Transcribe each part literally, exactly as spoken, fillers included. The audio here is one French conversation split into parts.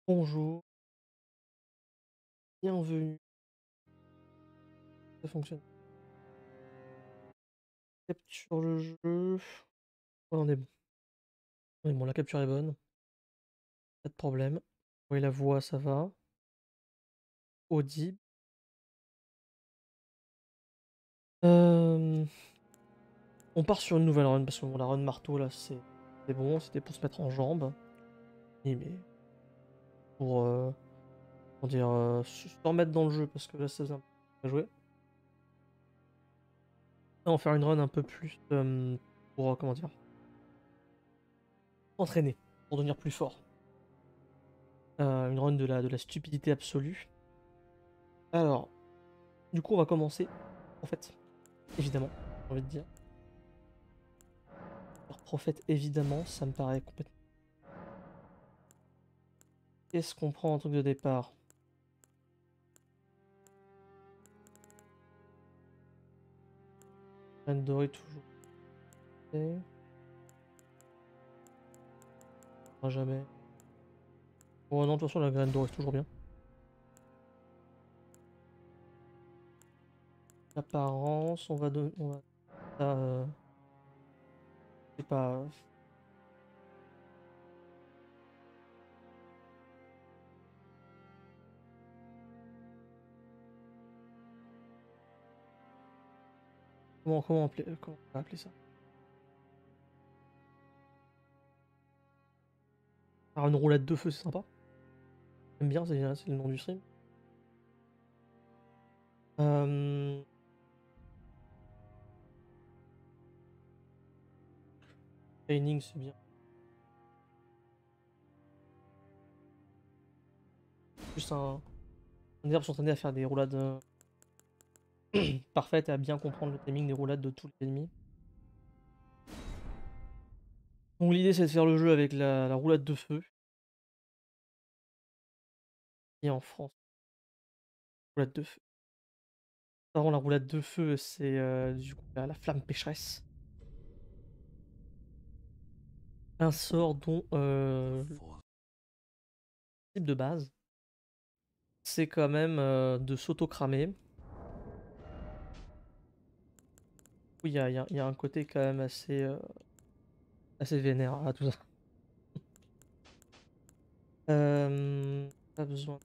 Bonjour, bienvenue. Ça fonctionne. Capture le jeu. Ouais, on est bon. On est bon, la capture est bonne. Pas de problème. Oui, la voix, ça va. Audible. Euh, On part sur une nouvelle run parce que bon, la run marteau là, c'est c'est bon. C'était pour se mettre en jambes. Et mais pour euh, comment dire, euh, se se remettre dans le jeu parce que là, ça faisait un peu à jouer. Là, on va faire une run un peu plus euh, pour euh, comment dire, entraîner, pour devenir plus fort. Euh, une run de la de la stupidité absolue. Alors, du coup, on va commencer. En fait, évidemment, j'ai envie de dire. Faire prophète, évidemment, ça me paraît complètement. Qu'est-ce qu'on prend en truc de départ? Graine dorée toujours. Ok. Ah, jamais. Oh non, de toute façon, la graine dorée, c'est toujours bien. Apparence, on va donner. On va... ça, euh, c'est pas. Comment, comment, appeler... comment on va appeler ça? Alors, une roulade de feu, c'est sympa. J'aime bien, c'est c'est le nom du stream. Euh... Training, c'est bien. Juste un. On est s'entraîner à faire des roulades euh, parfaites et à bien comprendre le timing des roulades de tous les ennemis. Donc l'idée c'est de faire le jeu avec la, la roulade de feu. Et en France, roulade de feu. Avant la roulade de feu, c'est euh, du coup la, la flamme pécheresse. Un sort dont euh, le type de base, c'est quand même euh, de s'auto-cramer. Oui, il y a, y a- y a un côté quand même assez, euh, assez vénère à tout ça. Euh, pas besoin.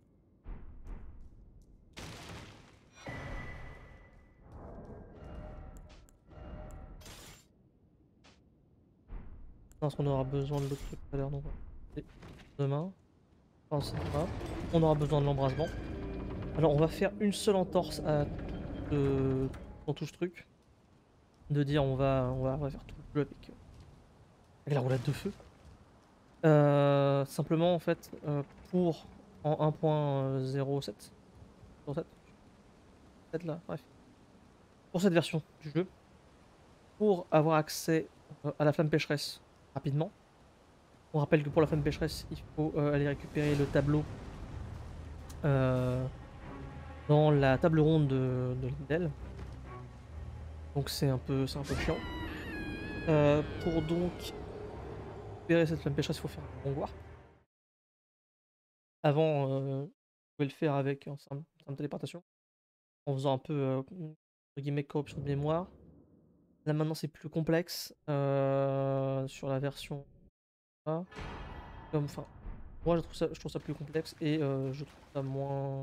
Je pense qu'on aura besoin de l'autre truc tout à l'heure, donc on va le faire demain. Enfin, c'est pas. On aura besoin de l'embrasement. Alors, on va faire une seule entorse à tout, euh, dans tout ce truc. De dire on va, on va, on va faire tout le jeu avec, euh, avec la roulade de feu. Euh, simplement, en fait, euh, pour en un point zéro sept, zéro sept, sept là, bref, pour cette version du jeu, pour avoir accès euh, à la flamme pécheresse rapidement, on rappelle que pour la flamme pécheresse, il faut euh, aller récupérer le tableau euh, dans la table ronde de, de Lindel. Donc c'est un peu, c'est un peu chiant. Euh, pour donc récupérer cette flamme pécheresse, il faut faire un long warp. Avant, euh, vous pouvez le faire avec un simple, simple téléportation, en faisant un peu, euh, entre guillemets, corruption de mémoire. Là maintenant c'est plus complexe euh, sur la version A. Comme, enfin, moi je trouve ça, je trouve ça plus complexe et euh, je trouve ça moins,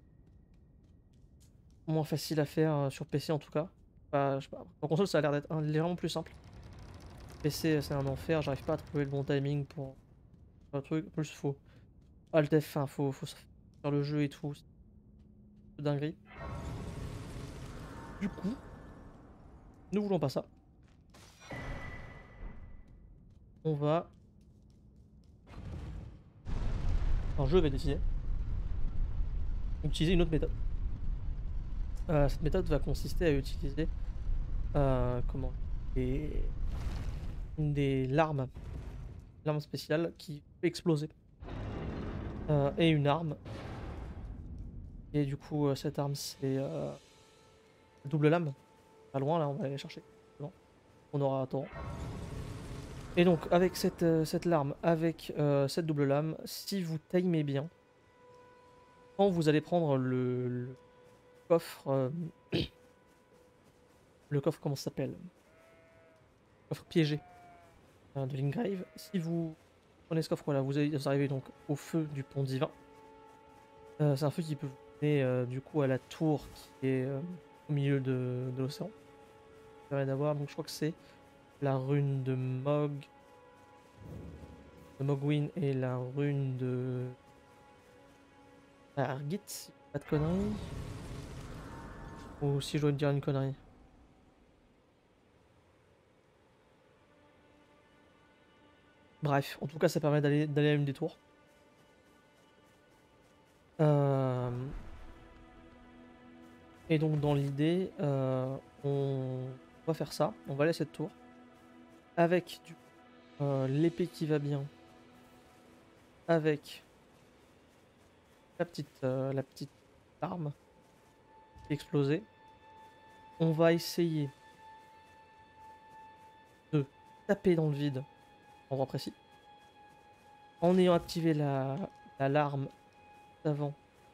moins facile à faire euh, sur P C en tout cas. Enfin, je sais pas. En console ça a l'air d'être un- légèrement plus simple. P C c'est un enfer, j'arrive pas à trouver le bon timing pour faire le truc. En plus faut Alt F, enfin, faut, faut faire le jeu et tout. C'est une dinguerie. Du coup, nous voulons pas ça. On va. Enfin, je vais décider. Utiliser une autre méthode. Euh, cette méthode va consister à utiliser euh, comment des, une des larmes, larmes spéciales qui fait exploser. Euh, et une arme. Et du coup, euh, cette arme, c'est euh, double lame. Pas loin, là, on va aller chercher. Non, on aura un torrent. Et donc avec cette, euh, cette lame, avec euh, cette double lame, si vous timez bien, quand vous allez prendre le, le coffre, euh, le coffre comment ça s'appelle? Coffre piégé euh, de Lingrave, si vous prenez ce coffre là, vous, allez- vous arrivez donc au feu du pont divin. Euh, c'est un feu qui peut vous mener euh, du coup à la tour qui est euh, au milieu de, de l'océan. Ça permet d'avoir, donc je crois que c'est la rune de Mog, de Mogwin et la rune de Argit, si pas de conneries. Ou si je dois dire une connerie. Bref, en tout cas, ça permet d'aller d'aller à une des tours. Euh, Et donc, dans l'idée, euh, on va faire ça. On va aller à cette tour. Avec du euh, l'épée qui va bien. Avec la petite, euh, la petite arme explosée. On va essayer de taper dans le vide, endroit précis, en ayant activé la l'alarme avant.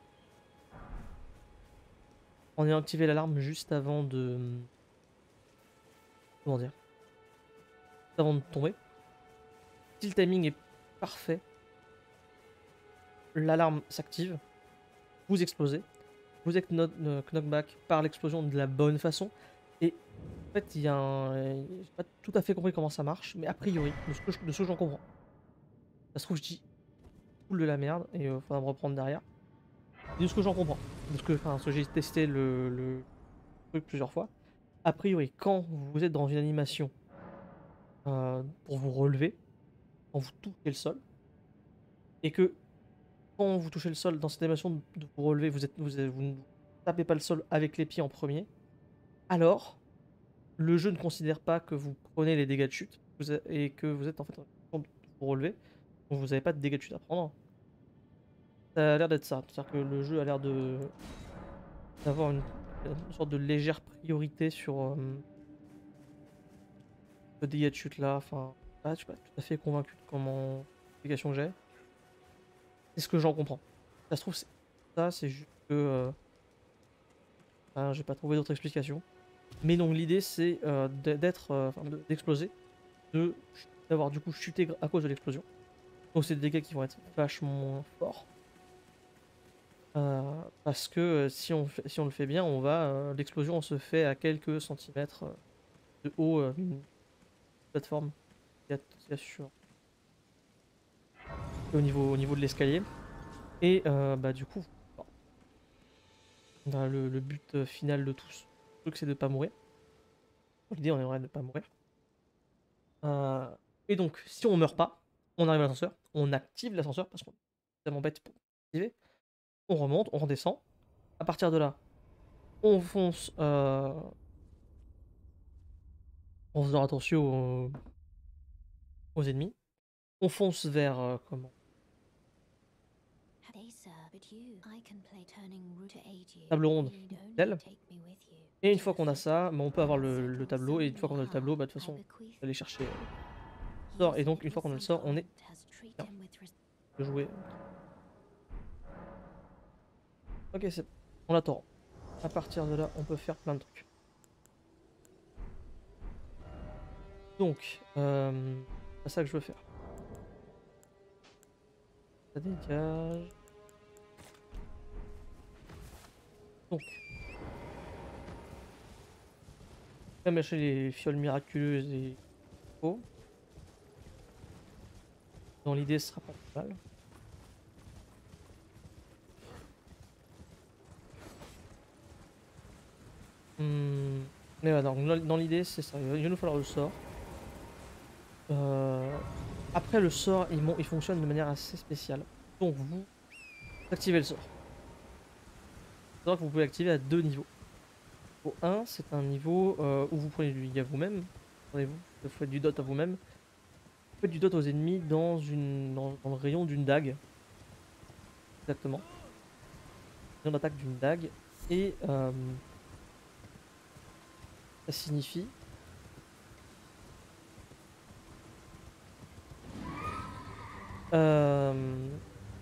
En ayant activé l'alarme juste avant de. Comment dire? Avant de tomber. Si le timing est parfait, l'alarme s'active, vous explosez, vous êtes knock- euh, knockback par l'explosion de la bonne façon. Et en fait, il y a un. J'ai pas tout à fait compris comment ça marche, mais a priori, de ce que je- de ce que j'en comprends. Ça se trouve, je dis full de la merde et il faudra me reprendre derrière. De ce que j'en comprends, de ce que, enfin, ce que j'ai testé le, le truc plusieurs fois. A priori, quand vous êtes dans une animation euh, pour vous relever, quand vous touchez le sol, et que quand vous touchez le sol dans cette animation de de vous relever, vous, êtes, vous, êtes- vous ne tapez pas le sol avec les pieds en premier, alors le jeu ne considère pas que vous prenez les dégâts de chute vous a- et que vous êtes en fait en train de vous relever, donc vous n'avez pas de dégâts de chute à prendre. Ça a l'air d'être ça, c'est-à-dire que le jeu a l'air de d'avoir une, une sorte de légère priorité sur euh, le dégât de chute là. Enfin, ah, je suis pas tout à fait convaincu de comment l'explication que j'ai. C'est ce que j'en comprends. Ça se trouve, c'est ça, c'est juste que euh, enfin, j'ai pas trouvé d'autre explication. Mais donc l'idée c'est euh, d- d'être, euh, enfin, de- d'exploser, de ch- d'avoir du coup chuté gr- à cause de l'explosion. Donc c'est des dégâts qui vont être vachement moins forts. Euh, parce que euh, si on, fait- si on le fait bien, on va euh, l'explosion se fait à quelques centimètres euh, de haut euh, d'une plateforme qui est qui est sur- au niveau, au niveau de l'escalier. Et euh, bah du coup, bah, le, le but euh, final de tout ce truc c'est de pas mourir. L'idée on aimerait ne pas mourir. Euh, et donc, si on meurt pas, on arrive à l'ascenseur, on active l'ascenseur parce qu'on est tellement bête pour activer. On remonte, on redescend. À partir de là, on fonce euh, en faisant attention aux, aux ennemis. On fonce vers euh, comment table ronde d'elle. Et une fois qu'on a ça, bah, on peut avoir le, le tableau. Et une fois qu'on a le tableau, bah, de toute façon, on va aller chercher euh, le sort. Et donc, une fois qu'on a le sort, on est bien de jouer. Ok, c'est bon. On attend. À partir de là, on peut faire plein de trucs. Donc, euh, c'est ça que je veux faire. Ça dégage. Donc, on va mâcher les fioles miraculeuses et faux. Dans l'idée, ce sera pas mal. Hmm, Mais voilà, donc, dans dans l'idée, c'est ça. Il va il va nous falloir le sort. Euh, Après, le sort, il, mon- il fonctionne de manière assez spéciale. Donc, vous activez le sort. C'est-à-dire que vous pouvez l'activer à deux niveaux. Au un, c'est un niveau euh, où vous prenez du dégât vous-même. Prenez-vous, vous faites du dot à vous-même. Vous faites du dot aux ennemis dans, une, dans, dans le rayon d'une dague. Exactement. Rayon d'attaque d'une dague. Et euh, ça signifie Euh...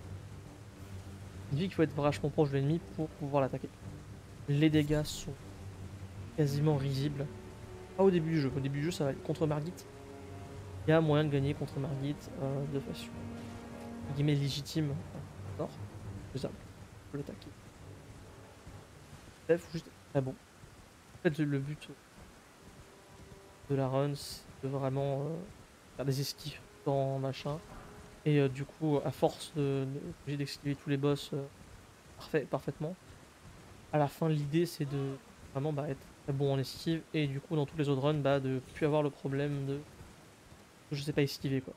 Il dit qu'il faut être vachement proche de l'ennemi pour pouvoir l'attaquer. Les dégâts sont quasiment risibles. Pas au début du jeu. Au début du jeu, ça va être contre Margit. Il y a moyen de gagner contre Margit euh, de façon entre guillemets légitime. D'accord. Faisable. On peut l'attaquer. Il faut juste être très bon. En fait, le but de la run, c'est de vraiment euh, faire des esquives dans machin. Et euh, du coup, à force de, de- d'esquiver tous les boss euh, parfait, parfaitement, à la fin, l'idée c'est de vraiment bah, être très bon en esquive. Et du coup, dans tous les autres runs, bah, de plus avoir le problème de je sais pas esquiver quoi.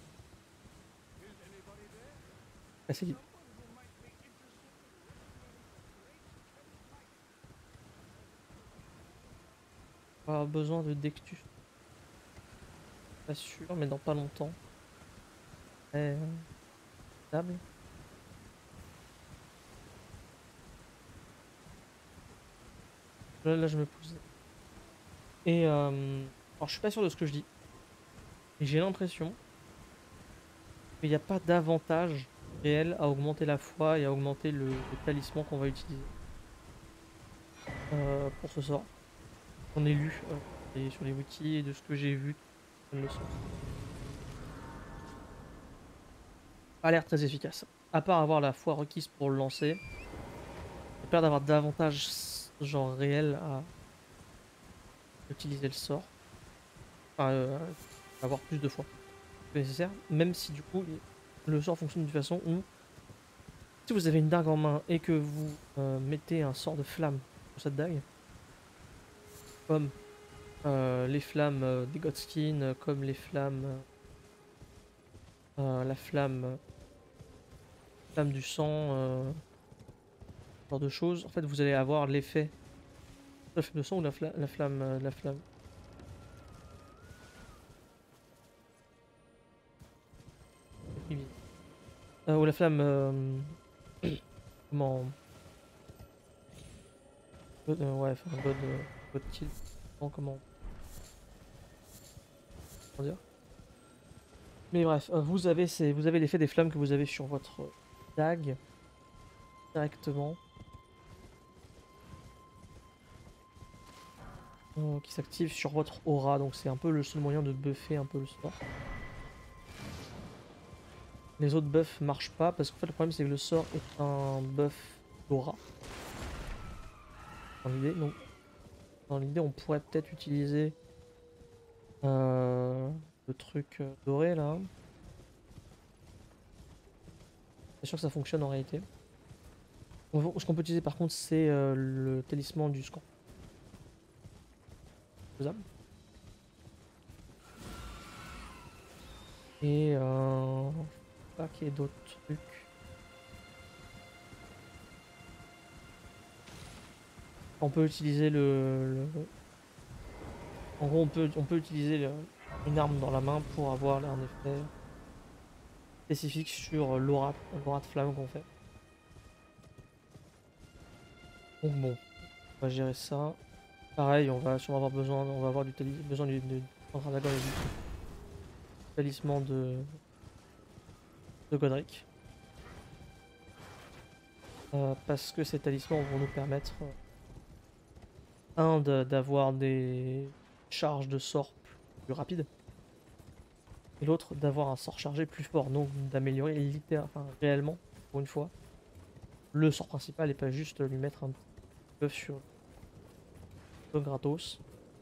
Ah, c'est l'idée. On va avoir besoin de Dectus, pas sûr, mais dans pas longtemps. Euh, table. Là, là, je me pose. Et euh, alors, je suis pas sûr de ce que je dis. Mais j'ai l'impression qu'il n'y a pas d'avantage réel à augmenter la foi et à augmenter le, le talisman qu'on va utiliser euh, pour ce sort. On est lu euh, et sur les wikis et de ce que j'ai vu, le sort a l'air très efficace. À part avoir la foi requise pour le lancer, j'ai peur d'avoir davantage genre réel à utiliser le sort. Enfin, euh, avoir plus de foi que nécessaire. Même si du coup, le sort fonctionne d'une façon où si vous avez une dague en main et que vous euh, mettez un sort de flamme sur cette dague, comme euh, les flammes euh, des Godskin, euh, comme les flammes, euh, la flamme, euh, flamme du sang, euh, ce genre de choses, en fait vous allez avoir l'effet la flamme de sang ou la, fla la flamme, euh, la flamme, euh, ou la flamme, euh, comment, God- euh, ouais, enfin God, euh, God kill, non, comment, comment dire. Mais bref, euh, vous avez ces, vous avez l'effet des flammes que vous avez sur votre dague directement. Euh, qui s'active sur votre aura, donc c'est un peu le seul moyen de buffer un peu le sort. Les autres buffs marchent pas parce qu'en fait le problème c'est que le sort est un buff d'aura dans l'idée. Donc dans l'idée on pourrait peut-être utiliser euh, le truc euh, doré là. C'est sûr que ça fonctionne en réalité. On- Ce qu'on peut utiliser par contre c'est euh, le talisman du scorpion. Faisable. Et euh, pas qu'il y ait d'autres trucs. On peut utiliser le, le- En gros on peut, on peut utiliser le- une arme dans la main pour avoir un effet spécifique sur l'aura l'aura de flamme qu'on fait. Donc bon, on va gérer ça. Pareil, on va sûrement avoir besoin, on va avoir du tali- besoin du, du, Central Dragon et du talisman de, de Godric. Euh, parce que ces talismans vont nous permettre, euh, un, de- d'avoir des charges de sorts plus rapides, et l'autre d'avoir un sort chargé plus fort, donc d'améliorer littéralement, enfin réellement, pour une fois, le sort principal et pas juste lui mettre un petit buff sur le gratos.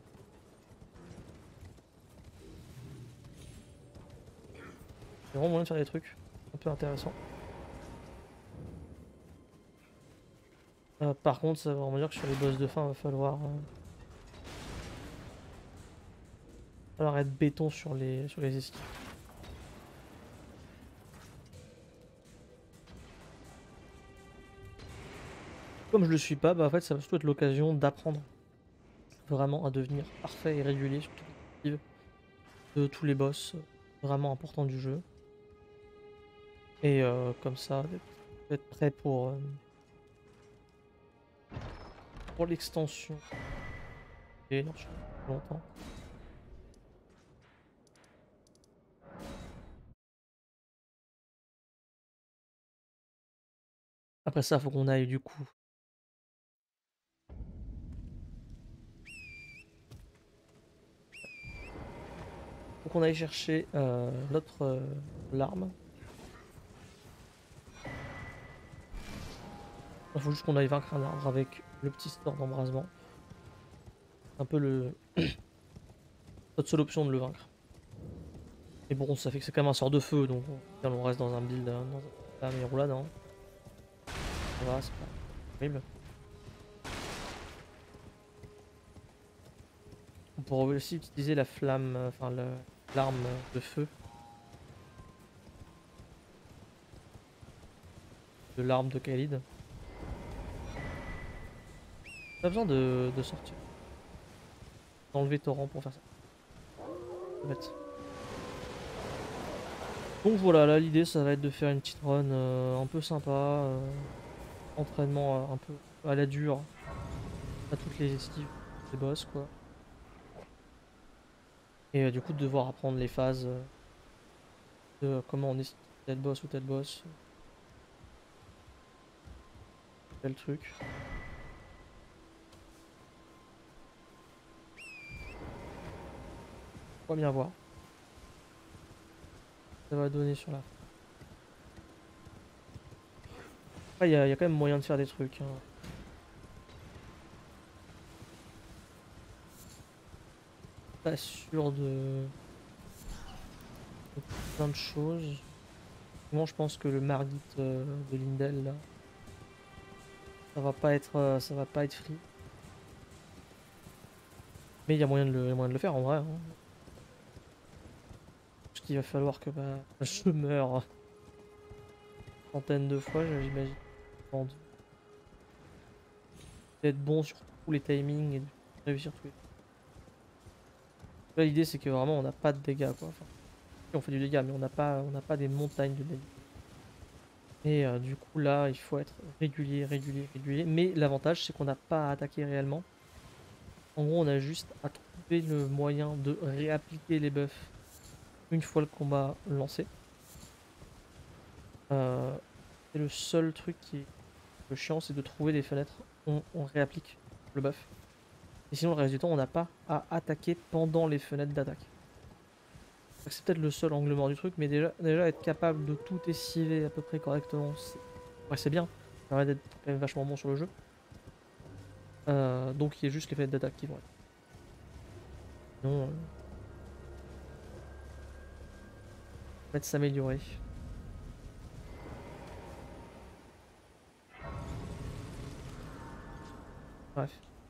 C'est vraiment moyen de faire des trucs un peu intéressants. Euh, par contre, ça veut vraiment dire que sur les boss de fin, il va falloir, euh, falloir être béton sur les, sur les esquives. Comme je le suis pas, bah en fait, ça va surtout être l'occasion d'apprendre vraiment à devenir parfait et régulier sur toutes les esquives de tous les boss euh, vraiment importants du jeu. Et euh, comme ça, d'être d'être prêt pour, euh, pour l'extension. Et non, je longtemps. Après ça, faut qu'on aille du coup. Faut qu'on aille chercher euh, notre euh, larme. Il faut juste qu'on aille vaincre un arbre avec le petit sort d'embrasement. C'est un peu le notre seule option de le vaincre. Et bon, ça fait que c'est quand même un sort de feu, donc on, on reste dans un build, euh, dans un flamme et roulade. Hein. Ça va, c'est pas horrible. On pourrait aussi utiliser la flamme, euh, enfin le- l'arme de feu, de l'arme de Khalid. Pas besoin de, de sortir, d'enlever torrent pour faire ça. C'est bête. Donc voilà, là l'idée ça va être de faire une petite run euh, un peu sympa, euh, entraînement euh, un peu à la dure, à toutes les esquives des boss quoi. Et euh, du coup de devoir apprendre les phases euh, de comment on esquive tel boss ou tel boss, tel truc. On va bien voir. Ça va donner sur la fin. Après il y, a y a quand même moyen de faire des trucs. Hein. Pas sûr de, de plein de choses. Moi je pense que le Margit euh, de Lindel là, ça va pas être euh, ça va pas être free. Mais il y a moyen de le, y a moyen de le faire en vrai. Hein. Parce qu'il va falloir que bah, je meure centaines de fois, j'imagine. Avant d'être bon sur tous les timings et de réussir tous les. Là, l'idée c'est que vraiment on n'a pas de dégâts quoi. Enfin, on fait du dégât, mais on n'a pas, on n'a pas des montagnes de dégâts. Et euh, du coup là, il faut être régulier, régulier, régulier. Mais l'avantage c'est qu'on n'a pas à attaquer réellement. En gros, on a juste à trouver le moyen de réappliquer les buffs une fois le combat lancé. Euh, c'est le seul truc qui est le chiant, c'est de trouver des fenêtres où on, on réapplique le buff. Et sinon, le reste du temps, on n'a pas à attaquer pendant les fenêtres d'attaque. C'est peut-être le seul angle mort du truc, mais déjà, déjà être capable de tout esquiver à peu près correctement, c'est ouais, c'est bien. Ça permet d'être quand même vachement bon sur le jeu. Euh, donc il y a juste les fenêtres d'attaque qui vont être. Sinon, euh, va s'améliorer. Bref.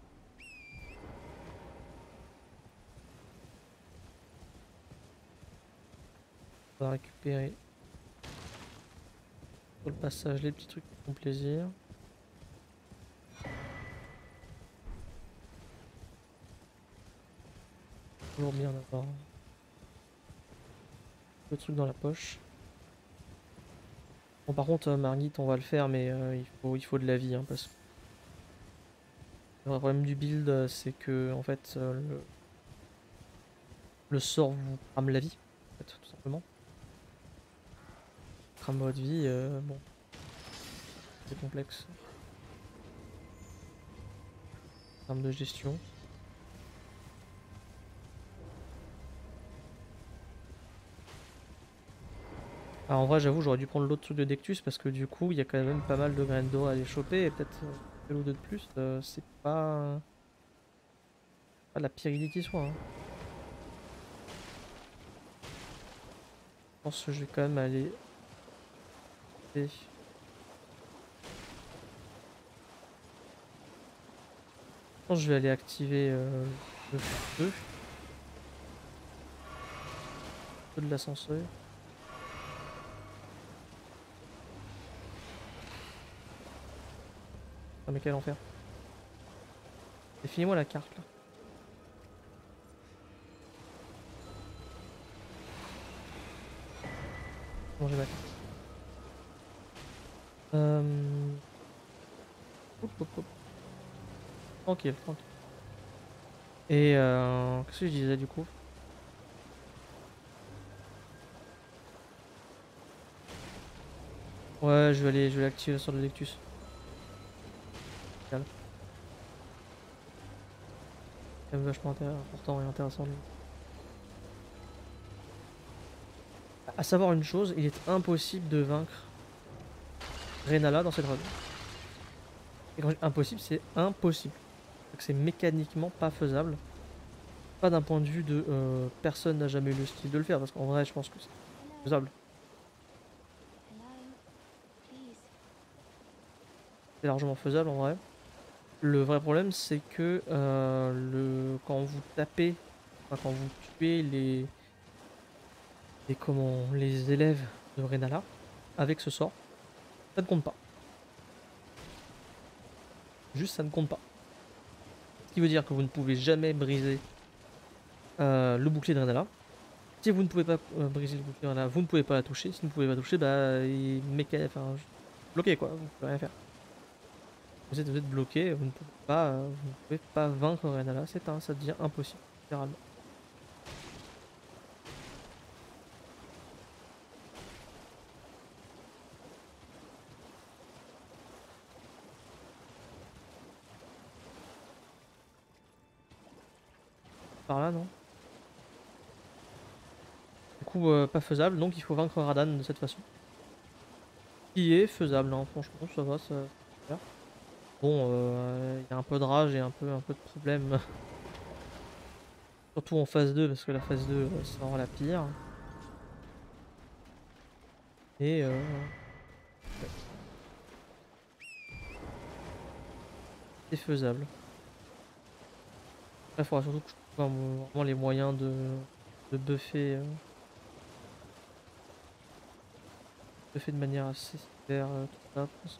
On va récupérer sur le passage les petits trucs qui font plaisir. Toujours bien d'avoir le truc dans la poche. Bon, par contre, euh, Margit, on va le faire, mais euh, il faut, il faut de la vie, hein, parce que le problème du build, euh, c'est que en fait, euh, le, le sort vous crame la vie, en fait, tout simplement. Crame votre vie, euh, bon, c'est complexe en termes de gestion. Alors, en vrai, j'avoue, j'aurais dû prendre l'autre truc de Dectus parce que du coup, il y a quand même pas mal de graines d'eau à aller choper et peut-être euh, un ou deux de plus. Euh, c'est pas, pas la pire idée qui soit. Hein. Je pense que je vais quand même aller. Et... Je pense que je vais aller activer euh, le feu, feu de l'ascenseur. Ah, mais quel enfer. Et finis-moi la carte là. Bon, j'ai ma carte. Euh... Hop, hop, hop. Tranquille, tranquille. Et euh... qu'est-ce que je disais du coup? Ouais, je vais aller, je vais l'activer sur le Lectus. C'est quand même vachement intér- important et intéressant. À savoir une chose, il est impossible de vaincre Renala dans cette run. Et quand je dis impossible, c'est impossible. C'est mécaniquement pas faisable. Pas d'un point de vue de euh, personne n'a jamais eu le style de le faire, parce qu'en vrai, je pense que c'est faisable. C'est largement faisable en vrai. Le vrai problème, c'est que euh, le... quand vous tapez, enfin, quand vous tuez les... les comment les élèves de Renala avec ce sort, ça ne compte pas. Juste, ça ne compte pas. Ce qui veut dire que vous ne pouvez jamais briser euh, le bouclier de Renala. Si vous ne pouvez pas euh, briser le bouclier de Renala, vous ne pouvez pas la toucher. Si vous ne pouvez pas toucher, bah, il est méca... enfin, bloqué quoi. Vous ne pouvez rien faire. Vous êtes, vous êtes bloqué, vous ne pouvez pas, euh, vous ne pouvez pas vaincre Renala. C'est un, ça devient impossible, littéralement. Par là, non? Du coup, euh, pas faisable, donc il faut vaincre Radan de cette façon. Qui est faisable, hein, franchement, ça va, ça, ça va faire. Bon, euh, il y a un peu de rage et un peu, un peu de problème. Surtout en phase deux, parce que la phase deux euh, sera la pire. Et euh, ouais, c'est faisable. Après, il faudra surtout que je trouve un- vraiment les moyens de, de buffer, euh, buffer de manière assez sévère euh, tout ça. Parce que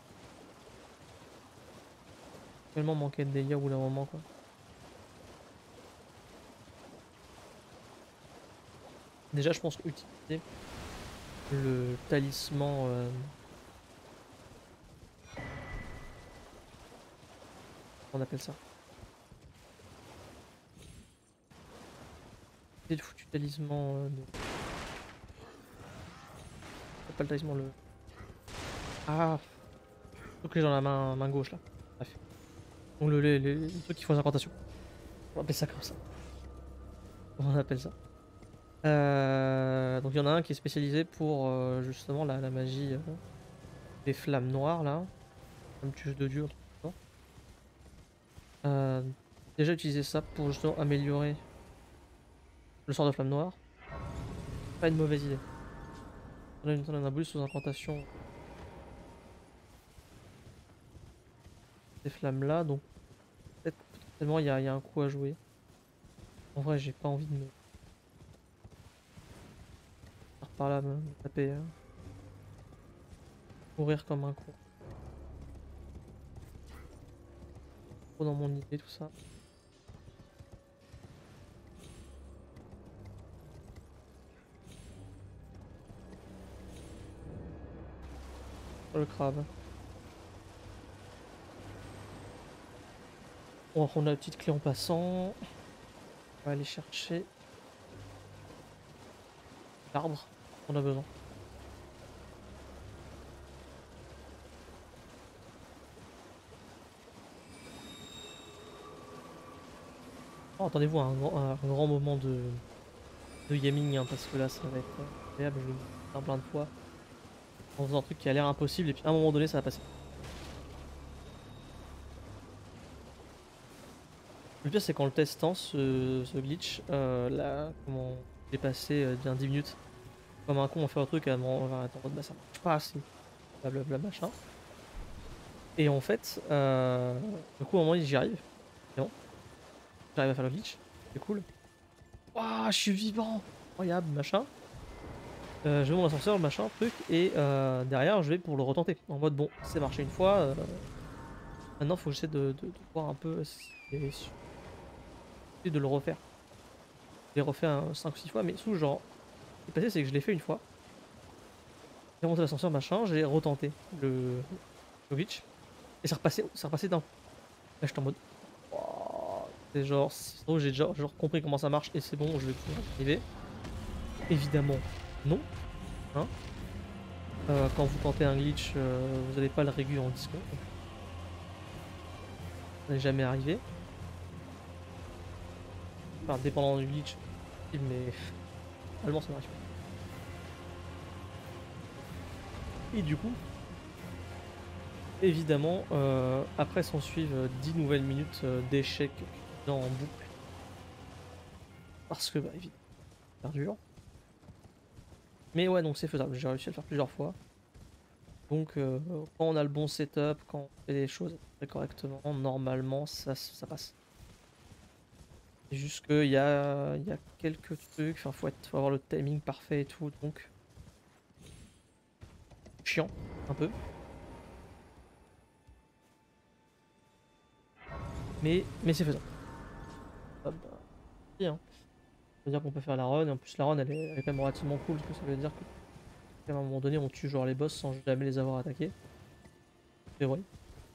tellement manquer de dégâts au bout d'un moment, quoi. Déjà, je pense utiliser le talisman. Euh, on appelle ça. C'est le foutu talisman. Euh, de... Pas le talisman, le. Ah! Truc que j'ai dans la main, main gauche là. Bref. Donc le, le, le, le truc qui font les incantations. On appelle ça comme ça. On appelle ça. Euh, donc il y en a un qui est spécialisé pour euh, justement la, la magie euh, des flammes noires là. Comme tueuse de dieu. Euh, déjà utiliser ça pour justement améliorer le sort de flamme noire. Pas une mauvaise idée. On a une, on a un bonus sous incantation des flammes là. Donc peut-être potentiellement il y a, il y a un coup à jouer. En vrai j'ai pas envie de me faire par là, me, me taper. Euh, mourir comme un con. Trop dans mon idée tout ça. Le crabe. On va prendre la petite clé en passant. On va aller chercher l'arbre qu'on a besoin. Oh, attendez-vous à un, grand- un grand moment de, de gaming, hein, parce que là ça va être incroyable. Je vais me faire plein de fois en faisant un truc qui a l'air impossible et puis à un moment donné ça va passer. Le pire c'est qu'en le testant ce, ce glitch, euh, là, comment j'ai passé euh, bien dix minutes comme un con à faire un truc à me en mode bah ça marche pas assez, blablabla machin. Et en fait, euh, du coup, au moment où j'y arrive, c'est bon, j'arrive à faire le glitch, c'est cool. Waouh, je suis vivant! Incroyable, machin. Euh, je vais mon ascenseur, machin, truc, et euh, derrière, je vais pour le retenter. En mode, bon, c'est marché une fois, euh, maintenant, faut que j'essaie de, de, de voir un peu si c'est sûr de le refaire. Je l'ai refait cinq ou six fois, mais sous genre, ce qui est passé, c'est que je l'ai fait une fois. J'ai remonté l'ascenseur, machin, j'ai retenté le, le glitch, et c'est repassé, c'est repassé d'un coup. Là, j'étais en mode, waouh, c'est genre, c'est trop, j'ai déjà genre compris comment ça marche, et c'est bon, je vais pouvoir y arriver. Évidemment, non. Hein. Euh, quand vous tentez un glitch, euh, vous n'allez pas le régler en dix secondes. Ça n'est jamais arrivé. Enfin, dépendant du glitch, mais allemand ça n'arrive pas. Et du coup, évidemment, euh, après s'en suivent dix nouvelles minutes euh, d'échecs en boucle. Parce que, bah, évidemment, c'est dur. Mais ouais, donc c'est faisable. J'ai réussi à le faire plusieurs fois. Donc, euh, quand on a le bon setup, quand on fait les choses très correctement, normalement, ça, ça passe. C'est juste qu'il y a, il y a quelques trucs, enfin, faut, être, faut avoir le timing parfait et tout, donc chiant, un peu. Mais, mais c'est faisable. Ah bah, bien. Ça veut dire qu'on peut faire la run, et en plus la run elle est, elle est quand même relativement cool, parce que ça veut dire qu'à un moment donné on tue genre les boss sans jamais les avoir attaqués. C'est vrai.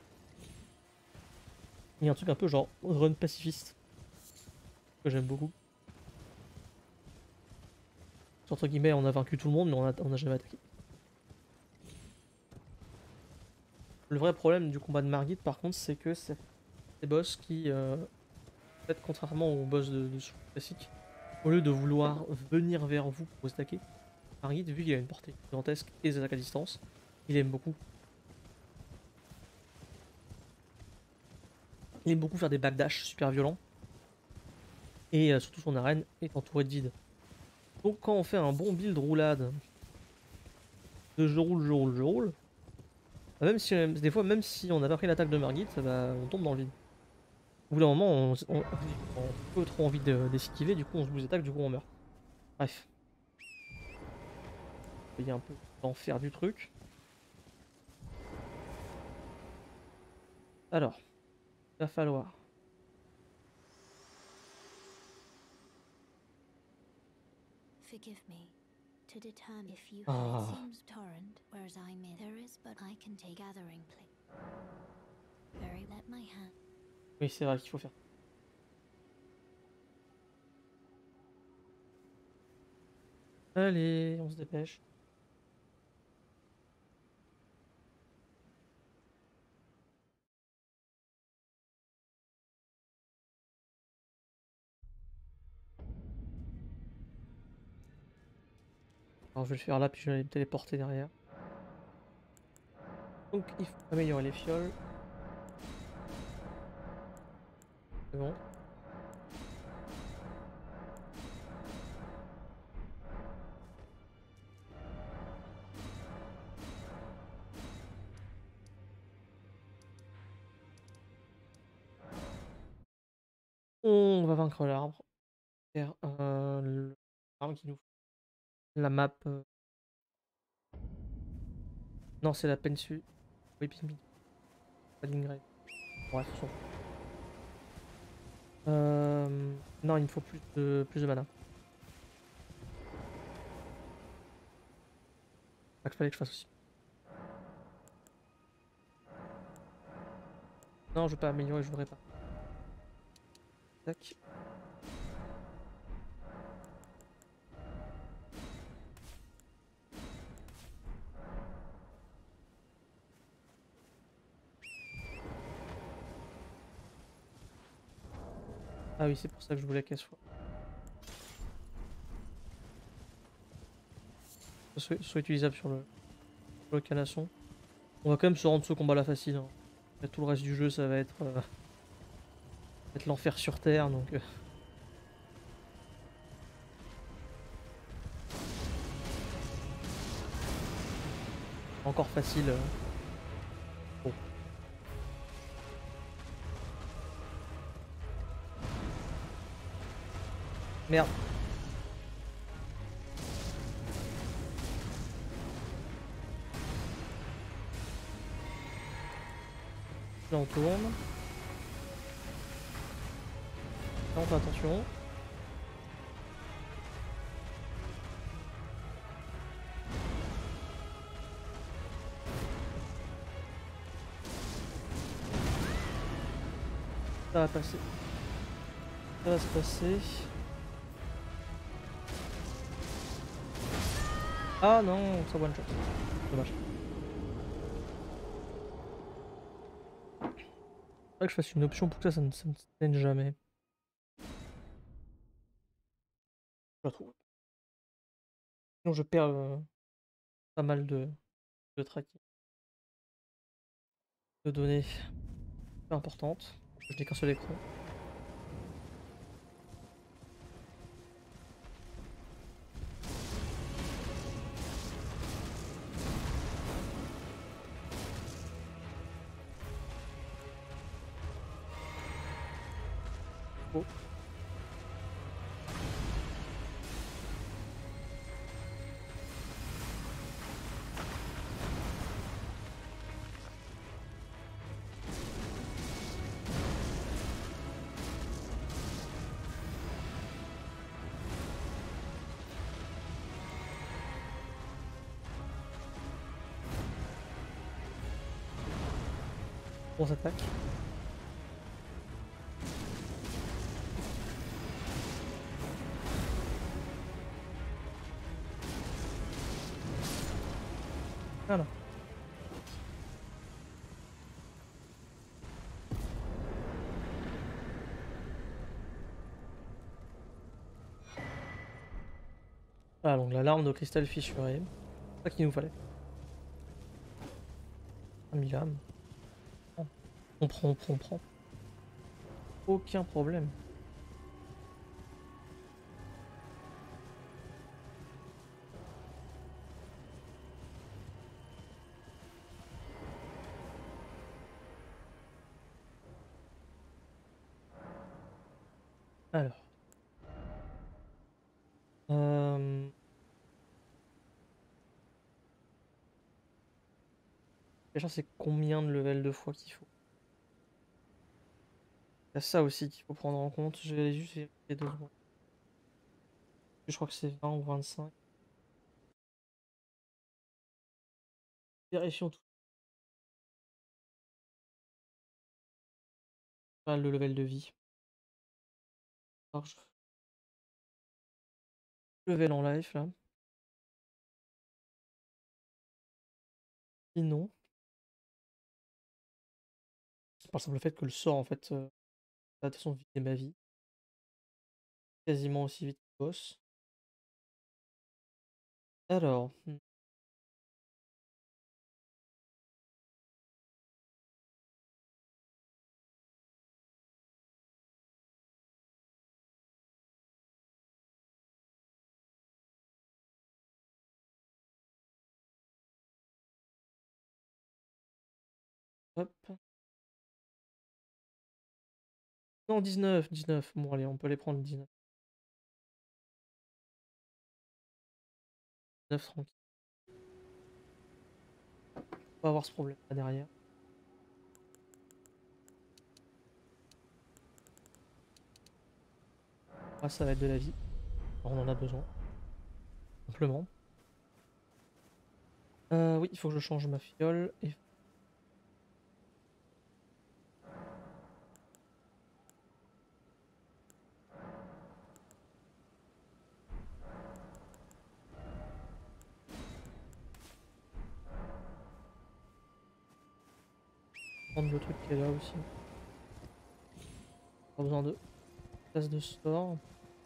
Il y a un truc un peu genre run pacifiste, que j'aime beaucoup. Entre guillemets, on a vaincu tout le monde, mais on a, on a jamais attaqué. Le vrai problème du combat de Margit, par contre, c'est que c'est des boss qui, euh, en fait, contrairement aux boss de, de Soul classique, au lieu de vouloir venir vers vous pour vous attaquer, Margit, vu qu'il a une portée gigantesque et des attaques à distance, il aime beaucoup. Il aime beaucoup faire des backdash super violents. Et euh, surtout son arène est entourée de vide. Donc quand on fait un bon build roulade de je roule, je roule, je roule, bah, même si euh, des fois même si on n'a pas pris l'attaque de Margit, bah, on tombe dans le vide. Au bout d'un moment, on, on, on a peu trop envie d'esquiver, du coup on se bouge attaque, du coup on meurt. Bref. Il y a un peu l'enfer du truc. Alors, il va falloir. Forgive me. To determine if you Ah. seems torrent, whereas I'm in there is, but I can take gathering place. Very let my hand. Oui, c'est vrai qu'il faut faire. Allez, on se dépêche. Alors je vais le faire là, puis je vais me téléporter derrière. Donc il faut améliorer les fioles. C'est bon. On va vaincre l'arbre. Faire euh, l'arbre qui nous faut. La map. euh, Non, c'est la Pensu. Whipping Beat. Pas d'Ingrave. Bref, on s'en fout. Euh, Non, il me faut plus de, plus de mana. Pas que fallait que je fasse aussi. Non, je veux pas améliorer, je voudrais pas. Tac. Ah oui, c'est pour ça que je voulais qu'elle soit. Soit, soit utilisable sur le, sur le canasson. On va quand même se rendre ce combat là facile. Hein. Et tout le reste du jeu, ça va être, euh, être l'enfer sur Terre, donc. euh, Encore facile. euh. Bon. Merde. Là on tourne. Là on fait attention. Ça va passer. Ça va se passer. Ah non, ça one shot. Dommage. Faudrait que je fasse une option pour que ça, ça ne, ça ne se tienne jamais. Je la trouve. Sinon je perds euh, pas mal de, de tracking, de données peu importantes. Je n'ai qu'un seul écran. Oh. Grosse attaque. Voilà. Voilà, donc la larme de cristal fissuré. C'est ça qu'il nous fallait. Un mille âmes. On prend, on prend, on prend. Aucun problème. Alors. Euh... Déjà, c'est combien de level de fois qu'il faut? Il y a ça aussi qu'il faut prendre en compte. Je vais juste vérifier deux secondes. Je crois que c'est vingt ou vingt-cinq. Vérifions tout. Ah, le level de vie. Alors, je- Level en life là. Sinon, c'est par le simple fait que le sort en fait, euh, a de toute façon vidé ma vie. Quasiment aussi vite que le boss. Alors, hmm, hop. Non, dix-neuf, dix-neuf. Bon, allez, on peut les prendre dix-neuf. dix-neuf tranquille. On va avoir ce problème là derrière. Ah, ça va être de la vie. Alors, on en a besoin. Simplement. Euh, oui, il faut que je change ma fiole. Et prendre le truc qui est là aussi. Pas besoin de place de sort.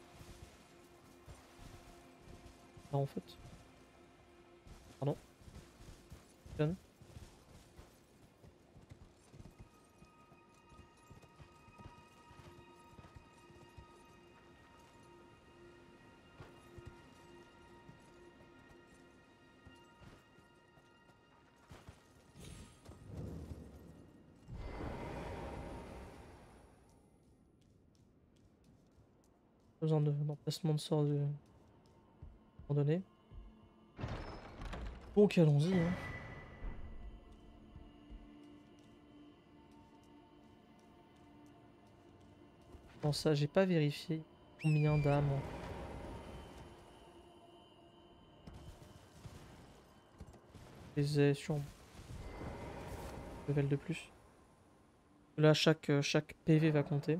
Là, en fait. Pardon. Donne. Pas besoin de- d'emplacement de sort de... donné. Donc, allons-y. Hein. Bon, ça, j'ai pas vérifié combien d'âmes en les ai sur level de plus. Là, chaque, euh, chaque P V va compter.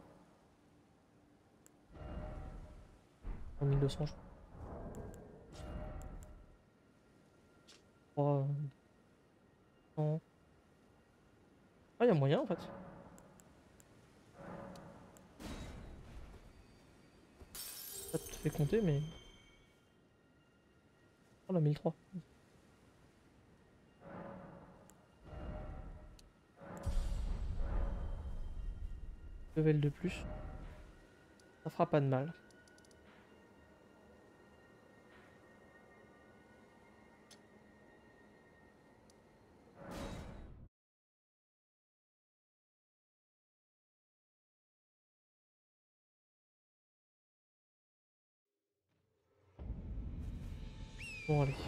En mille deux cents, je crois. rien en fait. Pas tout fait compter, mais. Oh la mille trois. Level de plus. Ça fera pas de mal. Bon, allez.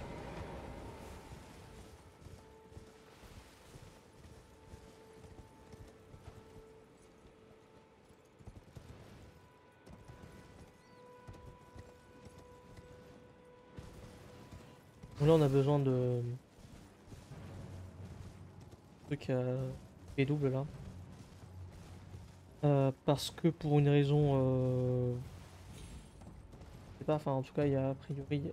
Bon, là, on a besoin de. Truc à. Et double là. Euh, parce que pour une raison. Euh... Je sais pas, enfin, en tout cas, il y a a priori.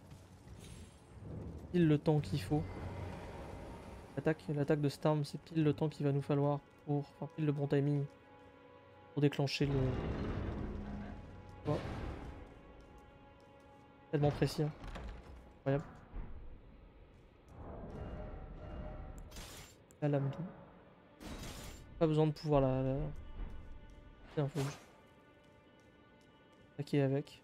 Pile le temps qu'il faut. L'attaque l'attaque de Starm, c'est pile le temps qu'il va nous falloir pour. Enfin, pile le bon timing pour déclencher le. Oh, tellement précis, hein. Incroyable. La lame double. Pas besoin de pouvoir la. la... Tiens, faut juste attaquer avec.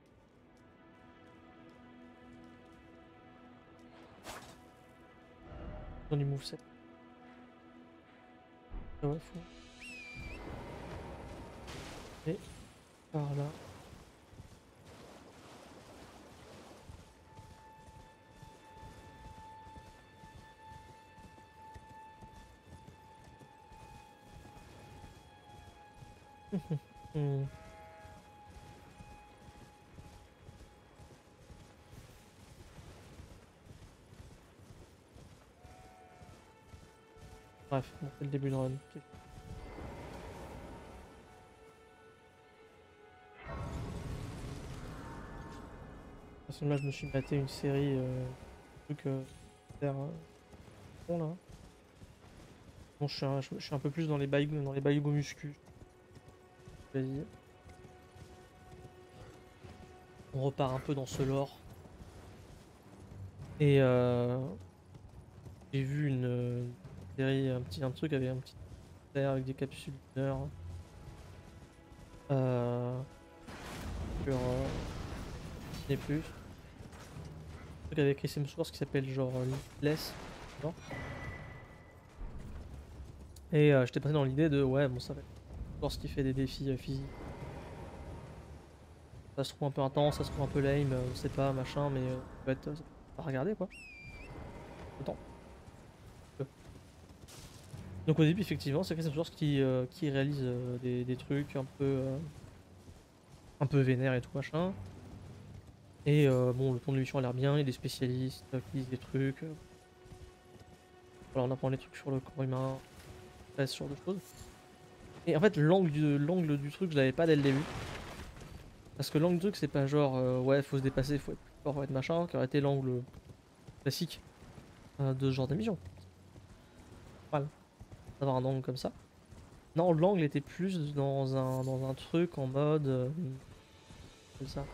Dans du moveset. Ah ouais, faut. Et par là. Hmm. Bref, bon, c'est le début de run. Ok. De toute façon, là, je me suis maté une série euh, de trucs euh, super, euh, bons, là. Bon, je suis un, je, je suis un peu plus dans les bails dans les bails muscu. Vas-y. On repart un peu dans ce lore. Et euh, j'ai vu une, euh, série, un petit un truc avec un petit terre avec des capsules d'une heure. Euh, sur euh, Disney plus. Un truc avec Chris Hemsworth qui s'appelle genre euh, Less. Genre. Et euh, j'étais passé dans l'idée de ouais, bon, ça va être Hemsworth qui fait des défis euh, physiques. Ça se trouve un peu intense, ça se trouve un peu lame, euh, on sait pas, machin, mais euh, ça peut être, ça peut être à regarder quoi. Autant. Donc au début, effectivement, c'est Chris Hemsworth qui, euh, qui réalise euh, des, des trucs un peu, euh, un peu vénères et tout machin. Et euh, bon, le ton de l'émission a l'air bien, il y a des spécialistes euh, qui disent des trucs. euh, Voilà, on apprend des trucs sur le corps humain, ce genre de choses. Et en fait, l'angle du, l'angle du truc, je l'avais pas dès le début. Parce que l'angle du truc, c'est pas genre, euh, ouais, faut se dépasser, faut être plus fort, faut être machin, qui aurait été l'angle classique euh, de ce genre d'émission. Voilà, d'avoir un angle comme ça. Non, l'angle était plus dans un, dans un truc en mode. Euh, comme ça.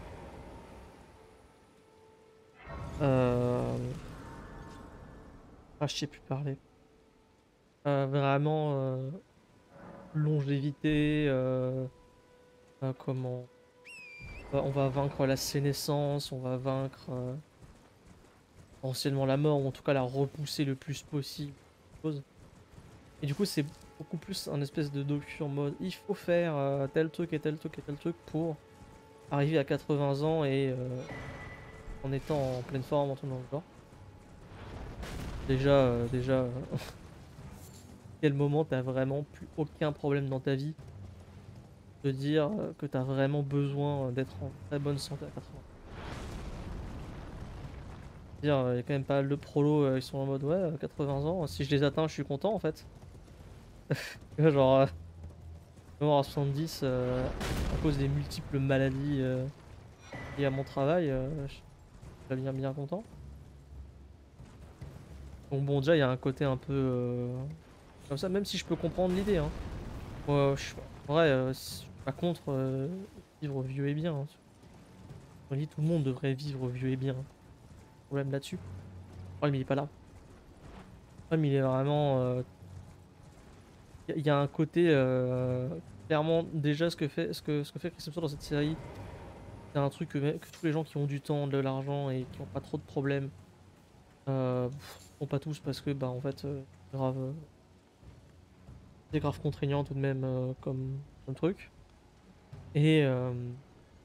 Euh... Ah, je sais plus parler. Euh, vraiment, euh, longévité, euh, euh, comment. On va, on va vaincre la sénescence, on va vaincre euh, potentiellement la mort, ou en tout cas la repousser le plus possible. Chose. Et du coup, c'est beaucoup plus un espèce de docu en mode il faut faire euh, tel truc et tel truc et tel truc pour arriver à quatre-vingts ans et euh, en étant en pleine forme, en tout dans le genre. Déjà, euh, déjà, euh, quel moment t'as vraiment plus aucun problème dans ta vie de dire euh, que t'as vraiment besoin euh, d'être en très bonne santé à quatre-vingts ans. Dire, il y a quand même pas mal de prolos, euh, ils sont en mode ouais, euh, quatre-vingts ans, si je les atteins, je suis content en fait. Tu vois, genre, euh, mort à soixante-dix euh, à cause des multiples maladies euh, liées à mon travail, euh, je serais bien bien content. Donc bon, déjà, il y a un côté un peu, euh, Comme ça, même si je peux comprendre l'idée, hein. Moi, je suis en vrai, heu, je suis pas contre, heu, vivre vieux et bien, hein. On dit tout le monde devrait vivre vieux et bien. Problème là-dessus. Le problème il est pas là. Le problème il est vraiment, heu, il y a il y a un côté, heu, clairement déjà ce que fait ce que ce que fait Chris Hemsworth dans cette série, c'est un truc que mé que tous les gens qui ont du temps, de l'argent et qui ont pas trop de problèmes, heu, font pas tous parce que, bah, en fait, heu, grave, heu, c'est grave contraignant tout de même, heu, comme comme truc et hem,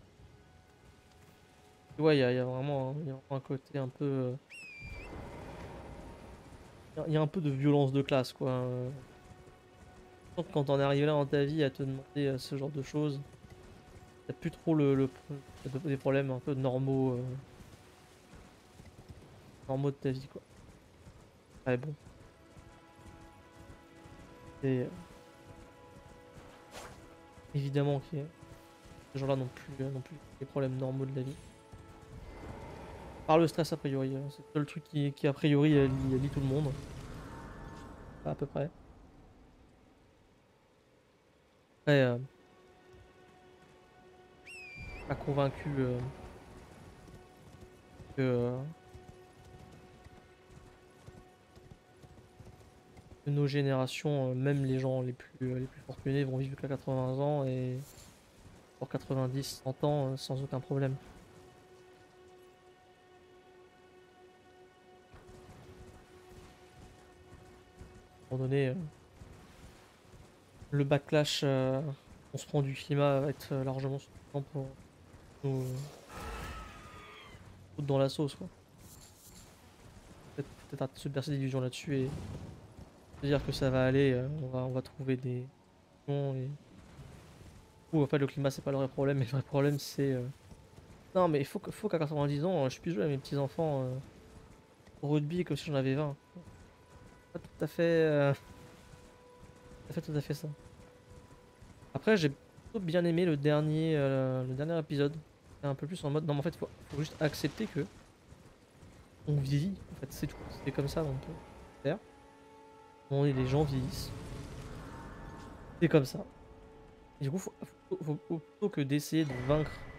ouais, il y a il y a vraiment un il y a vraiment un côté un peu, heu, il y a il y a un peu de violence de classe, quoi, heu, quand tu en es arrivé là dans ta vie à te demander, heu, ce genre de choses, tu as plus trop le le p des problèmes un peu normaux, heu, normaux de ta vie, quoi. Ouais, bon, et heu, évidemment que ces gens-là n'ont plus, heu, n'ont plus les problèmes normaux de la vie. Par le stress a priori, heu, c'est le seul truc qui qui a priori, heu, lie lie tout le monde, à peu près. Après, heu, pas convaincu, heu, que, heu, que nos générations, heu, même les gens les plus, heu, les plus fortunés vont vivre jusqu'à quatre-vingts ans et pour quatre-vingt-dix cent ans, heu, sans aucun problème. À un moment donné, heu, le backlash, heu, qu'on se prend du climat va être, heu, largement suffisant pour nous foutre dans la sauce, quoi. Peut-être peut-être arrêter de se bercer d'illusions là-dessus et se dire que ça va aller, heu, on va on va trouver des solutions et ou en fait le climat c'est pas le vrai problème, mais le vrai problème c'est, heu non mais il faut que faut qu'à quatre-vingt-dix ans, heu, je puisse jouer à mes petits enfants, heu, au rugby comme si j'en avais vingt. Pas tout à fait, heu, pas fait tout à fait ça. Après j'ai plutôt bien aimé le dernier, heu, le dernier épisode. C'est un peu plus en mode non mais en fait faut faut juste accepter que on vieillit, en fait, c'est tout. C'est comme ça on peut faire. On est les gens vieillissent, c'est comme ça. Et du coup faut faut faut faut plutôt que d'essayer de vaincre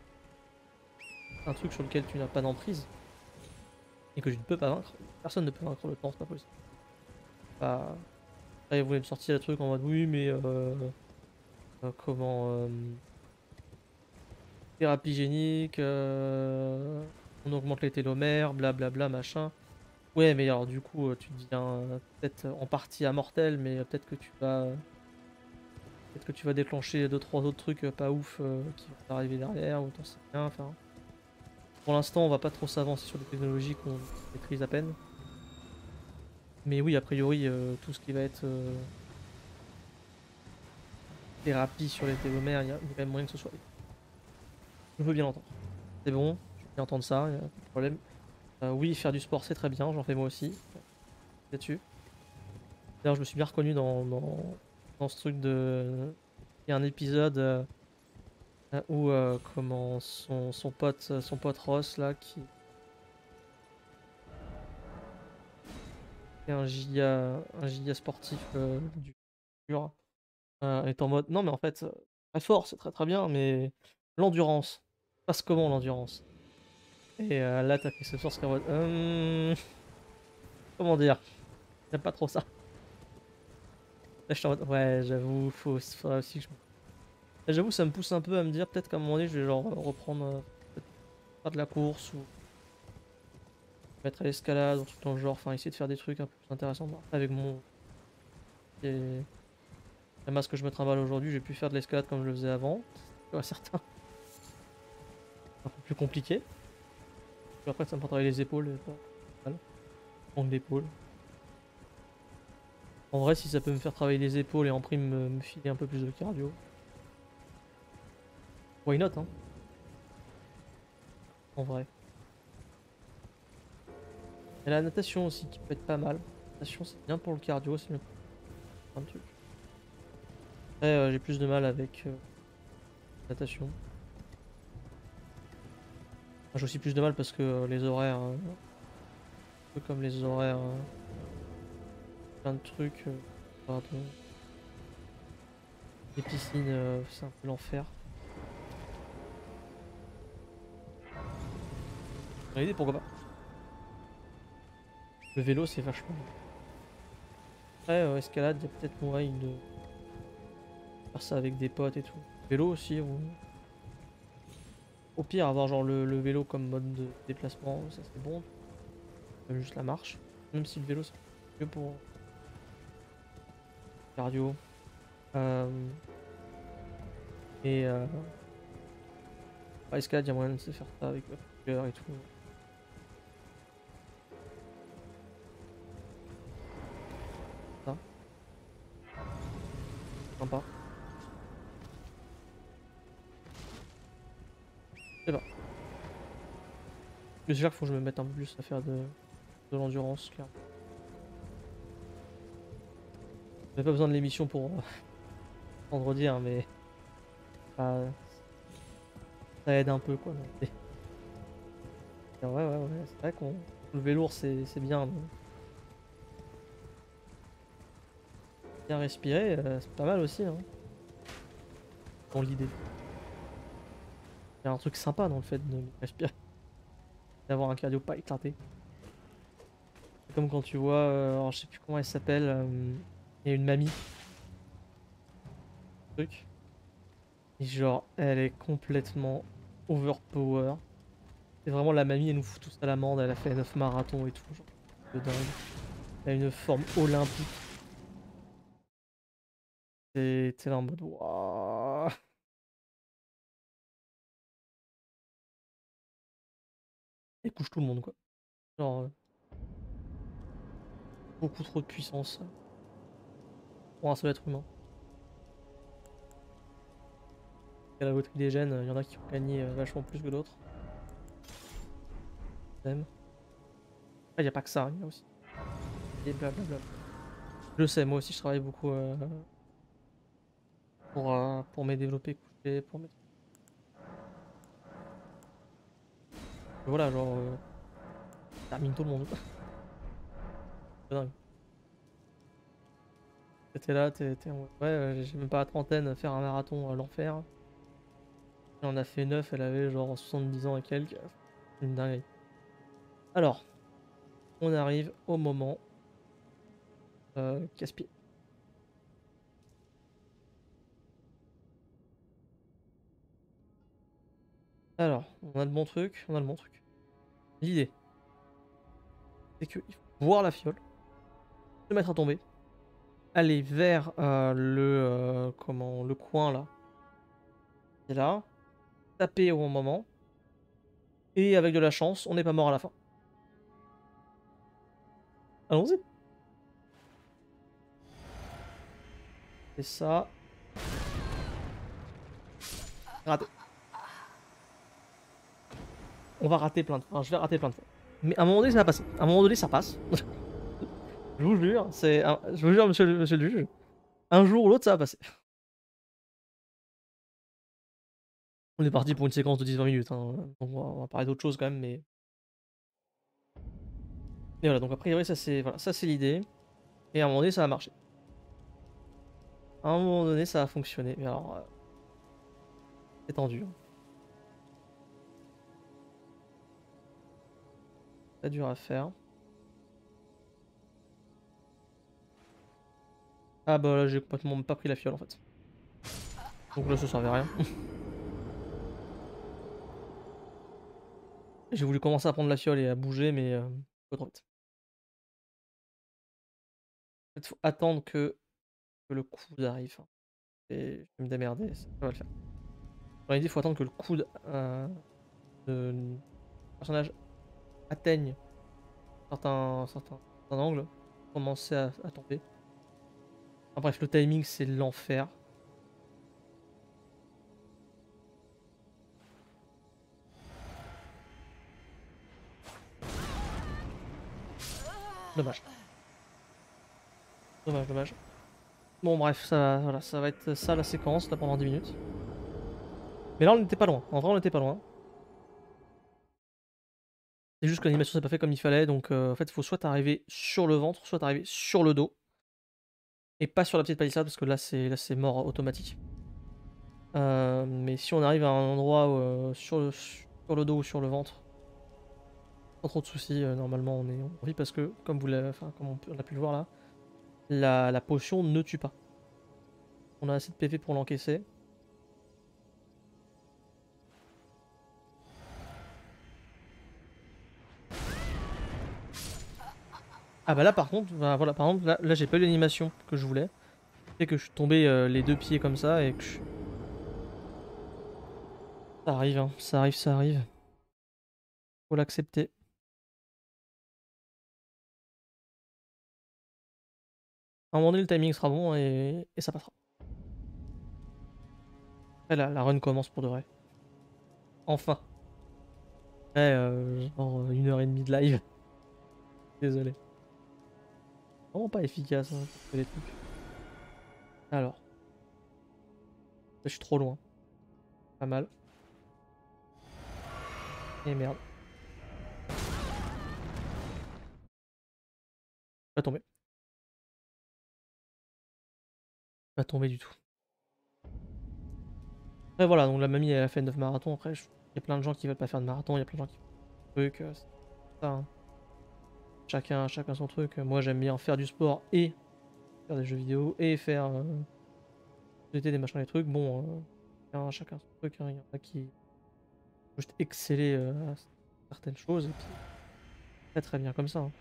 un truc sur lequel tu n'as pas d'emprise et que je ne peux pas vaincre, personne ne peut vaincre le temps, c'est pas possible. Bah, après vous voulez me sortir le truc en mode: «Oui mais heu heu, comment, hem, thérapie génique, heu, on augmente les télomères, blablabla machin». Ouais mais alors du coup, heu, tu deviens, heu, peut-être en partie immortel mais heu, peut-être que tu vas, heu, peut-être que tu vas déclencher deux trois autres trucs, heu, pas ouf, heu, qui vont t'arriver derrière ou tu sais rien, enfin. Pour l'instant on va pas trop s'avancer sur des technologies qu'on maîtrise à peine. Mais oui a priori, heu, tout ce qui va être, heu thérapie sur les télomères, il y a il y a quand même moyen que ce soit je veux bien l'entendre. C'est bon, je veux bien entendre ça, il y a pas de problème. Heu, oui, faire du sport, c'est très bien, j'en fais moi aussi, là-dessus. D'ailleurs, je me suis bien reconnu dans dans dans ce truc de il y a un épisode, heu heu, où, heu, comment son son pote, son pote Ross là qui est un giga un giga sportif, heu, du futur, heu, est en mode: «Non mais en fait, heu, très fort, c'est très, très bien, mais l'endurance, ça se passe comment l'endurance?» Et heu, là, tu as Chris Hemsworth qui est en mode: «Hem, comment dire? J'aime pas trop ça». Là, j'étais en mode: «Ouais, j'avoue, faut s faudrait aussi que je me» là, j'avoue, ça me pousse un peu à me dire peut-être qu'à un moment donné, je vais genre, heu, reprendre, heu, peut-être faire de la course ou mettre à l'escalade, un truc dans le genre, enfin essayer de faire des trucs un peu plus intéressants. Bon, après avec mon et la masse que je me trimballe aujourd'hui, je vais plus faire de l'escalade comme je le faisais avant, c'est sûr et certain. Un peu plus compliqué. Puis après ça me fera travailler les épaules et pas mal, manque d'épaules. En vrai, si ça peut me faire travailler les épaules et en prime me me filer un peu plus de cardio, why not, hein? En vrai. Il y a la natation aussi qui peut être pas mal. Natation, c'est bien pour le cardio, c'est bien pour plein de trucs. Après, heu, j'ai plus de mal avec, heu, natation. Enfin, j'ai aussi plus de mal parce que, heu, les horaires, heu, un peu comme les horaires, heu, plein de trucs, heu Pardon. Les piscines, euh, c'est un peu l'enfer. Dans l'idée, pourquoi pas. Le vélo, c'est vachement bien. Après, euh, escalade, il y a peut-être moyen de faire ça avec des potes et tout. Vélo aussi, ou... Au pire, avoir genre le, le vélo comme mode de déplacement, ça c'est bon. Même juste la marche. Même si le vélo, c'est que pour cardio. Euh... Et euh... bah, escalade, il y a moyen de se faire ça avec plusieurs et tout. Ça, sympa. Je sais pas. Mais c'est sûr qu'il faut que je me mette un peu plus à faire de, de l'endurance, clairement. J'avais pas besoin de l'émission pour euh, vendredi, hein, mais bah, ça aide un peu quoi. Donc, c'est- ouais, ouais, ouais, c'est vrai qu'on soulever lourd, c'est c'est bien. Mais bien respirer, euh, c'est pas mal aussi, hein, dans l'idée. Il y a un truc sympa dans le fait de respirer, d'avoir un cardio pas éclaté. C'est comme quand tu vois, euh, alors, je sais plus comment elle s'appelle, euh, il y a une mamie, truc, et genre elle est complètement overpower. C'est vraiment la mamie, elle nous fout tous à l'amende, elle a fait neuf marathons et tout, genre, de dingue. Elle a une forme olympique. Et t'es là en mode waouh. Elle couche tout le monde quoi. Genre euh, beaucoup trop de puissance euh, pour un seul être humain. Et la loterie des gènes, il y en a qui ont gagné euh, vachement plus que d'autres. Même. Il n'y a pas que ça, il y a aussi. Et blablabla. Je sais, moi aussi je travaille beaucoup euh, pour, euh, pour me développer coucher, pour mes... Voilà, genre, euh, termine tout le monde. C'est dingue. T'étais là, t'es t'es en mode, ouais, euh, j'ai même pas la trentaine, faire un marathon à l'enfer. Elle en a fait neuf, elle avait genre soixante-dix ans et quelques. Une dinguerie. Alors, on arrive au moment euh, casse-pied. Alors, on a le bon truc, on a le bon truc. L'idée, c'est qu'il faut voir la fiole, se mettre à tomber, aller vers euh, le, euh, comment, le coin là, et là, taper au bon moment, et avec de la chance, on n'est pas mort à la fin. Allons-y. Et ça, raté. On va rater plein de fois. Enfin, je vais rater plein de fois. Mais à un moment donné, ça va passer. À un moment donné, ça passe. Je vous jure, c'est, un- je vous jure, monsieur, le- monsieur le juge, un jour ou l'autre, ça va passer. On est parti pour une séquence de dix vingt minutes, hein. Donc on va, on va parler d'autre chose quand même, mais... Mais voilà, donc a priori, ça c'est voilà, ça c'est l'idée. Et à un moment donné, ça va marcher. À un moment donné, ça a fonctionné. Mais alors, euh, c'est tendu, hein. C'est dur à faire. Ah bah là, j'ai complètement pas pris la fiole en fait. Donc là, ça servait à rien. J'ai voulu commencer à prendre la fiole et à bouger, mais euh, pas trop vite. En fait, faut attendre que, que le coude arrive, hein. Et je vais me démerder, ça va le faire. J'aurais dit, il faut attendre que le coude euh, de du personnage atteigne certains, certains, certains angles, pour commencer à, à tomber. Enfin, bref, le timing, c'est l'enfer. Dommage. Dommage, dommage. Bon, bref, ça, voilà, ça va être ça la séquence là pendant dix minutes. Mais là, on n'était pas loin. En vrai, on n'était pas loin. C'est juste que l'animation s'est pas fait comme il fallait. Donc, euh, en fait, il faut soit arriver sur le ventre, soit arriver sur le dos. Et pas sur la petite palissade parce que là c'est là c'est mort automatique. Euh, mais si on arrive à un endroit où, euh, sur, le, sur le dos ou sur le ventre, pas trop de soucis, euh, normalement on est en vie parce que comme vous l'avez, enfin comme on, peut- on a pu le voir là, la, la potion ne tue pas. On a assez de P V pour l'encaisser. Ah bah là par contre, bah, voilà, par exemple là, là j'ai pas eu l'animation que je voulais. C'est que je suis tombé euh, les deux pieds comme ça et que je... Ça arrive, hein, ça arrive, ça arrive. Faut l'accepter. À un moment donné, le timing sera bon et, et ça passera. Après, la, la run commence pour de vrai. Enfin. Ouais, euh, genre une heure et demie de live. Désolé. Vraiment pas efficace, hein, pour faire les trucs. Alors. Là, je suis trop loin. Pas mal. Et merde. Pas tombé. Pas tombé du tout. Après voilà, donc la mamie elle a fait neuf marathons. Après, il y a plein de gens qui veulent pas faire de marathon. Il y a plein de gens qui font des trucs. euh, c'est ça, hein. Chacun, chacun son truc. Moi j'aime bien faire du sport et faire des jeux vidéo et faire euh, des machins, des trucs. Bon, euh, chacun, chacun son truc, hein. Il y en a qui juste exceller euh, à certaines choses et puis très très bien comme ça, hein.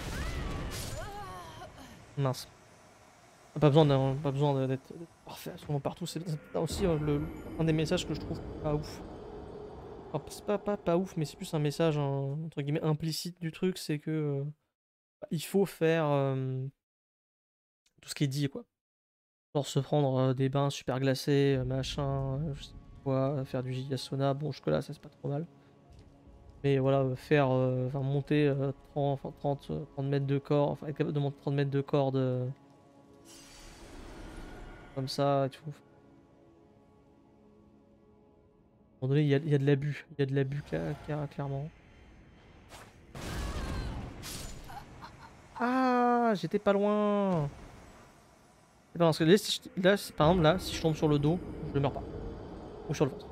Mince. Pas besoin d'un- pas besoin de- d'être d'être parfait absolument partout. C'est c'est aussi euh, le, un des messages que je trouve pas ouf. Enfin, c'est pas, pas, pas ouf, mais c'est plus un message hein, entre guillemets implicite du truc, c'est que euh, il faut faire euh, tout ce qui est dit, quoi. Genre se prendre euh, des bains super glacés, euh, machin, euh, je sais pas quoi, faire du giga sauna, bon jusque là ça c'est pas trop mal. Mais voilà, euh, faire, euh, enfin monter euh, trente, enfin, trente, euh, trente mètres de corde, enfin être capable de monter trente mètres de corde euh, comme ça et tout. À un moment donné, il y a, il y a de l'abus, il y a de l'abus cla- cla- clairement. Ah, j'étais pas loin. C'est pas parce que là, si je- là, si- par exemple, là, si je tombe sur le dos, je ne meurs pas. Ou sur le ventre.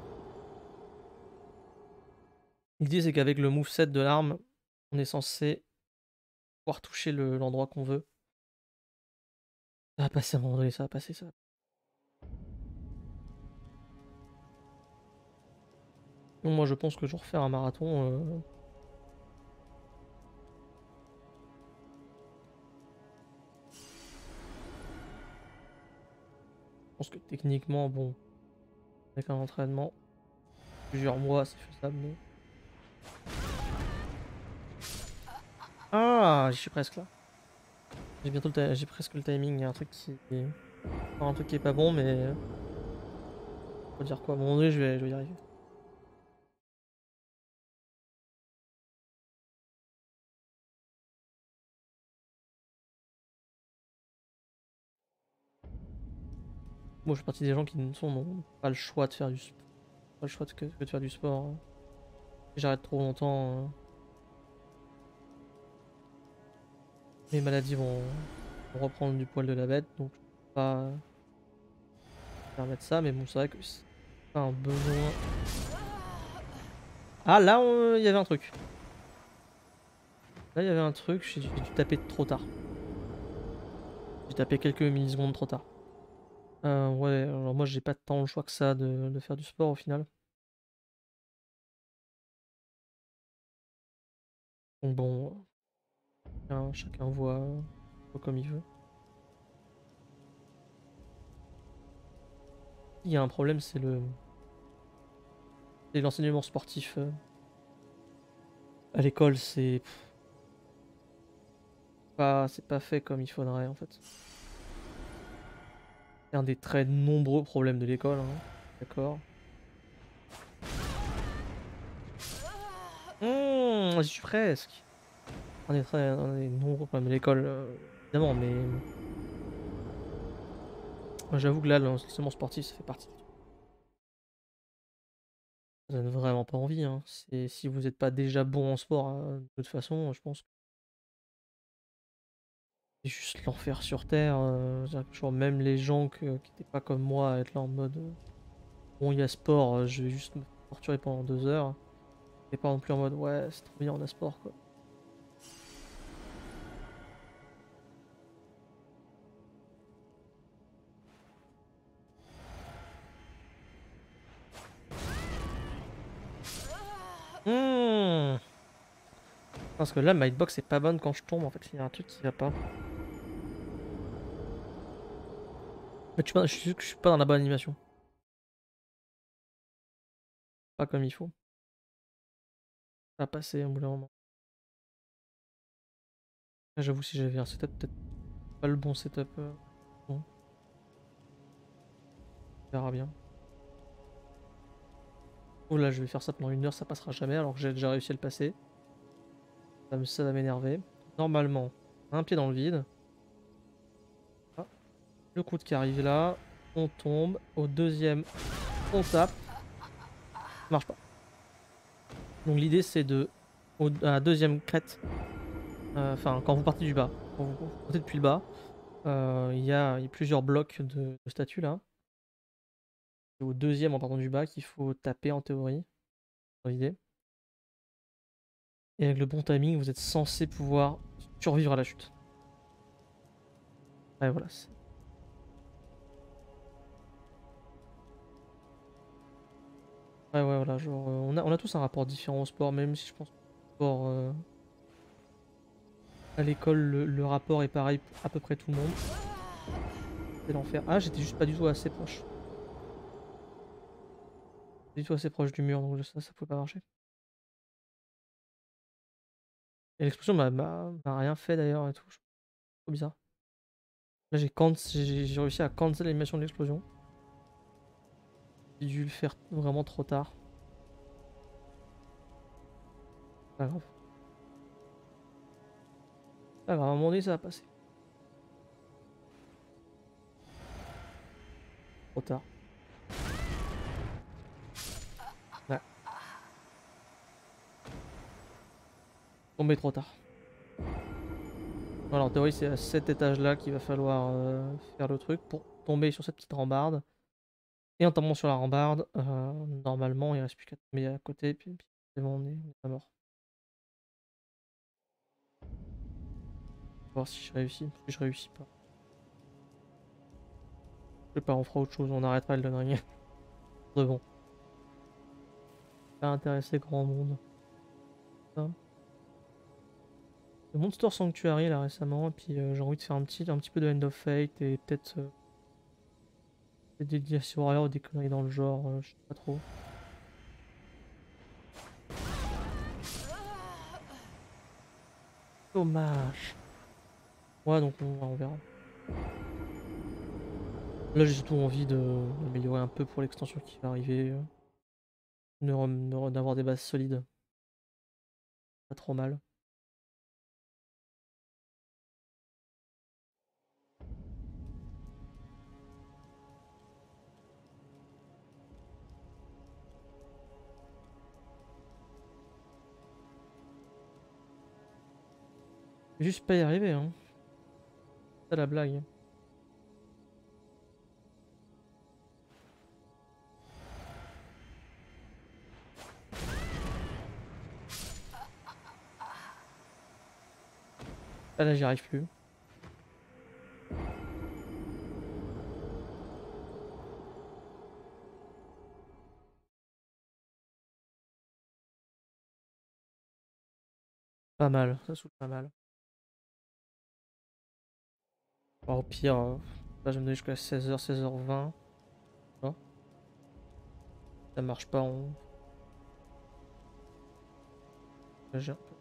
L'idée, c'est qu'avec le moveset de l'arme, on est censé pouvoir toucher le- l'endroit qu'on veut. Ça va passer à un moment donné, ça va passer, ça. Donc, moi, je pense que je vais refaire un marathon. euh, Je pense que techniquement, bon, avec un entraînement, plusieurs mois, c'est faisable, mais... Ah, j'y suis presque là. J'ai bientôt le ti- j'ai presque le timing. Il y a un truc qui... Enfin, un truc qui est pas bon, mais... Faut dire quoi? À un moment donné, je vais, je vais y arriver. Moi, je fais partie des gens qui ne sont, n'ont pas le choix de faire du sport. Pas le choix de, que, que de faire du sport, hein. Si j'arrête trop longtemps, euh, mes maladies vont, vont reprendre du poil de la bête, donc je peux pas permettre ça, mais bon, c'est vrai que c'est pas un besoin. Ah, là, on- il y avait un truc. Là, il y avait un truc, j'ai dû, j'ai dû taper trop tard. J'ai tapé quelques millisecondes trop tard. Euh, ouais, alors moi, j'ai pas tant le choix que ça de, de faire du sport au final. Donc bon, chacun, chacun voit, voit comme il veut. Il y a un problème, c'est le, c'est l'enseignement sportif. euh, À l'école, c'est pas, c'est pas fait comme il faudrait en fait. C'est un des très nombreux problèmes de l'école, hein. D'accord. Mmh, j'y suis presque. Un des très, un des nombreux problèmes de l'école, euh, évidemment, mais moi, j'avoue que là, l'enseignement sportif, ça fait partie du truc. Ça donne vraiment pas envie, hein. C'est, si vous n'êtes pas déjà bon en sport, hein, de toute façon, je pense. C'est juste l'enfer sur terre. Euh, c'est-à-dire que genre, même les gens que- qui étaient pas comme moi à être là en mode euh, bon, il y a sport, euh, je vais juste me torturer pendant deux heures. Et pas non plus en mode ouais, c'est trop bien, on a sport quoi. Mmh. Parce que là, ma hitbox est pas bonne quand je tombe en fait, il y a un truc qui va pas. Mais je suis pas, je suis, je suis pas dans la bonne animation. Pas comme il faut. Ça va passer au bout d'un moment. Là, j'avoue, si j'avais un setup, peut-être pas le bon setup. euh, Bon, on verra bien. Oh là, je vais faire ça pendant une heure, ça passera jamais alors que j'ai déjà réussi à le passer. Ça, me- ça va m'énerver. Normalement, un pied dans le vide. Ah, le coude qui arrive là. On tombe. Au deuxième, on tape. Ça marche pas. Donc l'idée c'est de, au, à la deuxième crête, euh, enfin quand vous partez du bas, quand vous, vous partez depuis le bas, euh, il y, a, il y a plusieurs blocs de, de statues là. C'est au deuxième en partant du bas qu'il faut taper en théorie, dans l'idée. Et avec le bon timing, vous êtes censé pouvoir survivre à la chute. Ouais, voilà. c'est- Ouais, ouais, voilà. Genre, euh, on a, on a tous un rapport différent au sport, même si je pense que le sport, euh, à l'école, le, le rapport est pareil pour à peu près tout le monde. C'est l'enfer. Ah, j'étais juste pas du tout assez proche. Du tout assez proche du mur, donc ça, ça pouvait pas marcher. Et l'explosion m'a m'a- m'a rien fait d'ailleurs et tout. je- Trop bizarre. Là, j'ai can- j'ai j'ai réussi à cancel l'animation de l'explosion. J'ai dû le faire vraiment trop tard. Pas grave. Pas grave, à un moment donné, ça va passer. Trop tard. Ouais. Tombé trop tard. Voilà, en théorie, c'est à cet étage-là qu'il va falloir euh, faire le truc pour tomber sur cette petite rambarde. Et en tombant sur la rambarde, euh, normalement, il reste plus qu'à tomber à côté, puis, puis c'est bon, on est, on est pas mort. On va voir si je réussis. Si je réussis pas. Je sais pas, on fera autre chose, on arrêtera le ring. De bon. Pas intéresser grand monde. Hein. Le Monster Sanctuary là récemment, et puis euh, j'ai envie de faire un petit, un petit peu de End of Fate et peut-être euh, des Dynasty Warrior ou des conneries dans le genre, euh, je sais pas trop. Dommage. Ouais, donc on, on verra. Là, j'ai surtout envie de d'améliorer un peu pour l'extension qui va arriver. euh, de rem- de re- D'avoir des bases solides. Pas trop mal. Juste pas y arriver, hein. C'est ça la blague. Ah, là, j'y arrive plus. Pas mal, ça saoule pas mal. Bon, au pire, euh, là, je vais me donner jusqu'à seize heures, seize heures vingt. Ça ça marche pas, on... Là, j'ai un peu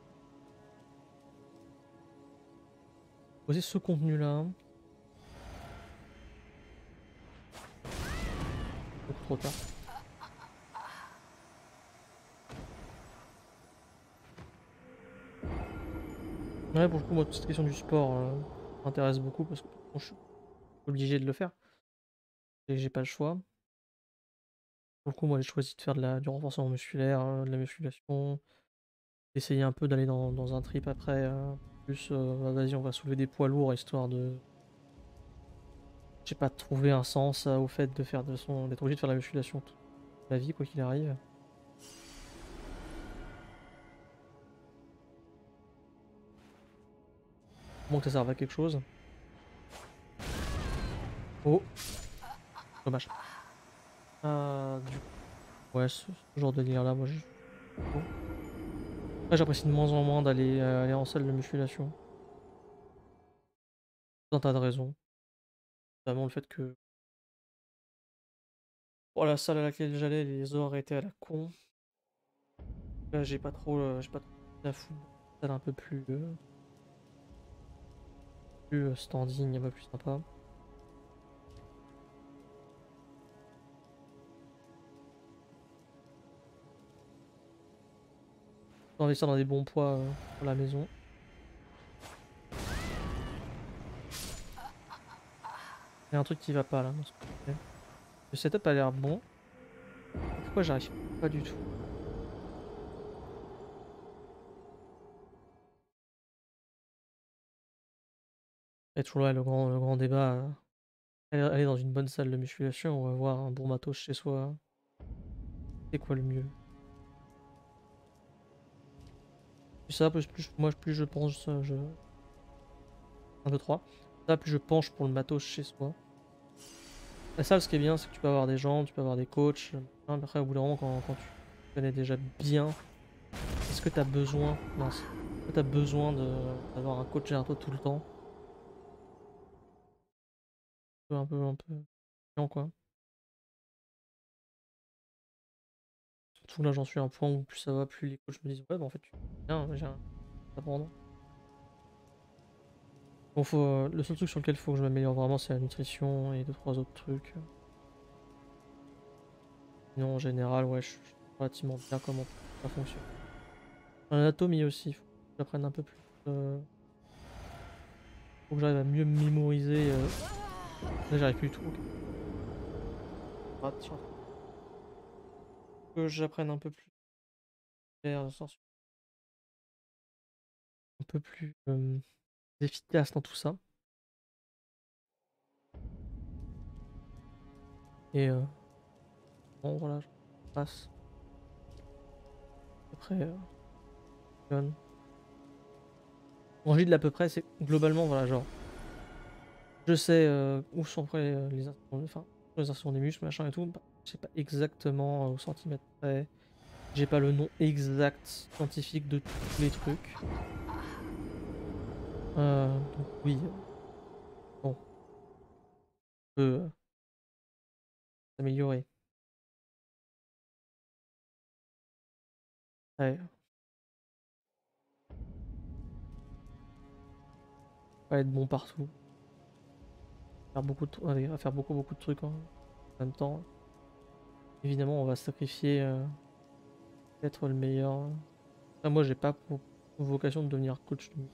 posé ce contenu-là. Beaucoup trop tard. Ouais, pour le coup, moi, toute cette question du sport euh, m'intéresse beaucoup parce que bon, je suis obligé de le faire. Et j'ai pas le choix. Pour le coup, moi, j'ai choisi de faire de la, du renforcement musculaire, euh, de la musculation, d'essayer un peu d'aller dans, dans un trip après. euh, plus, euh, bah, vas-y, on va soulever des poids lourds histoire de. J'ai pas trouvé un sens euh, au fait de faire de son. D'être obligé de faire la musculation toute la vie, quoi qu'il arrive. Bon, que ça serve à quelque chose. Oh, dommage. Euh, du coup, ouais, ce, ce genre de délire là, moi j'ai. Après, j'apprécie de moins en moins d'aller euh, aller en salle de musculation. Pour un tas de raisons. Notamment le fait que. Pour la salle à laquelle j'allais, les horaires étaient à la con. Là, j'ai pas trop, euh, j'ai pas trop la foutre. Une salle un peu plus, euh, plus euh, standing, un peu plus sympa. Faut investir dans des bons poids euh, pour la maison. Il y a un truc qui va pas là dans ce que je fais. Le setup a l'air bon. Pourquoi j'arrive pas du tout? Il y a toujours là le grand, le grand débat. euh, Aller aller dans une bonne salle de musculation ou avoir un bon matos chez soi. C'est quoi le mieux? Plus ça, plus, plus moi plus je pense, euh, je. un, deux, trois. Ça, plus je penche pour le matos chez soi. La salle, ce qui est bien, c'est que tu peux avoir des gens, tu peux avoir des coachs. Hein, mais après, au bout d'un moment, quand, quand tu connais déjà bien, est-ce que tu as besoin, mince, est-ce que tu as besoin de- d'avoir un coach derrière toi tout le temps? Un peu, un peu, un peu chiant, quoi. Surtout là, j'en suis à un point où plus ça va, plus les coachs me disent ouais, bah en fait, tu fais bien, j'ai rien à apprendre. Bon, faut, euh, le seul truc sur lequel il faut que je m'améliore vraiment, c'est la nutrition et deux, trois autres trucs. Sinon, en général, ouais, je suis relativement bien comment ça fonctionne. L'anatomie aussi, il faut que j'apprenne un peu plus. Euh, faut que j'arrive à mieux mémoriser. Euh... Là, j'arrive plus du tout. Ok. Ah, tiens. Faut que j'apprenne un peu plus. Faire, sorte un peu plus euh, efficace dans tout ça. Et euh, bon, voilà, je passe. Après, euh, Gun. Quand je dis de l'à peu près, c'est globalement, voilà, genre, je sais euh, où sont près euh, les instruments, enfin, les instruments des muscles, machin et tout. Bah, je sais pas exactement euh, au centimètre près. J'ai pas le nom exact scientifique de tous les trucs. Euh, donc oui, euh, bon, on peut euh, s'améliorer. Ouais, pas être bon partout. Faire beaucoup de, tr- ouais, à faire beaucoup beaucoup de trucs en même temps. Évidemment, on va sacrifier euh, être le meilleur. Après, moi, j'ai pas pour vocation de devenir coach. de-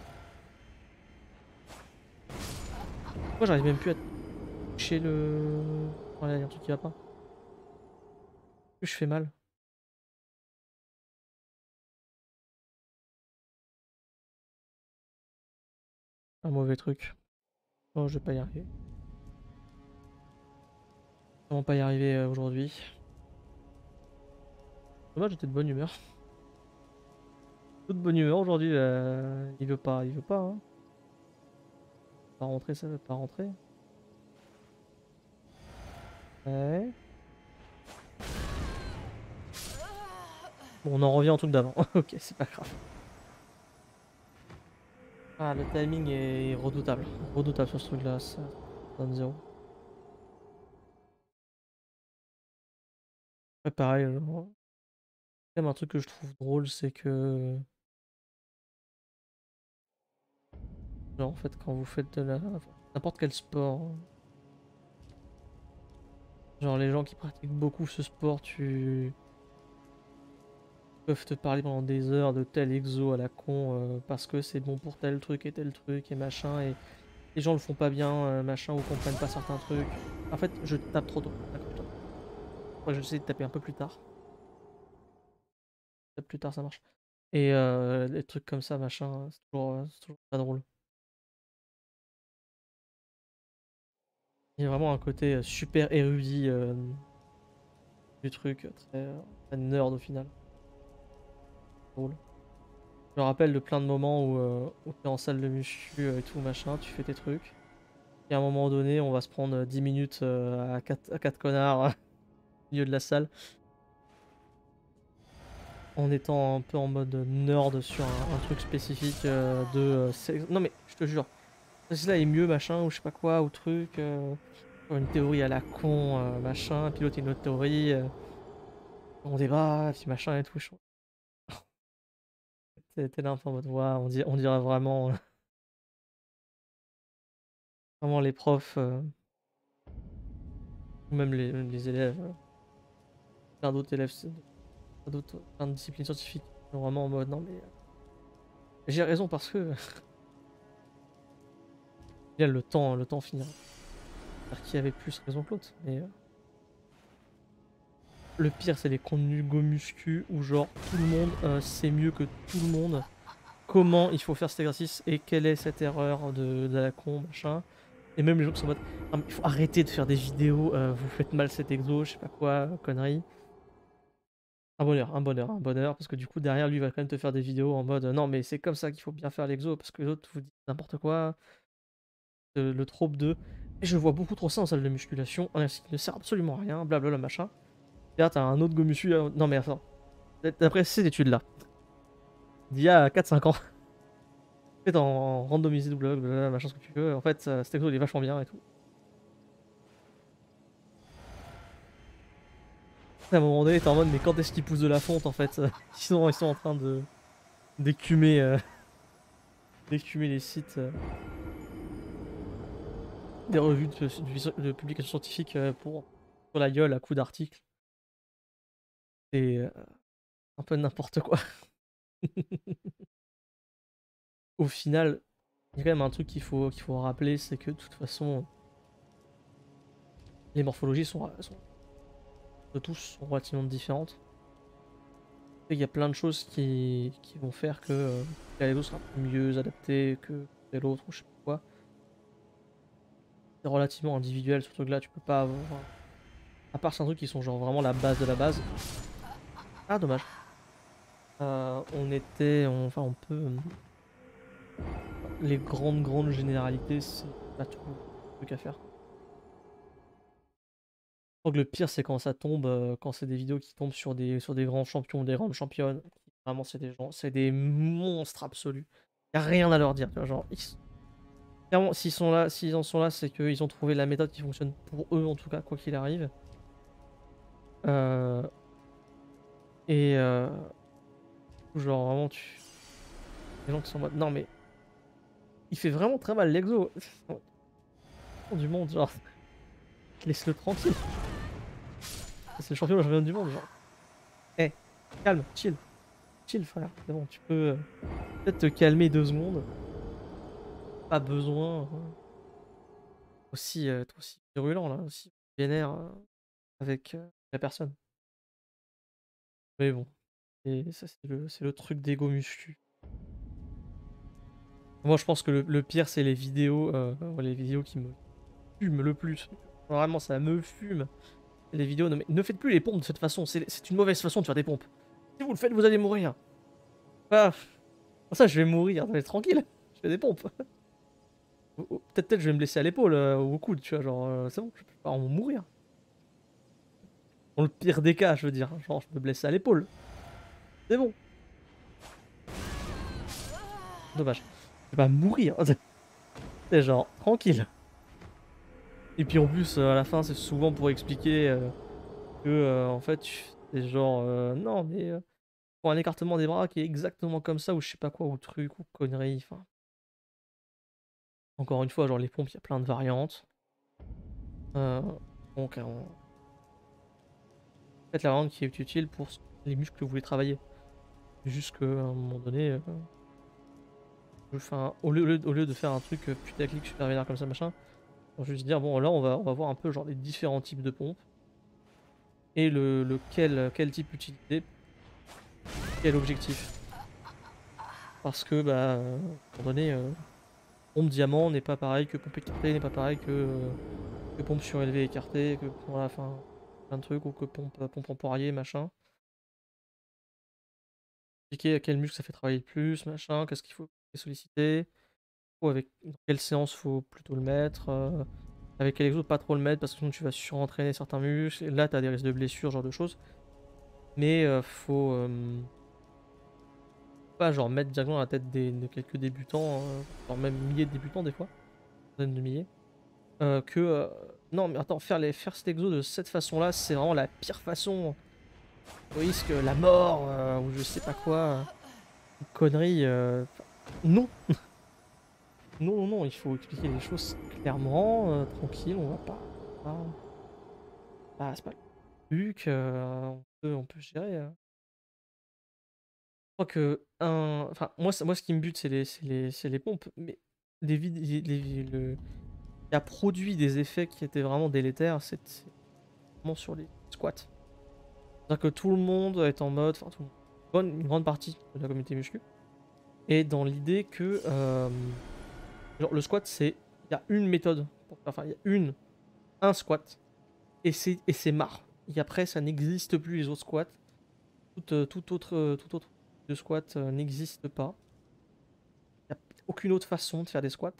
Moi, j'arrive même plus à toucher le. Voilà, il y a un truc qui va pas. Plus je fais mal. Un mauvais truc. Oh, je vais pas y arriver. Comment pas y arriver euh, aujourd'hui? Dommage, j'étais de bonne humeur. Toute bonne humeur aujourd'hui. euh, Il veut pas, il veut pas. Hein. Pas rentrer, ça veut pas rentrer. Ouais. Bon, on en revient au truc d'avant. Ok, c'est pas grave. Ah, le timing est redoutable. Redoutable sur ce truc-là. Ça donne zéro. Ouais, pareil. Genre, même un truc que je trouve drôle, c'est que. Genre, en fait, quand vous faites de la. enfin, n'importe quel sport. Hein. Genre, les gens qui pratiquent beaucoup ce sport, tu. peuvent te parler pendant des heures de tel exo à la con euh, parce que c'est bon pour tel truc et tel truc et machin et les gens le font pas bien euh, machin ou comprennent pas certains trucs. En fait, je tape trop tôt. D'accord, je tape. Moi, je vais essayer de taper un peu plus tard. Tape plus tard, ça marche. Et euh, des trucs comme ça, machin, c'est toujours, euh, c'est toujours pas drôle. Il y a vraiment un côté euh, super érudit euh, du truc, très, euh, très nerd au final. Drôle. Je me rappelle de plein de moments où, euh, où t'es en salle de muscu euh, et tout machin, tu fais tes trucs. Et à un moment donné, on va se prendre euh, dix minutes euh, à quatre à quatre connards au milieu de la salle. En étant un peu en mode nerd sur un, un truc spécifique euh, de... euh, c'est- non mais, je te jure, celle-là est mieux, machin, ou je sais pas quoi, ou truc. euh, une théorie à la con, euh, machin, piloter une autre théorie. euh, on débat, puis machin et tout. je- T'es t'es là un peu en mode, ouah, on, dirait, on dirait vraiment, vraiment les profs, euh, ou même les, même les élèves, euh, plein d'autres élèves, c'est- plein d'autres, plein de disciplines scientifiques, qui sont vraiment en mode, non mais... euh, j'ai raison parce que... Bien, le temps, le temps finira. Par qui avait plus raison que l'autre, mais... euh, le pire, c'est les contenus go muscu où genre tout le monde euh, sait mieux que tout le monde comment il faut faire cet exercice et quelle est cette erreur de, de la con, machin. Et même les gens qui sont en mode, ah, mais il faut arrêter de faire des vidéos, euh, vous faites mal cet exo, je sais pas quoi, conneries. Un bonheur, un bonheur, un bonheur, parce que du coup derrière lui il va quand même te faire des vidéos en mode, non mais c'est comme ça qu'il faut bien faire l'exo, parce que les autres vous disent n'importe quoi. Euh, le trope de, et je vois beaucoup trop ça en salle de musculation, un exercice qui ne sert absolument à rien, blablabla machin. Et là t'as un autre go muscu, euh, non mais attends, d'après ces études là, d'il y a quatre cinq ans, fait en randomisé double, blablabla, machin, ce que tu veux. En fait, euh, cet exo il est vachement bien et tout. À un moment donné, t'es en mode, mais quand est-ce qu'ils poussent de la fonte en fait? Ils sont, ils sont en train de d'écumer euh, d'écumer les sites euh, des revues de, de, de publications scientifiques euh, pour sur la gueule à coups d'articles. C'est euh, un peu n'importe quoi. Au final, il y a quand même un truc qu'il faut, qu'il faut rappeler, c'est que de toute façon, les morphologies sont, sont de tous sont relativement différentes. Et il y a plein de choses qui, qui vont faire que euh, Galego sera mieux adapté que tel autre ou je sais pas quoi. C'est relativement individuel ce truc là, tu peux pas avoir... À part certains trucs qui sont genre vraiment la base de la base. Ah dommage. Euh, on était... on- Enfin on peut... euh, Les grandes grandes généralités, c'est pas trop le truc à faire. Je crois que le pire c'est quand ça tombe, euh, quand c'est des vidéos qui tombent sur des, sur des grands champions, des grandes championnes. Vraiment c'est des gens, c'est des monstres absolus. Y a rien à leur dire, tu vois, genre... ils clairement, s'ils sont là, s'ils en sont là, c'est qu'ils ont trouvé la méthode qui fonctionne pour eux, en tout cas, quoi qu'il arrive. Euh, et euh, genre, vraiment, tu... Les gens qui sont en mode, non mais, il fait vraiment très mal l'exo. Du monde, genre, laisse-le tranquille. C'est le champion champion du monde, genre. Eh, calme, chill, chill, frère. C'est bon, tu peux euh, peut-être te calmer deux secondes. Pas besoin hein, aussi, euh, être aussi virulent, là, aussi vénère euh, avec euh, la personne. Mais bon, et ça, c'est le, c'est le truc d'ego muscu. Moi, je pense que le, le pire, c'est les vidéos, euh, ouais, les vidéos qui me fument le plus. Vraiment, ça me fume. Les vidéos, ne, mais ne faites plus les pompes de cette façon. C'est c'est une mauvaise façon de faire des pompes. Si vous le faites, vous allez mourir. Ah, ça, je vais mourir. Attendez, tranquille. Je fais des pompes. Ou- ou Peut-être, peut-être, je vais me blesser à l'épaule euh, ou au coude, tu vois. Genre, euh, c'est bon, je peux pas en mourir. Dans le pire des cas, je veux dire. Genre, je me blesse à l'épaule. C'est bon. Dommage. Je vais pas mourir. C'est genre, tranquille. Et puis en plus, euh, à la fin, c'est souvent pour expliquer. euh, que euh, en fait c'est genre euh, non mais euh, pour un écartement des bras qui est exactement comme ça ou je sais pas quoi ou truc ou connerie enfin encore une fois genre les pompes il y a plein de variantes. Euh, donc euh, en fait la variante qui est utile pour les muscles que vous voulez travailler juste qu'à un moment donné euh, enfin au lieu, au lieu de faire un truc euh, putaclic super vénère comme ça machin on va juste dire bon là on va on va voir un peu genre les différents types de pompes et le, lequel quel type utiliser quel objectif. Parce que, bah, heu, à un moment donné, heu, pompe diamant n'est pas pareil que pompe écartée, n'est pas pareil que, heu, que pompe surélevée écartée, que voilà, enfin, plein de trucs ou que pompe, heu, pompe en poirier, machin. Expliquer à quel muscle ça fait travailler le plus, machin, qu'est-ce qu'il faut solliciter, ou avec dans quelle séance faut plutôt le mettre, heu, avec quel exo pas trop le mettre parce que sinon tu vas surentraîner certains muscles et là tu as des risques de blessures, ce genre de choses. Mais, heu, faut, hem, pas genre mettre directement dans la tête des de quelques débutants, heu, voire même milliers de débutants des fois, dizaines de milliers, heu, que, heu, non mais attends, faire les faire cet exo de cette façon-là, c'est vraiment la pire façon, au risque, la mort, heu, ou je sais pas quoi, une connerie, heu, enfin, non! Non, non, non, il faut expliquer les choses clairement, heu, tranquille, on va pas pas bah, c'est pas le truc, heu, on peut on peut gérer, heu. Je crois qu'un enfin, moi ça moi ce qui me bute, c'est les c'est les c'est les pompes, mais les vid les les le qui a produit des effets qui étaient vraiment délétères, c'est c'est vraiment sur les squats. C'est-à-dire que tout le monde est en mode enfin tout le monde, bonne une grande partie de la communauté muscu est dans l'idée que, hem, genre le squat c'est il y a une méthode pour faire enfin il y a une un squat. Et c'est et c'est marre. Et après ça n'existe plus les autres squats. Toute, heu, toute autre, heu, toute autre de squat, heu, n'existe pas. Il y a aucune autre façon de faire des squats.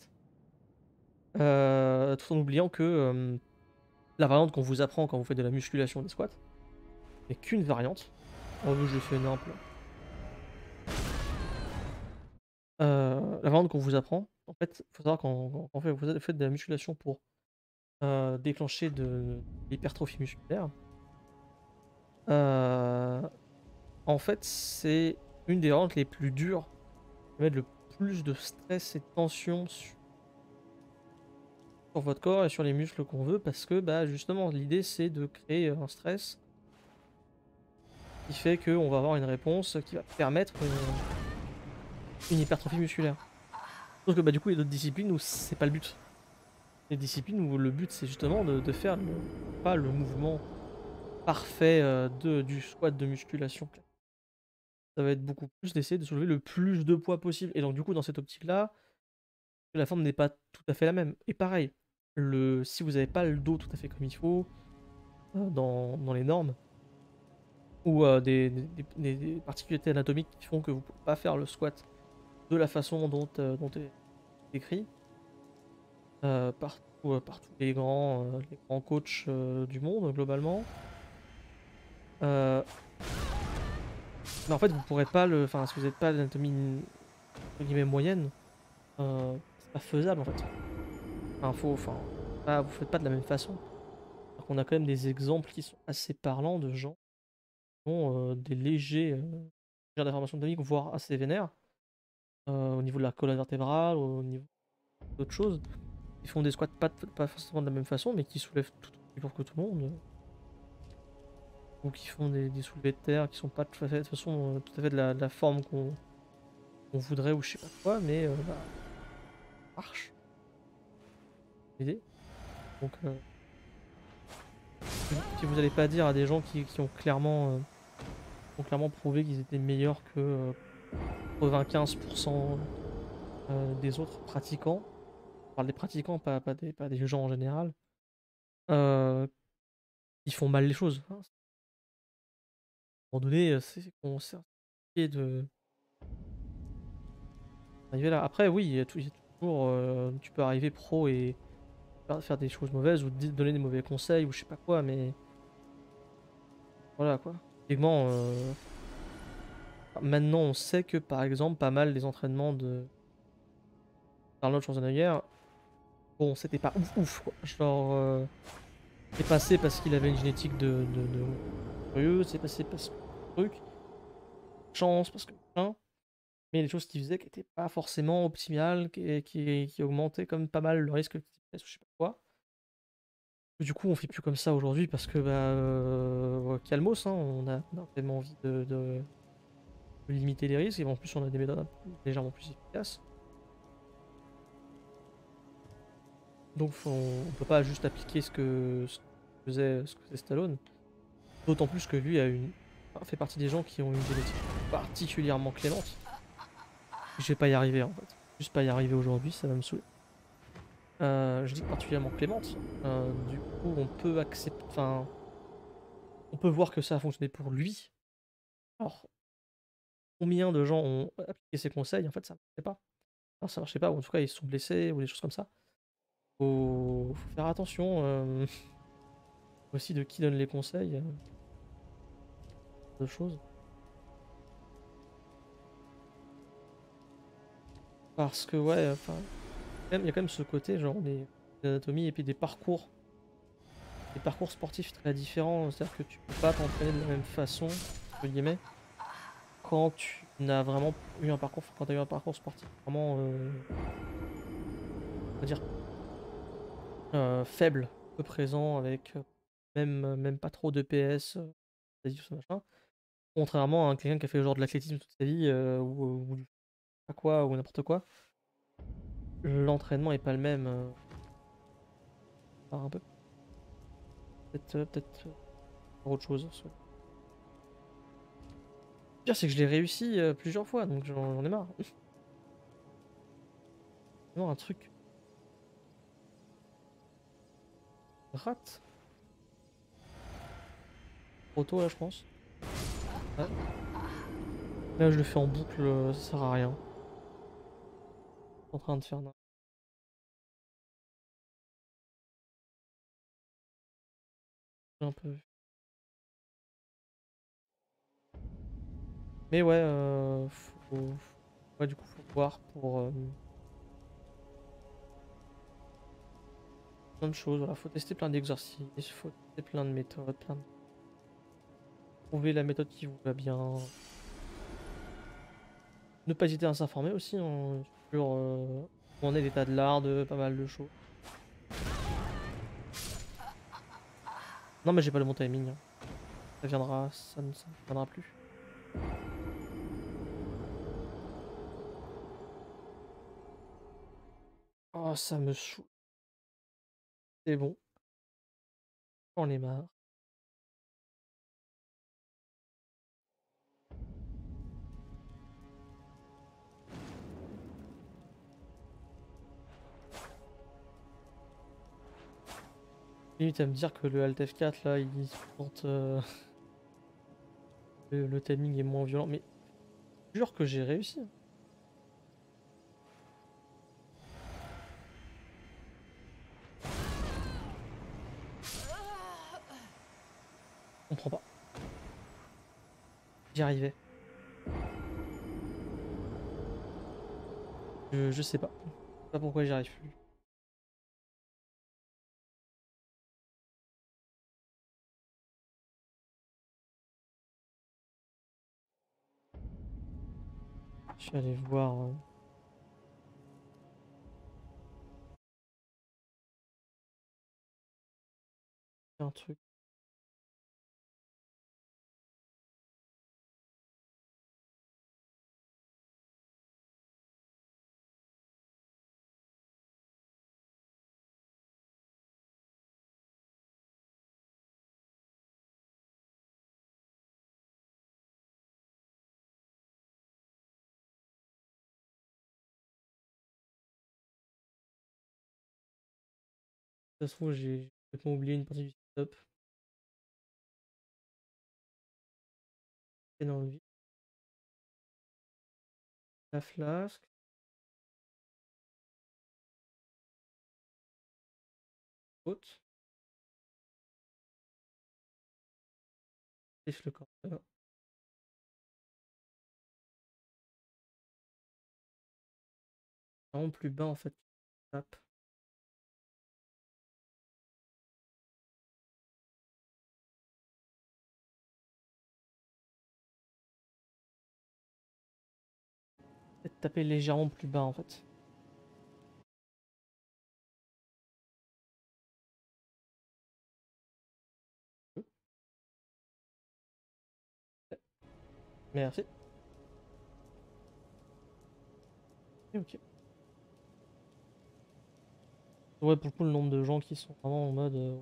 Heu, tout en oubliant que, hem, la variante qu'on vous apprend quand vous faites de la musculation des squats n'est qu'une variante. Oh je fais nimp là. Heu, la variante qu'on vous apprend, en fait, faut savoir quand quand quand fait vous faites de la musculation pour, heu, déclencher de l'hypertrophie musculaire, heu, en fait, c'est une des variantes les plus dures mettre le plus de stress et de tension sur votre corps et sur les muscles qu'on veut parce que, bah, justement, l'idée c'est de créer un stress qui fait qu'on va avoir une réponse qui va permettre une, une hypertrophie musculaire. Sauf que, bah, du coup, il y a d'autres disciplines où c'est pas le but. Les disciplines où le but c'est justement de, de faire le, pas le mouvement parfait euh, de, du squat de musculation. Ça va être beaucoup plus d'essayer de soulever le plus de poids possible. Et donc, du coup, dans cette optique-là, la forme n'est pas tout à fait la même. Et pareil, le, si vous n'avez pas le dos tout à fait comme il faut, euh, dans, dans les normes, ou euh, des, des, des- des particularités anatomiques qui font que vous ne pouvez pas faire le squat de la façon dont, euh, dont est décrit, euh, par, euh, par tous les grands, euh, les grands coachs euh, du monde, globalement. Euh, mais en fait, vous pourrez pas le. Enfin, si vous n'êtes pas l'anatomie entre guillemets moyenne, euh, c'est pas faisable en fait. Enfin, faut, enfin, pas- vous faites pas de la même façon. Alors qu'on a quand même des exemples qui sont assez parlants de gens qui ont euh, des légers, euh, légères déformations anatomiques, voire assez vénères, euh, au niveau de la colonne vertébrale, au niveau d'autres choses. Ils font des squats pas, pas forcément de la même façon, mais qui soulèvent tout aussi lourd que tout le monde. euh, Ou qui font des, des soulevés de terre qui sont pas tout à fait, de toute façon, euh, tout à fait de la, de la forme qu'on qu'on voudrait ou je sais pas quoi, mais euh, bah, marche. L'idée. Donc, euh, si vous si vous allez pas dire à des gens qui, qui ont clairement, euh, ont clairement prouvé qu'ils étaient meilleurs que euh, quatre-vingt-quinze pour cent euh, des autres pratiquants, je parle des pratiquants, pas, pas, des, pas des gens en général, euh, ils font mal les choses. Hein. À un moment donné, euh, c'est qu'on s'est de arriver là. Après, oui, il y a, tou- il y a toujours, euh, tu peux arriver pro et faire faire des choses mauvaises ou di- donner des mauvais conseils ou je sais pas quoi, mais voilà quoi. Typiquement, euh, maintenant on sait que par exemple, pas mal des entraînements de d'Arnold Schwarzenegger, bon, c'était pas ouf ouf quoi. Genre, euh, c'est passé parce qu'il avait une génétique de, de, de curieux, c'est passé parce que truc, chance, parce que machin, mais les choses qu'il faisait qui étaient pas forcément optimales, qui, qui, qui augmentaient comme pas mal le risque qu'il ou je sais pas quoi. Du coup, on fait plus comme ça aujourd'hui parce que, bah, euh, calmos, hein, on a, on a vraiment envie de, de limiter les risques et en plus, on a des méthodes un peu légèrement plus efficaces. Donc, faut- on peut pas juste appliquer ce que, ce que faisait, ce que faisait Stallone. D'autant plus que lui a une, enfin, fait partie des gens qui ont une génétique particulièrement clémente. Je vais pas y arriver en fait. Juste pas y arriver aujourd'hui, ça va me saouler. Euh, je dis particulièrement Clémente. Euh, du coup, on peut accepter. Enfin, on peut voir que ça a fonctionné pour lui. Alors, combien de gens ont appliqué ses conseils? En fait, ça marchait pas. Alors, ça marchait pas, ou en tout cas, ils se sont blessés, ou des choses comme ça. Faut, faut faire attention euh, aussi de qui donne les conseils, euh, de choses. Parce que, ouais, enfin, il y a quand même ce côté, genre, des l'anatomie et puis des parcours. Des parcours sportifs très différents. C'est-à-dire que tu peux pas t'entraîner de la même façon, entre guillemets, quand tu n'as vraiment eu un parcours, quand tu as eu un parcours sportif vraiment, euh, on va dire, euh, faible, peu présent, avec euh, même, euh, même pas trop de P S, euh, vas-y, tout ça, machin. Contrairement à quelqu'un qui a fait le genre de l'athlétisme toute sa vie, euh, ou, ou du- pas quoi, ou n'importe quoi, l'entraînement est pas le même. euh, par un peu. Peut-être euh, peut-être, euh, pour autre chose. soit. Le pire, c'est que je l'ai réussi euh, plusieurs fois, donc j'en j'en ai marre. Vraiment un truc rate. Trop tôt là, je pense. Ouais. Là, je le fais en boucle, euh, ça sert à rien. Je suis en train de faire n'importe quoi, un peu. Mais ouais, euh, faut... ouais, du coup, faut voir pour euh, plein de choses. Voilà, faut tester plein d'exercices, faut tester plein de méthodes, plein de... trouver la méthode qui vous va bien. Ne pas hésiter à s'informer aussi hein, sur euh, où en est l'état de l'art de pas mal de choses. Non, mais j'ai pas le bon timing. hein. Ça viendra, ça ne, ça ne viendra plus. Oh, ça me saoule. C'est bon, j'en ai marre. Limite à me dire que le Alt F quatre là, il supporte euh, le, le timing est moins violent. Mais je jure que j'ai réussi. hein. Je comprends pas. J'y arrivais. Je, je sais pas. Je sais pas pourquoi j'y arrive plus. Je suis allé voir euh, un truc. Ça se trouve, j'ai complètement oublié une partie du setup. C'est dans le vide. La flasque. Haute. Et le corps. C'est vraiment plus bas en fait. Tape. Peut-être taper légèrement plus bas en fait. Merci. Et ok. Ouais, pour le coup, le nombre de gens qui sont vraiment en mode. euh,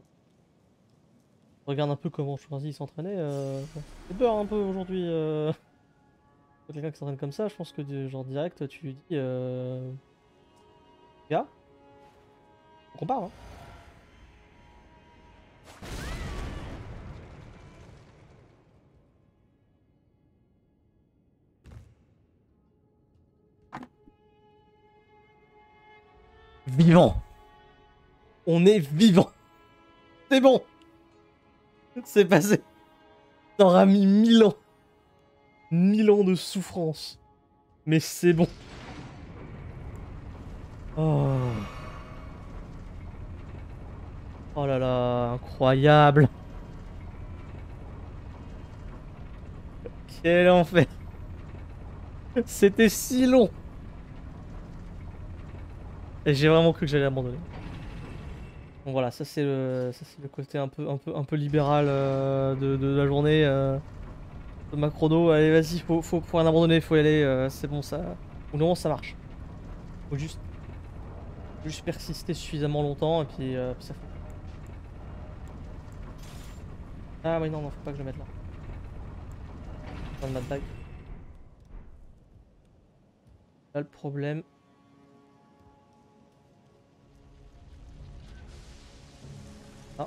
regarde un peu comment Schwarzy s'entraînait. Euh... J'ai peur un peu aujourd'hui. euh. Quand quelqu'un qui s'entraîne comme ça, je pense que de- genre direct, tu lui dis euh... Gars, faut qu'on parle, hein. Vivant. On est vivant. C'est bon. C'est passé. T'auras mis mille ans. Mille ans de souffrance. Mais c'est bon. Oh. Oh là là, incroyable. Quel enfer. C'était si long. Et j'ai vraiment cru que j'allais abandonner. Bon voilà, ça c'est le, ça, c'est le côté un peu, un peu, un peu libéral euh, de, de la journée euh, de ma chrono. Allez, vas-y, faut, faut, faut rien abandonner, faut y aller. Euh, c'est bon, ça. Au moment ça marche. Faut juste, faut juste persister suffisamment longtemps et puis, euh, puis ça fait. Ah oui, non, non, faut pas que je le mette là. Dans le map bag. Là, le problème. Ah,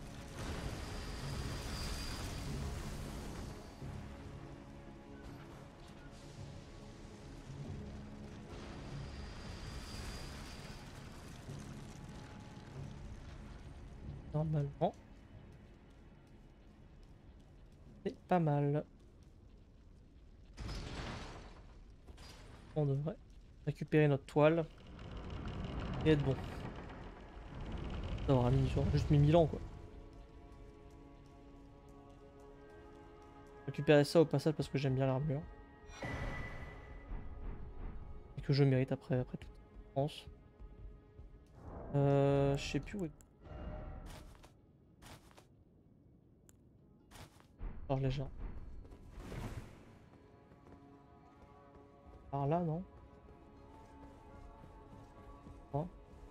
normalement, c'est pas mal. On devrait récupérer notre toile et être bon. Ça aura mis genre juste mis mille ans quoi. Récupérer ça au passage parce que j'aime bien l'armure. Et que je mérite après, après tout. Je pense. Euh, je sais plus où est. Charge légère. Par là, non? Non.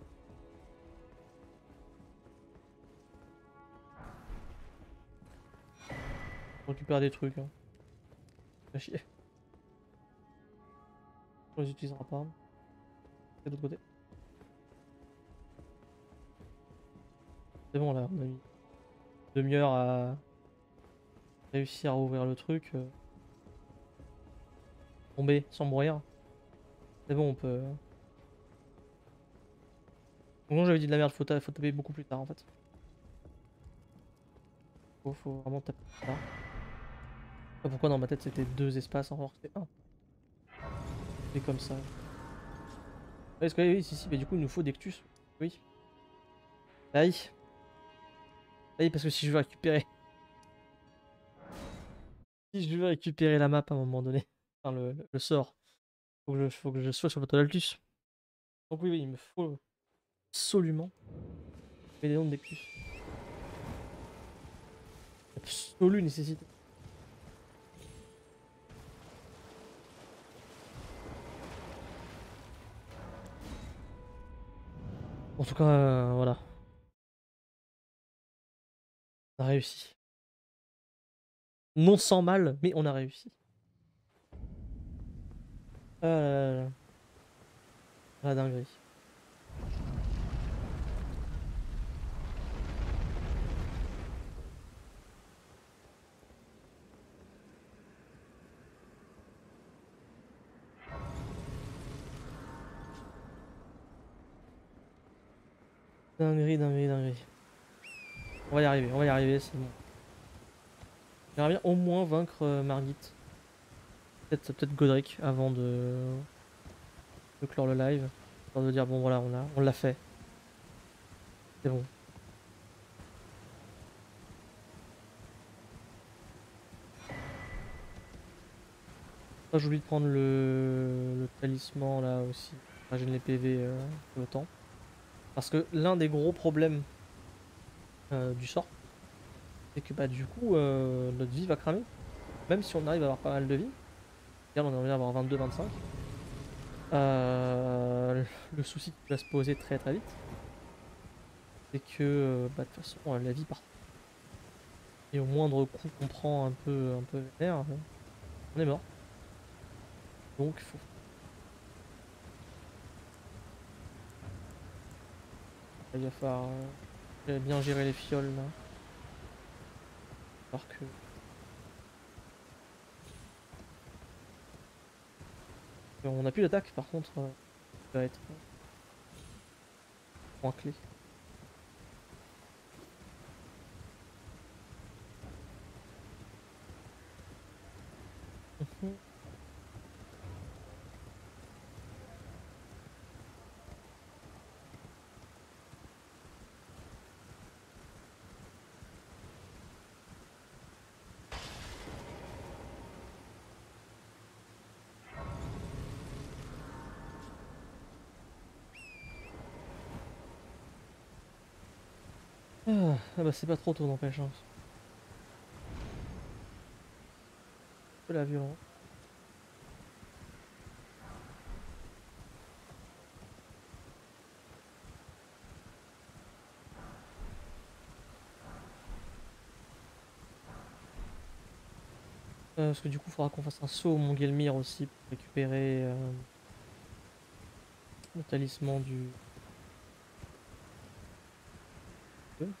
On récupère des trucs. Hein. Fais chier. On les utilisera pas. C'est de l'autre côté. C'est bon là, on a mis une demi-heure à réussir à ouvrir le truc. Euh, tomber sans mourir. C'est bon, on peut. Donc j'avais dit de la merde, faut, ta- faut taper beaucoup plus tard en fait. Faut, faut vraiment taper plus tard. Je sais pas pourquoi dans ma tête c'était deux espaces, alors que c'était un. C'est comme ça. Ouais, est-ce que oui, si, si, mais du coup il nous faut des Ctus. Oui. Aïe. Aïe, parce que si je veux récupérer. Si je veux récupérer la map à un moment donné. Enfin le, le, le sort. Faut que, je, faut que je sois sur le bateau d'Altus. Donc oui, oui, il me faut absolument des noms de Dectus. Absolue nécessité. En tout cas, euh, voilà. On a réussi. Non sans mal, mais on a réussi. Ah là là là. La dinguerie. Dinguerie, dinguerie, dinguerie. On va y arriver, on va y arriver, c'est bon. J'aimerais bien au moins vaincre euh, Margit. Peut-être peut-être Godric avant de... de clore le live. Avant de dire bon voilà, on l'a on l'a fait. C'est bon. Ah, j'oublie de prendre le... le talisman là aussi. Enfin, j'ai les P V euh, le temps. Parce que l'un des gros problèmes euh, du sort, c'est que bah du coup euh, notre vie va cramer. Même si on arrive à avoir pas mal de vie. Regarde, on aimerait bien avoir vingt-deux vingt-cinq. Euh, le souci qui va se poser très très vite, c'est que euh, bah, de toute façon euh, la vie part. Et au moindre coup qu'on prend un peu un peu vénère, euh, on est mort. Donc il faut il va falloir euh, bien gérer les fioles là. Alors que on n'a plus d'attaque par contre, euh, ça va être euh, point clé. Mhm. Ah, ah bah c'est pas trop tôt n'empêche. Hein. Un peu la violence. Euh, parce que du coup, il faudra qu'on fasse un saut au Mont Gelmir aussi pour récupérer euh, le talisman du. Feu.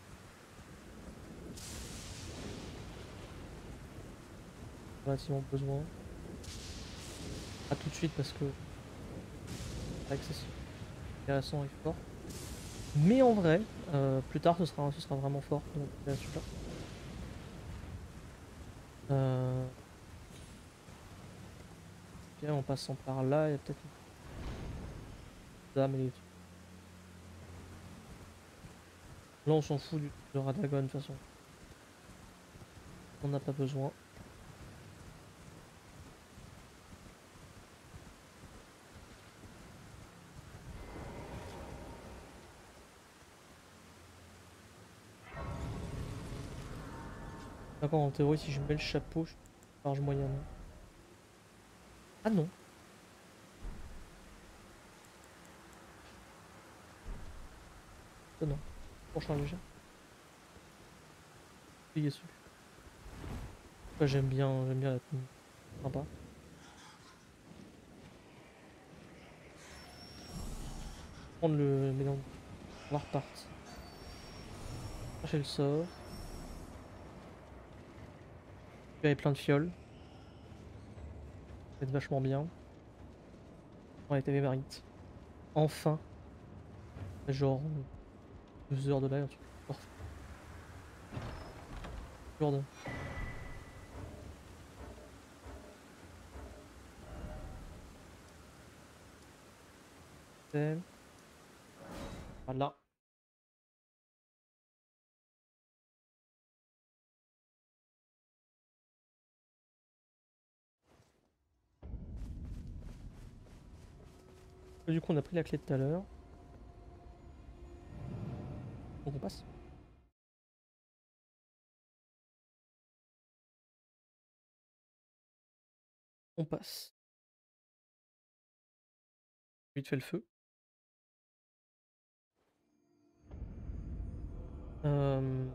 Relativement besoin. Pas tout de suite parce que c'est accessible, intéressant et fort. Mais en vrai, euh, plus tard, ce sera, ce sera vraiment fort. Donc, là, celui-là. Euh, bien, en passant par là, il y a peut-être une dame et les trucs. Là, on s'en fout du de Radagon de toute façon. On n'a pas besoin. D'accord, en théorie, si je mets le chapeau, je charge moyenne. Ah non. Ah non. Pour charge légère. Plié dessus. Ouais, j'aime bien, j'aime bien la tenue. Sympa. Prendre le mélange. On va repartir. Chercher le sort. Il y avait plein de fioles. Ça va être vachement bien. On a été marite. Enfin. Genre euh, deux heures de live, un truc. Parfait. Jordan. Voilà. Du coup, on a pris la clé de tout à l'heure. Donc on passe. On passe. Vite fait le feu. Euh...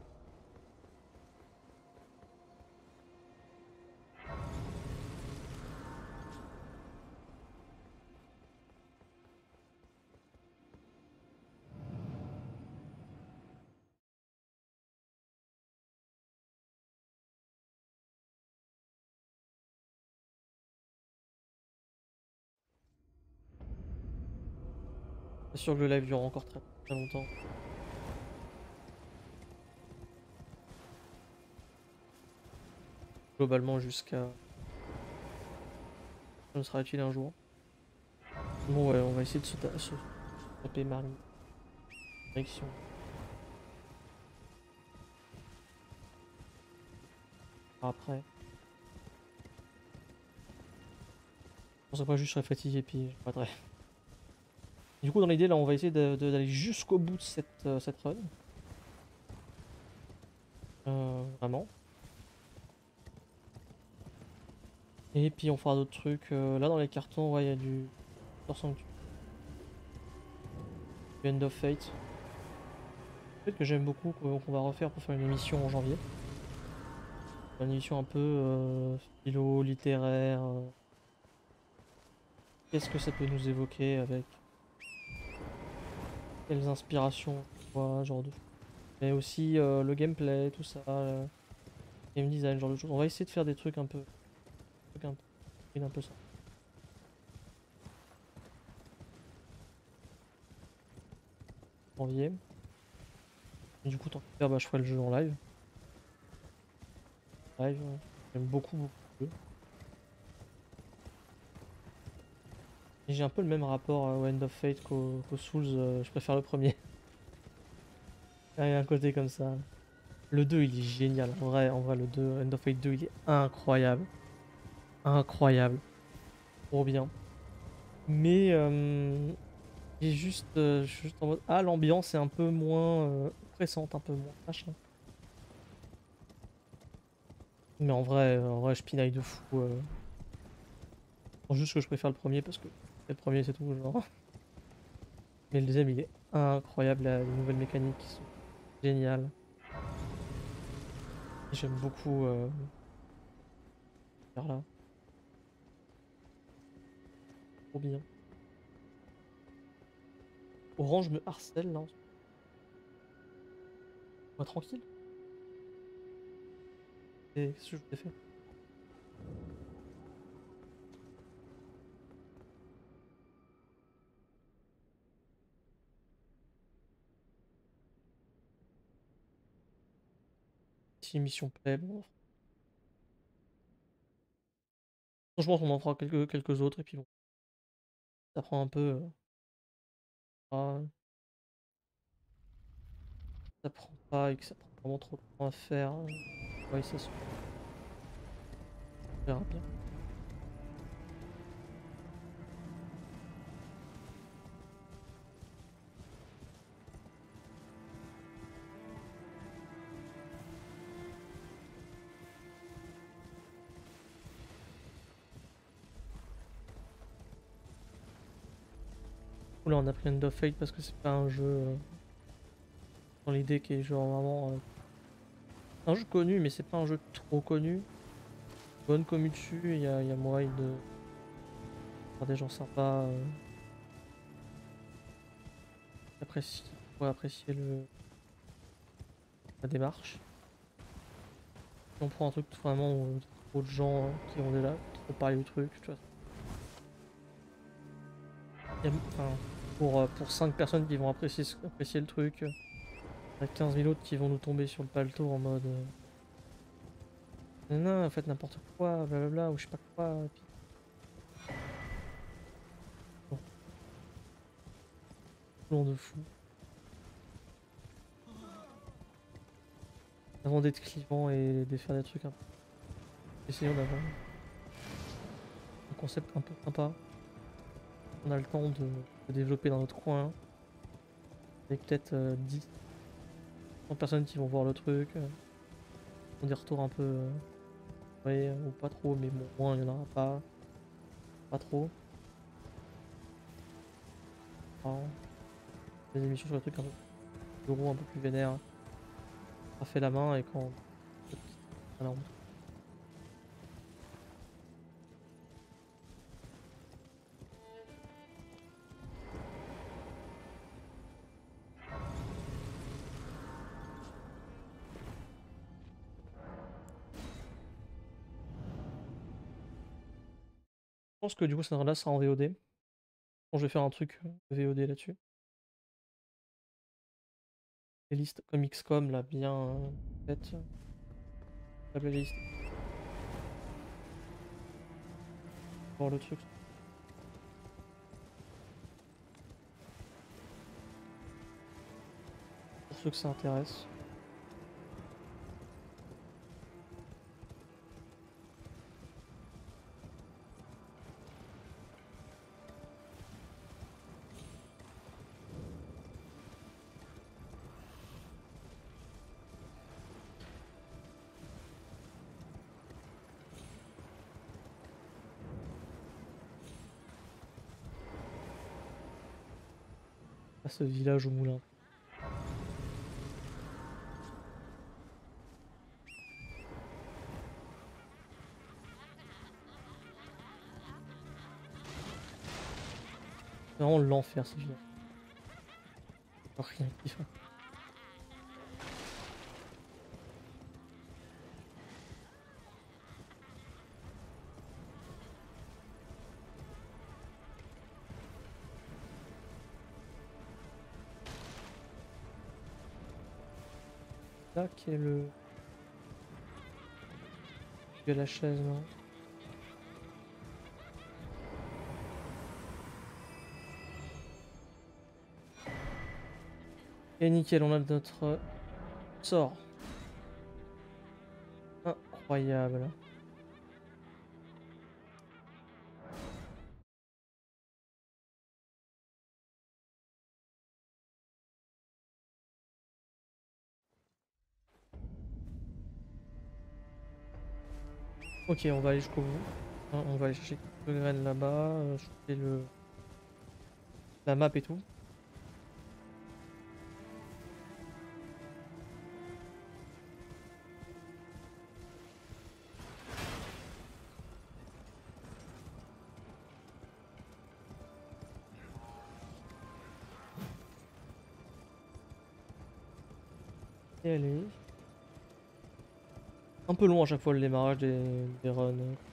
C'est sûr que le live dure encore très, très longtemps. Globalement jusqu'à... Ça ne sera utile un jour. Bon ouais, on va essayer de se, ta se taper Marie. Direction. Après. Je pense pas juste je serai fatigué puis je m'arrêterai. Du coup dans l'idée là on va essayer d'aller jusqu'au bout de cette, euh, cette run. Euh, vraiment. Et puis on fera d'autres trucs. Euh, là dans les cartons, ouais il y a du... du End of Fate. Peut-être que j'aime beaucoup qu'on va refaire pour faire une émission en janvier. Une émission un peu euh, philo, littéraire. Euh, qu'est-ce que ça peut nous évoquer avec quelles inspirations, tu vois, genre de. Mais aussi euh, le gameplay, tout ça, euh, game design, genre de choses. On va essayer de faire des trucs un peu, trucs un peu, un peu ça. Janvier. Et du coup, tant qu'à faire, bah, je ferai le jeu en live. Live, euh, j'aime beaucoup, beaucoup le jeu. Et j'ai un peu le même rapport euh, au End of Fate qu'au qu'au Souls, euh, je préfère le premier. Il y a un côté comme ça. Le deux il est génial. En vrai, en vrai, le deux End of Fate deux il est incroyable. Incroyable. Trop bien. Mais euh, j'ai juste, euh, je suis juste en mode. Ah, l'ambiance est un peu moins euh, oppressante, un peu moins machin. Mais en vrai, en vrai, je pinaille de fou. Euh. C'est juste que je préfère le premier parce que c'est le premier, c'est tout. Genre. Mais le deuxième, il est incroyable. là, Les nouvelles mécaniques qui sont géniales. J'aime beaucoup euh, faire là. Trop bien. Orange me harcèle là. Moi, tranquille. Et qu'est-ce que je vous ai fait? Si mission plaît, bon. Franchement, on en fera quelques, quelques autres et puis bon. Ça prend un peu. euh, ah, ça prend pas et que ça prend vraiment trop de temps à faire. euh, Ouais, ça se verra bien. Là, on a pris End of Fate parce que c'est pas un jeu euh, dans l'idée qui est genre vraiment. euh, un jeu connu, mais c'est pas un jeu trop connu. Bonne commu dessus, il y a, il y a moyen de faire des gens sympas. Euh, qui apprécient, qui pourraient apprécier le, la démarche. Si on prend un truc vraiment où il y a trop de gens euh, qui ont déjà trop parlé du truc, tu vois. Il y a- enfin, pour, euh, pour cinq personnes qui vont apprécier, ce- apprécier le truc, euh, il y a quinze mille autres qui vont nous tomber sur le paletot en mode euh, non, non, faites n'importe quoi, blablabla, ou je sais pas quoi. Et puis, bon, long de fou. Avant d'être clivant et de faire des trucs un peu. Essayons d'avoir un concept un peu sympa. On a le temps de, de développer dans notre coin. Avec peut-être euh, dix, cent personnes qui vont voir le truc. Euh, ont des retours un peu. Euh, ouais, ou pas trop, mais bon, moins il y en aura pas. Pas trop. Alors, des émissions sur le truc un peu plus gros, un peu plus vénère. Ça fait la main et quand. Voilà, on- Je pense que du coup, ça là sera en V O D. Bon, je vais faire un truc euh, V O D là-dessus. Playlist comme X COM, là, bien euh, faite. La playlist. Voir le truc. Pour ceux que ça intéresse. À ce village au moulin. C'est vraiment l'enfer ce village. Rien qui va. Là qui est le. Il y a la chaise, non? Et nickel, on a notre sort. Incroyable. Ok, on va aller jusqu'au bout. Hein, on va aller chercher quelques graines là-bas, euh, choper le... la map et tout. Et allez. Un peu long à chaque fois le démarrage des, des runs.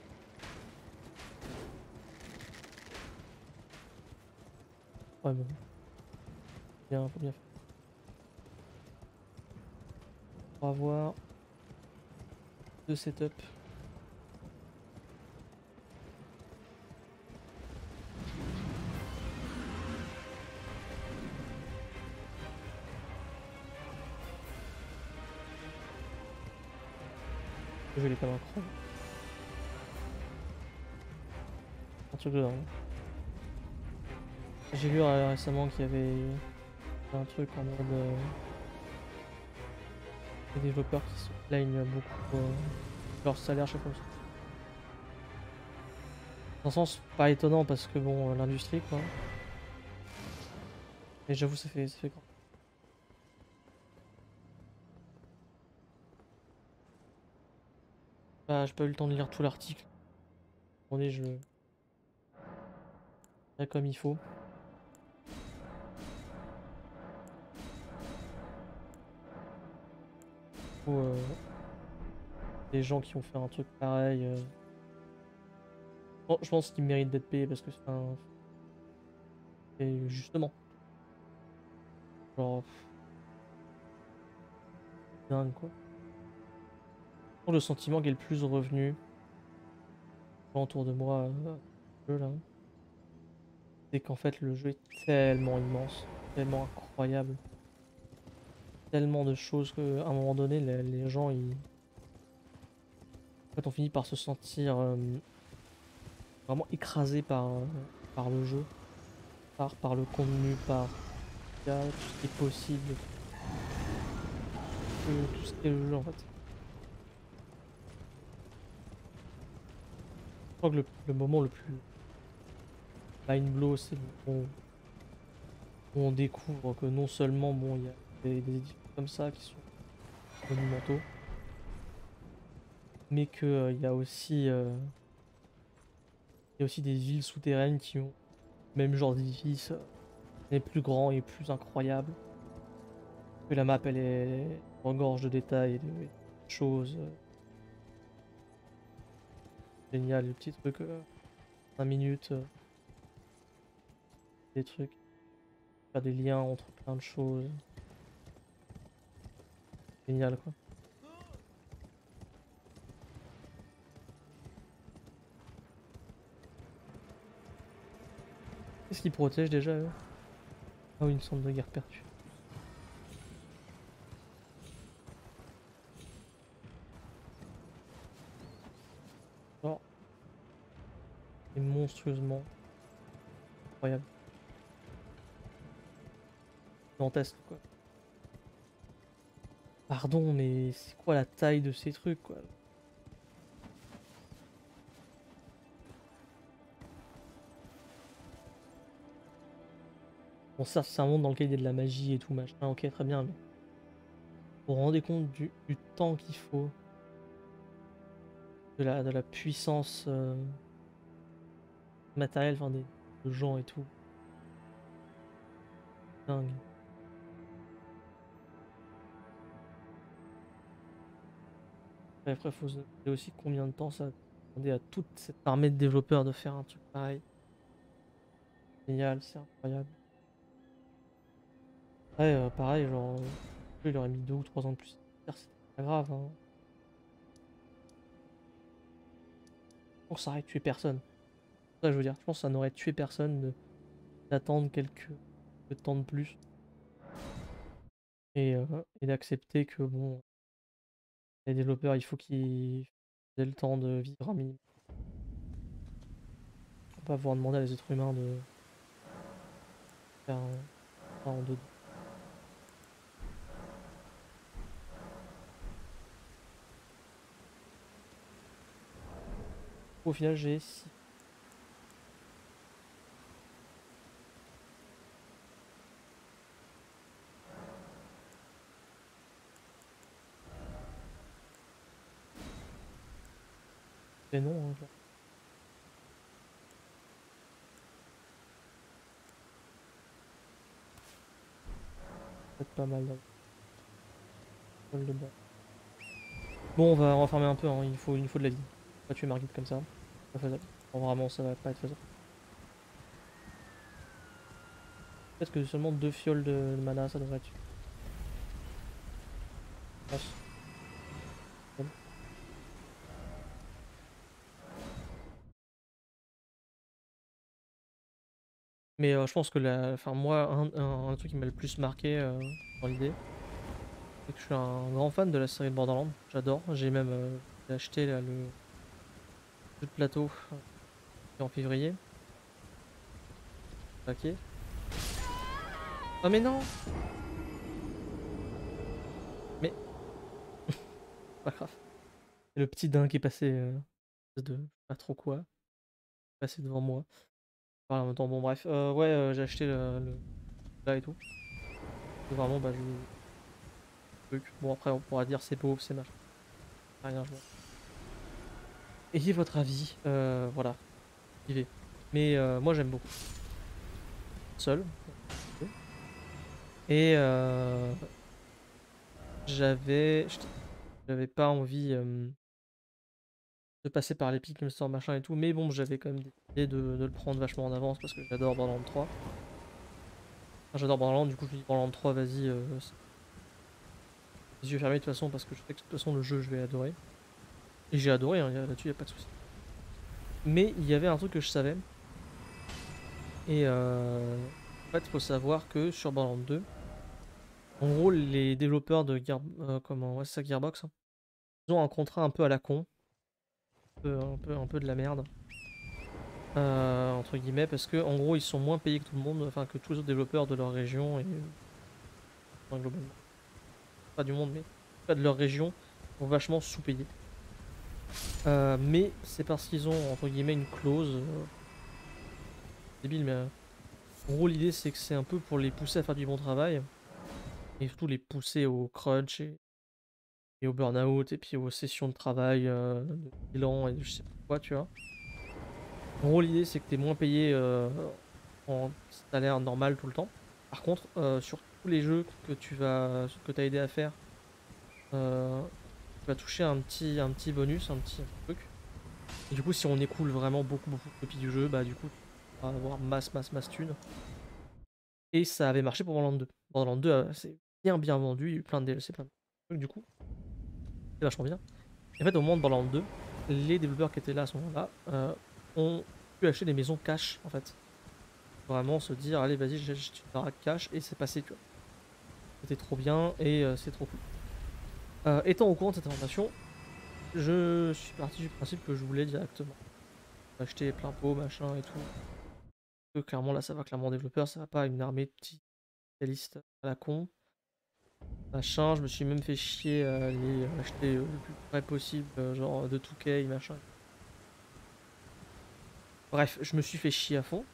Ouais bon. Bien, faut bien faire. On va avoir deux setup. Le jeu il est quand même incroyable. Un truc de dingue. J'ai lu euh, récemment qu'il y avait un truc en mode euh, les développeurs qui se plaignent beaucoup euh, de leur salaire chaque fois. Dans un sens pas étonnant parce que bon euh, l'industrie quoi. Mais j'avoue ça fait ça fait grand. Bah, j'ai pas eu le temps de lire tout l'article. Attendez, je le ferai comme il faut. Ou euh, les gens qui ont fait un truc pareil. euh, bon, je pense qu'ils méritent d'être payés parce que c'est un. Et justement. Genre. pff, dingue quoi. Le sentiment qui est le plus revenu autour de moi, euh, le jeu, là, c'est qu'en fait le jeu est tellement immense, tellement incroyable, tellement de choses qu'à un moment donné les, les gens ils. En fait on finit par se sentir euh, vraiment écrasé par, euh, par le jeu, par, par le contenu, par tout ce qui est possible, tout, tout ce qui est le jeu en fait. Je crois que le, le moment le plus mind blow c'est le moment où on découvre que non seulement bon il y a des, des édifices comme ça qui sont monumentaux, mais que euh, il y a aussi euh, il y a aussi des villes souterraines qui ont le même genre d'édifice, euh, mais plus grand et plus incroyable. Que la map elle est regorge de détails et de, et de choses euh, géniales, des petits trucs euh, cinq minutes, euh, des trucs, faire des liens entre plein de choses. Génial quoi. Qu'est-ce qui protège déjà eux? Ah oui, une centre de guerre perdue. Genre, c'est monstrueusement incroyable. Dantesque quoi. Pardon, mais c'est quoi la taille de ces trucs quoi? Bon ça c'est un monde dans lequel il y a de la magie et tout machin, ok très bien, mais vous vous rendez compte du, du temps qu'il faut, de la, de la puissance euh, matérielle, enfin des de gens et tout. dingue. Et après, faut se demander aussi combien de temps ça va demander à toute cette armée de développeurs de faire un truc pareil. Génial, c'est incroyable. Ouais, euh, pareil, genre, euh, lui, il aurait mis deux ou trois ans de plus. C'est pas grave, hein. Je pense que ça aurait tué personne. C'est ça que je veux dire. Je pense que ça n'aurait tué personne de- d'attendre quelques, quelques temps de plus et, euh, et d'accepter que, bon, les développeurs, il faut qu'ils aient le temps de vivre un minimum. On va pas pouvoir demander à les êtres humains de faire un, ça en deux. Au final, j'ai six. Mais non, hein, genre, peut-être pas mal dans le bol de banc. Bon, on va renfermer un peu, hein, il faut, il nous faut de la vie. Pas tuer Margit comme ça. Pas faisable. Bon, vraiment, ça va pas être faisable. Peut-être que seulement deux fioles de, de mana, ça devrait être suffisant. Je pense. Bon. Mais euh, je pense que la, enfin, moi, un, un- un truc qui m'a le plus marqué euh, dans l'idée, c'est que je suis un grand fan de la série de Borderlands. J'adore. J'ai même euh, acheté là, le jeu de plateau euh, en février. Ok. Oh mais non! Mais pas grave. C'est le petit daim qui est passé euh, de pas trop quoi, passé devant moi. Enfin, en même temps, bon bref. Euh, ouais, euh, j'ai acheté le, le là et tout. Et vraiment, bah je truc. Bon après, on pourra dire c'est pauvre, c'est machin. Rien, je m'en- Ayez votre avis. Euh, voilà, vivez. Mais euh, moi j'aime beaucoup. Seul. Et euh, j'avais, j'avais pas envie euh, de passer par l'Epic Game Store machin et tout. Mais bon, j'avais quand même décidé de, de le prendre vachement en avance parce que j'adore Borderlands trois. Enfin, j'adore Borderlands, du coup je me dis Borderlands trois, vas-y, euh, les yeux fermés de toute façon parce que je sais que de toute façon le jeu je vais adorer. Et j'ai adoré, hein, y a- là-dessus y a pas de souci. Mais il y avait un truc que je savais. Et euh, en fait, il faut savoir que sur Borderlands deux, en gros, les développeurs de Gear, euh, comment, ouais, c'est ça, Gearbox, hein, ils ont un contrat un peu à la con, un peu, un peu, un peu de la merde, euh, entre guillemets, parce que en gros, ils sont moins payés que tout le monde, enfin que tous les autres développeurs de leur région et enfin, globalement, pas du monde, mais pas de leur région, sont vachement sous-payés. Euh, mais c'est parce qu'ils ont entre guillemets une clause euh, débile, mais euh, en gros, l'idée c'est que c'est un peu pour les pousser à faire du bon travail et surtout les pousser au crunch et et au burn-out, et puis aux sessions de travail, euh, de bilan, et je sais pas quoi, tu vois. En gros, l'idée, c'est que tu es moins payé euh, en salaire normal tout le temps. Par contre, euh, sur tous les jeux que tu vas, que tu as aidé à faire, euh, tu vas toucher un petit, un petit bonus, un petit, un petit truc. Et du coup, si on écoule vraiment beaucoup, beaucoup de copies du jeu, bah du coup, tu vas avoir masse, masse, masse thunes. Et ça avait marché pour Borderlands deux. Borderlands deux, euh, c'est bien, bien vendu, il y a eu plein de D L C, plein de trucs, du coup, c'est vachement bien. Et en fait, au moment de Borderlands deux, les développeurs qui étaient là à ce moment-là euh, ont pu acheter des maisons cash, en fait. Vraiment se dire, allez, vas-y, j'achète une baraque cash, et c'est passé, tu vois. C'était trop bien, et euh, c'est trop cool. Euh, étant au courant de cette information, je suis parti du principe que je voulais directement acheter plein pot, machin et tout. Que clairement, là, ça va clairement développeur, ça va pas une armée de petits spécialistes à la con. Machin, je me suis même fait chier à aller acheter euh, le plus près possible, euh, genre de deux K, machin. Bref, je me suis fait chier à fond.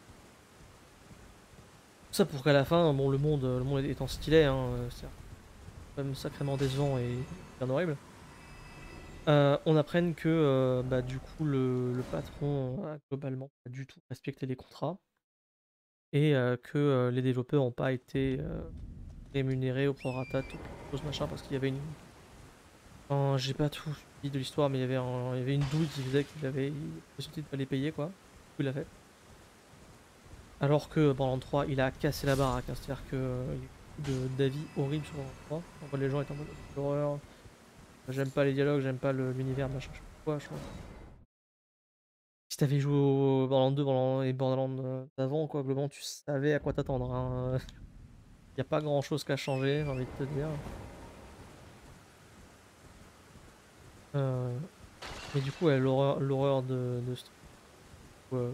Tout ça pour qu'à la fin, bon, le monde, le monde étant stylé, hein, euh, c'est quand même sacrément décevant et bien horrible. Euh, on apprenne que euh, bah, du coup le, le patron a globalement pas du tout respecté les contrats. et heu, que, heu, les développeurs ont pas été, heu, rémunérés au prorata, toutes choses machin, parce qu'il y avait une enfin, j'ai pas tout suivi de l'histoire, mais il y avait un il y avait une douille qui faisait qu'il avait il la possibilité de pas les payer quoi. Du coup, il l'a fait. Alors que Borderlands trois, il a cassé la baraque, hein. C'est-à-dire que, heu, il y a eu beaucoup de d'avis horribles sur Borderlands trois. En mode les gens étaient en mode: «Oh, c'est l'horreur, j'aime pas les dialogues, j'aime pas le l'univers, machin, je sais pas quoi». Je suis en mode si tu avais joué au Borderlands deux, Borderlands et Borderlands, heu, d'avant quoi, globalement tu savais à quoi t'attendre, hein, heu, il y a pas grand chose qui a changé, j'ai envie de te dire. Heu, mais du coup, ouais, l'horreur l'horreur de de ce truc, heu,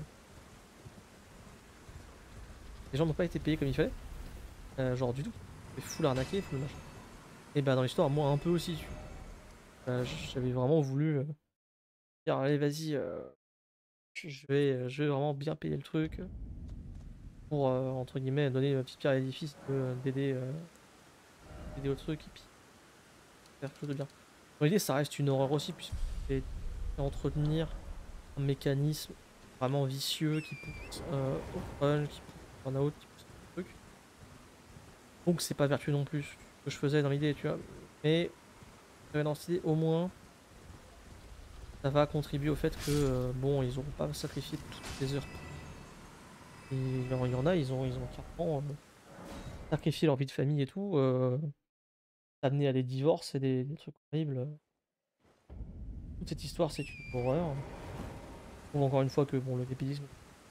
les gens n'ont pas été payés comme il fallait, heu, genre du tout. C'est full arnaqué, full machin et bah, dans l'histoire, moi un peu aussi, tu vois? Heu, j'avais vraiment voulu, heu, dire: «Allez vas-y, heu, je je vais, heu, je vais vraiment bien payer le truc, heu, pour, heu, entre guillemets, donner ma petite pierre à l'édifice de d'aider, heu, d'aider au truc et puis faire quelque chose de bien». Dans l'idée, ça reste une horreur aussi puisque c'est entretenir un mécanisme vraiment vicieux qui pousse, heu, au crunch, qui pousse au burn-out, qui pousse à truc. Donc c'est pas vertueux non plus, ce que je faisais dans l'idée, tu vois? Mais heu, dans cette idée, au moins, ça va contribuer au fait que, heu, bon, ils auront pas sacrifié toutes les heures pour et il y en il y en a, ils ont ils ont carrément, heu, sacrifié leur vie de famille et tout, heu, amené à des divorces et des des trucs horribles, heu. Toute cette histoire, c'est une horreur. Je trouve encore une fois que bon, le vampirisme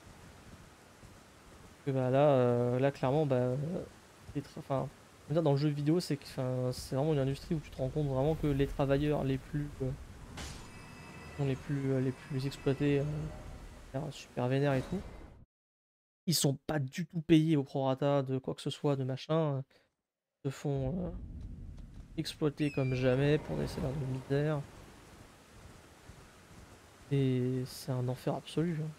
que bah, là, heu, là clairement, bah, heu, les tra enfin, je veux dire dans le jeu vidéo, c'est que enfin, c'est vraiment une industrie où tu te rends compte vraiment que les travailleurs les plus, heu, sont les plus, heu, les plus exploités, heu, super super vénères et tout. Ils sont pas du tout payés au prorata de quoi que ce soit, de machin, heu, se font, heu, exploiter comme jamais pour des salaires de misère et c'est un enfer absolu, hein.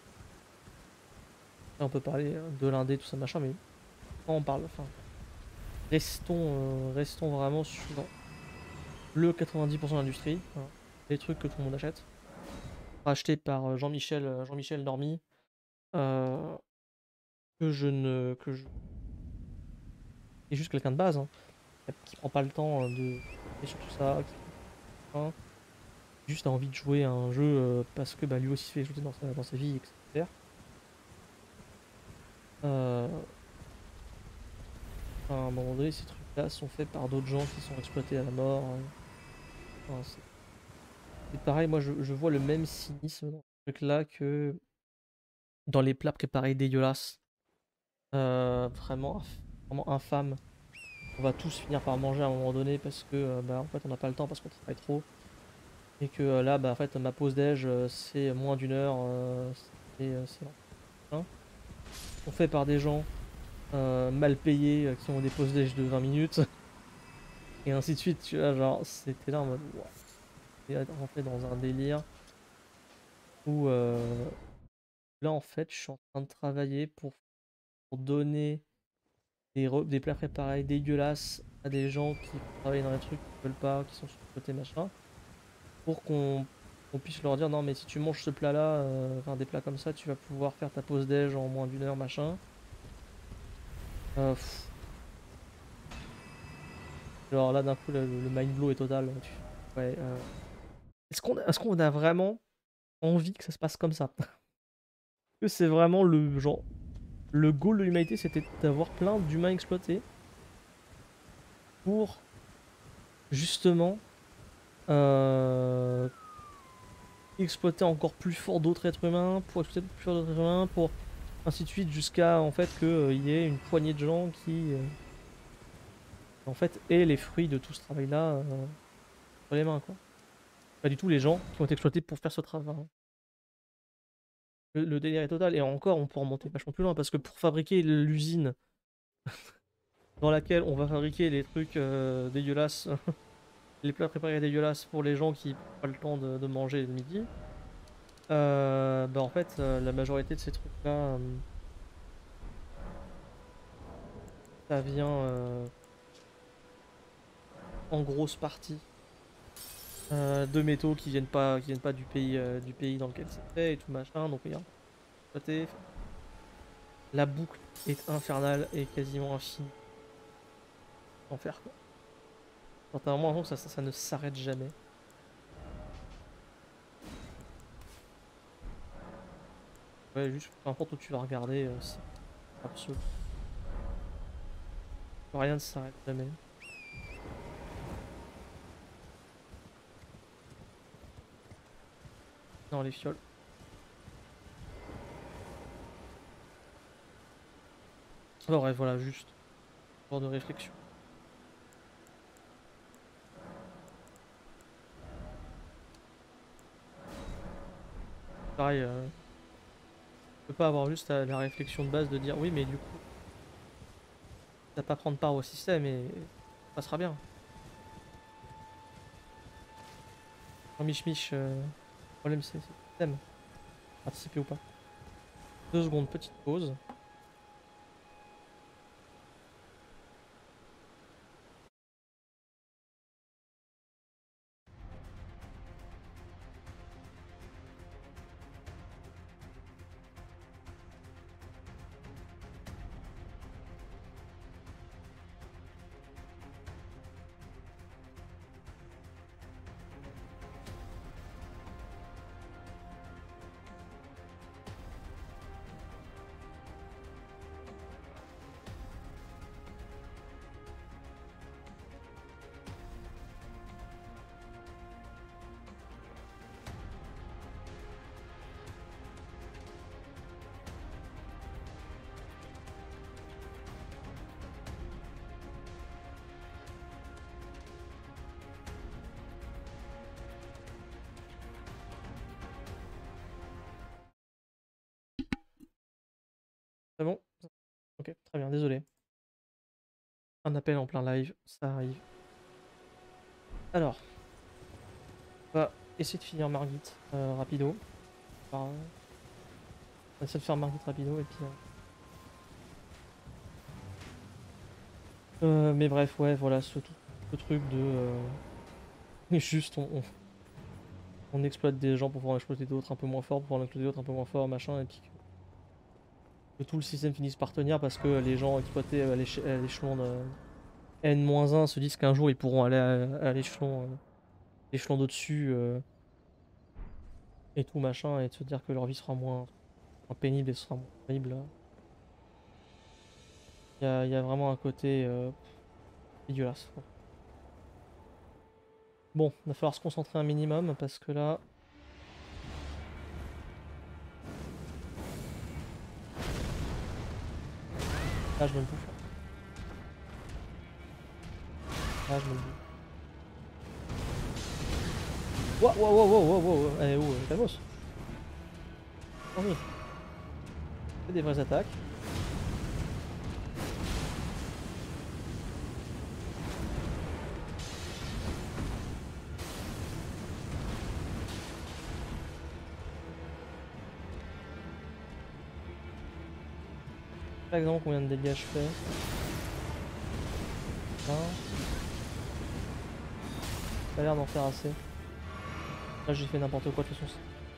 Là, on peut parler, heu, de l'indé, tout ça machin, mais quand on parle enfin, restons, heu, restons vraiment sur le quatre-vingt-dix de l'industrie, voilà. Les trucs que tout le monde achète, rachetés par, heu, Jean-Michel, heu, Jean-Michel Normie, heu, que je ne que je est juste quelqu'un de base, hein, qui prend pas le temps, heu, de et sur tout ça, qui prend pas juste a envie de jouer à un jeu, heu, parce que, bah, lui aussi fait exploiter dans sa dans sa vie et que c'est super. Heu, à un moment donné, ces trucs-là sont faits par d'autres gens qui sont exploités à la mort, heu, enfin, c'est c'est pareil, moi je je vois le même cynisme dans ce truc-là que dans les plats préparés dégueulasses, heu, vraiment inf vraiment infâmes. On va tous finir par manger à un moment donné parce que, heu, bah, en fait, on n'a pas le temps parce qu'on travaille trop et que, heu, là, bah, en fait, ma pause déj, heu, c'est moins d'une heure, heu, c'est, heu, c'est hein, sont faits par des gens, heu, mal payés, heu, qui ont des pauses déj de vingt minutes et ainsi de suite, tu vois? Genre, c'était là en mode: «Waouh!» et là, rentrer dans un délire où, heu, là, en fait, je suis en train de travailler pour pour donner des re des plats préparés dégueulasses à des gens qui travaillent dans les trucs qu'ils veulent pas, qui sont surcotés, machin. Pour qu'on qu'on puisse leur dire: «Non, mais si tu manges ce plat-là, heu, enfin des plats comme ça, tu vas pouvoir faire ta pause déj en moins d'une heure, machin». Heu, genre là, d'un coup, le le mind blow est total, heu, tu ouais, heu, est-ce qu'on a est-ce qu'on a vraiment envie que ça se passe comme ça? Que c'est vraiment le genre, le goal de l'humanité, c'était d'avoir plein d'humains exploités pour justement, heu, exploiter encore plus fort d'autres êtres humains, pour exploiter plus fort d'autres êtres humains, pour ainsi de suite jusqu'à en fait que, heu, il y ait une poignée de gens qui, heu en fait, et les fruits de tout ce travail-là, heu, entre les mains, quoi. Pas du tout les gens qui ont été exploités pour faire ce travail. Le le délire est total et encore, on peut remonter vachement plus loin parce que pour fabriquer l'usine dans laquelle on va fabriquer les trucs, heu, dégueulasses, les plats préparés dégueulasses pour les gens qui n'ont pas le temps de de manger le midi, heu, bah, en fait, heu, la majorité de ces trucs-là, hem, ça vient, heu, en grosse partie, heu, de métaux qui viennent pas qui viennent pas du pays, heu, du pays dans lequel c'est fait et tout machin, donc il y a exploité. La boucle est infernale et quasiment infinie. Enfer quoi. Genre, t'as vraiment l'impression que ça, ça, ça ne s'arrête jamais. Ouais, juste peu importe où tu vas regarder, euh, c'est absolu. Rien ne s'arrête jamais. Non, les fioles. Oh, bref, voilà, juste. Genre de réflexion. Pareil, euh, tu peux pas avoir juste la, la réflexion de base de dire oui, mais du coup, t'as pas prendre part au système et ça passera bien. En mich mich, euh, le problème c'est c'est le système. Participer ou pas. Deux secondes, petite pause. C'est bon? Ok, très bien, désolé. Un appel en plein live, ça arrive. Alors, on va essayer de finir Margit euh, rapido. Enfin, on va essayer de faire Margit rapido et puis... euh, Euh, mais bref, ouais, voilà, ce, ce truc de... euh, juste, on, on, on exploite des gens pour pouvoir en exploiter d'autres un peu moins forts, pour pouvoir en exploiter d'autres un peu moins forts, machin, et puis que, que tout le système finisse par tenir parce que les gens exploités à l'éche- à l'échelon de N un se disent qu'un jour ils pourront aller à, à l'échelon euh, l'échelon d'au-dessus euh, et tout, machin, et de se dire que leur vie sera moins, moins pénible et sera moins horrible. Il y a, il y a vraiment un côté euh, dégueulasse. Bon, il va falloir se concentrer un minimum parce que là... Là, je me le bouffe. Là, je me le bouffe. Wow, wow, wow, wow, wow, wow, eh oh, euh, calmos. Oh oui. Fais des vraies attaques. Par exemple, combien de dégâts je fais? vingt. Ça a l'air d'en faire assez. Là, j'ai fait n'importe quoi de toute façon.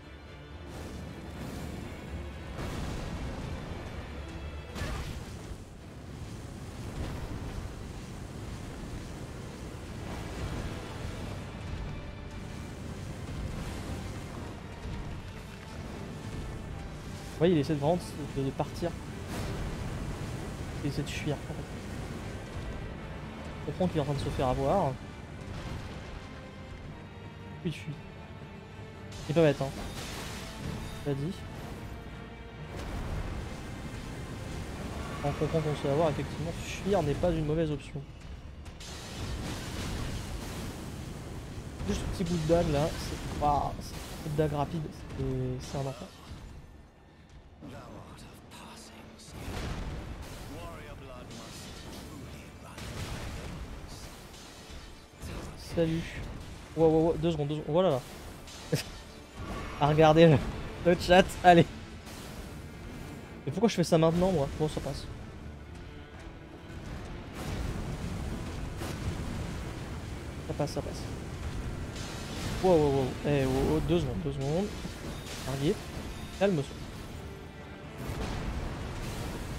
Ouais, il essaie de vraiment de, de partir. Il essaie de fuir. En fait. Je comprends qu'il est en train de se faire avoir. Il fuit. Il est pas bête, hein. T'as dit. On comprend qu'on se fait avoir, effectivement, fuir n'est pas une mauvaise option. Juste un petit bout de dague là, c'est waouh, c'est une dague rapide, c'est un enfer. Salut. Wow, wow, wow, deux secondes, deux secondes, voilà là. À regarder le, le chat, allez. Mais pourquoi je fais ça maintenant moi? Bon, ça passe. Ça passe, ça passe. Wow, wow, wow. Eh, wow, wow, deux secondes, deux secondes. Arrive. Calme-toi.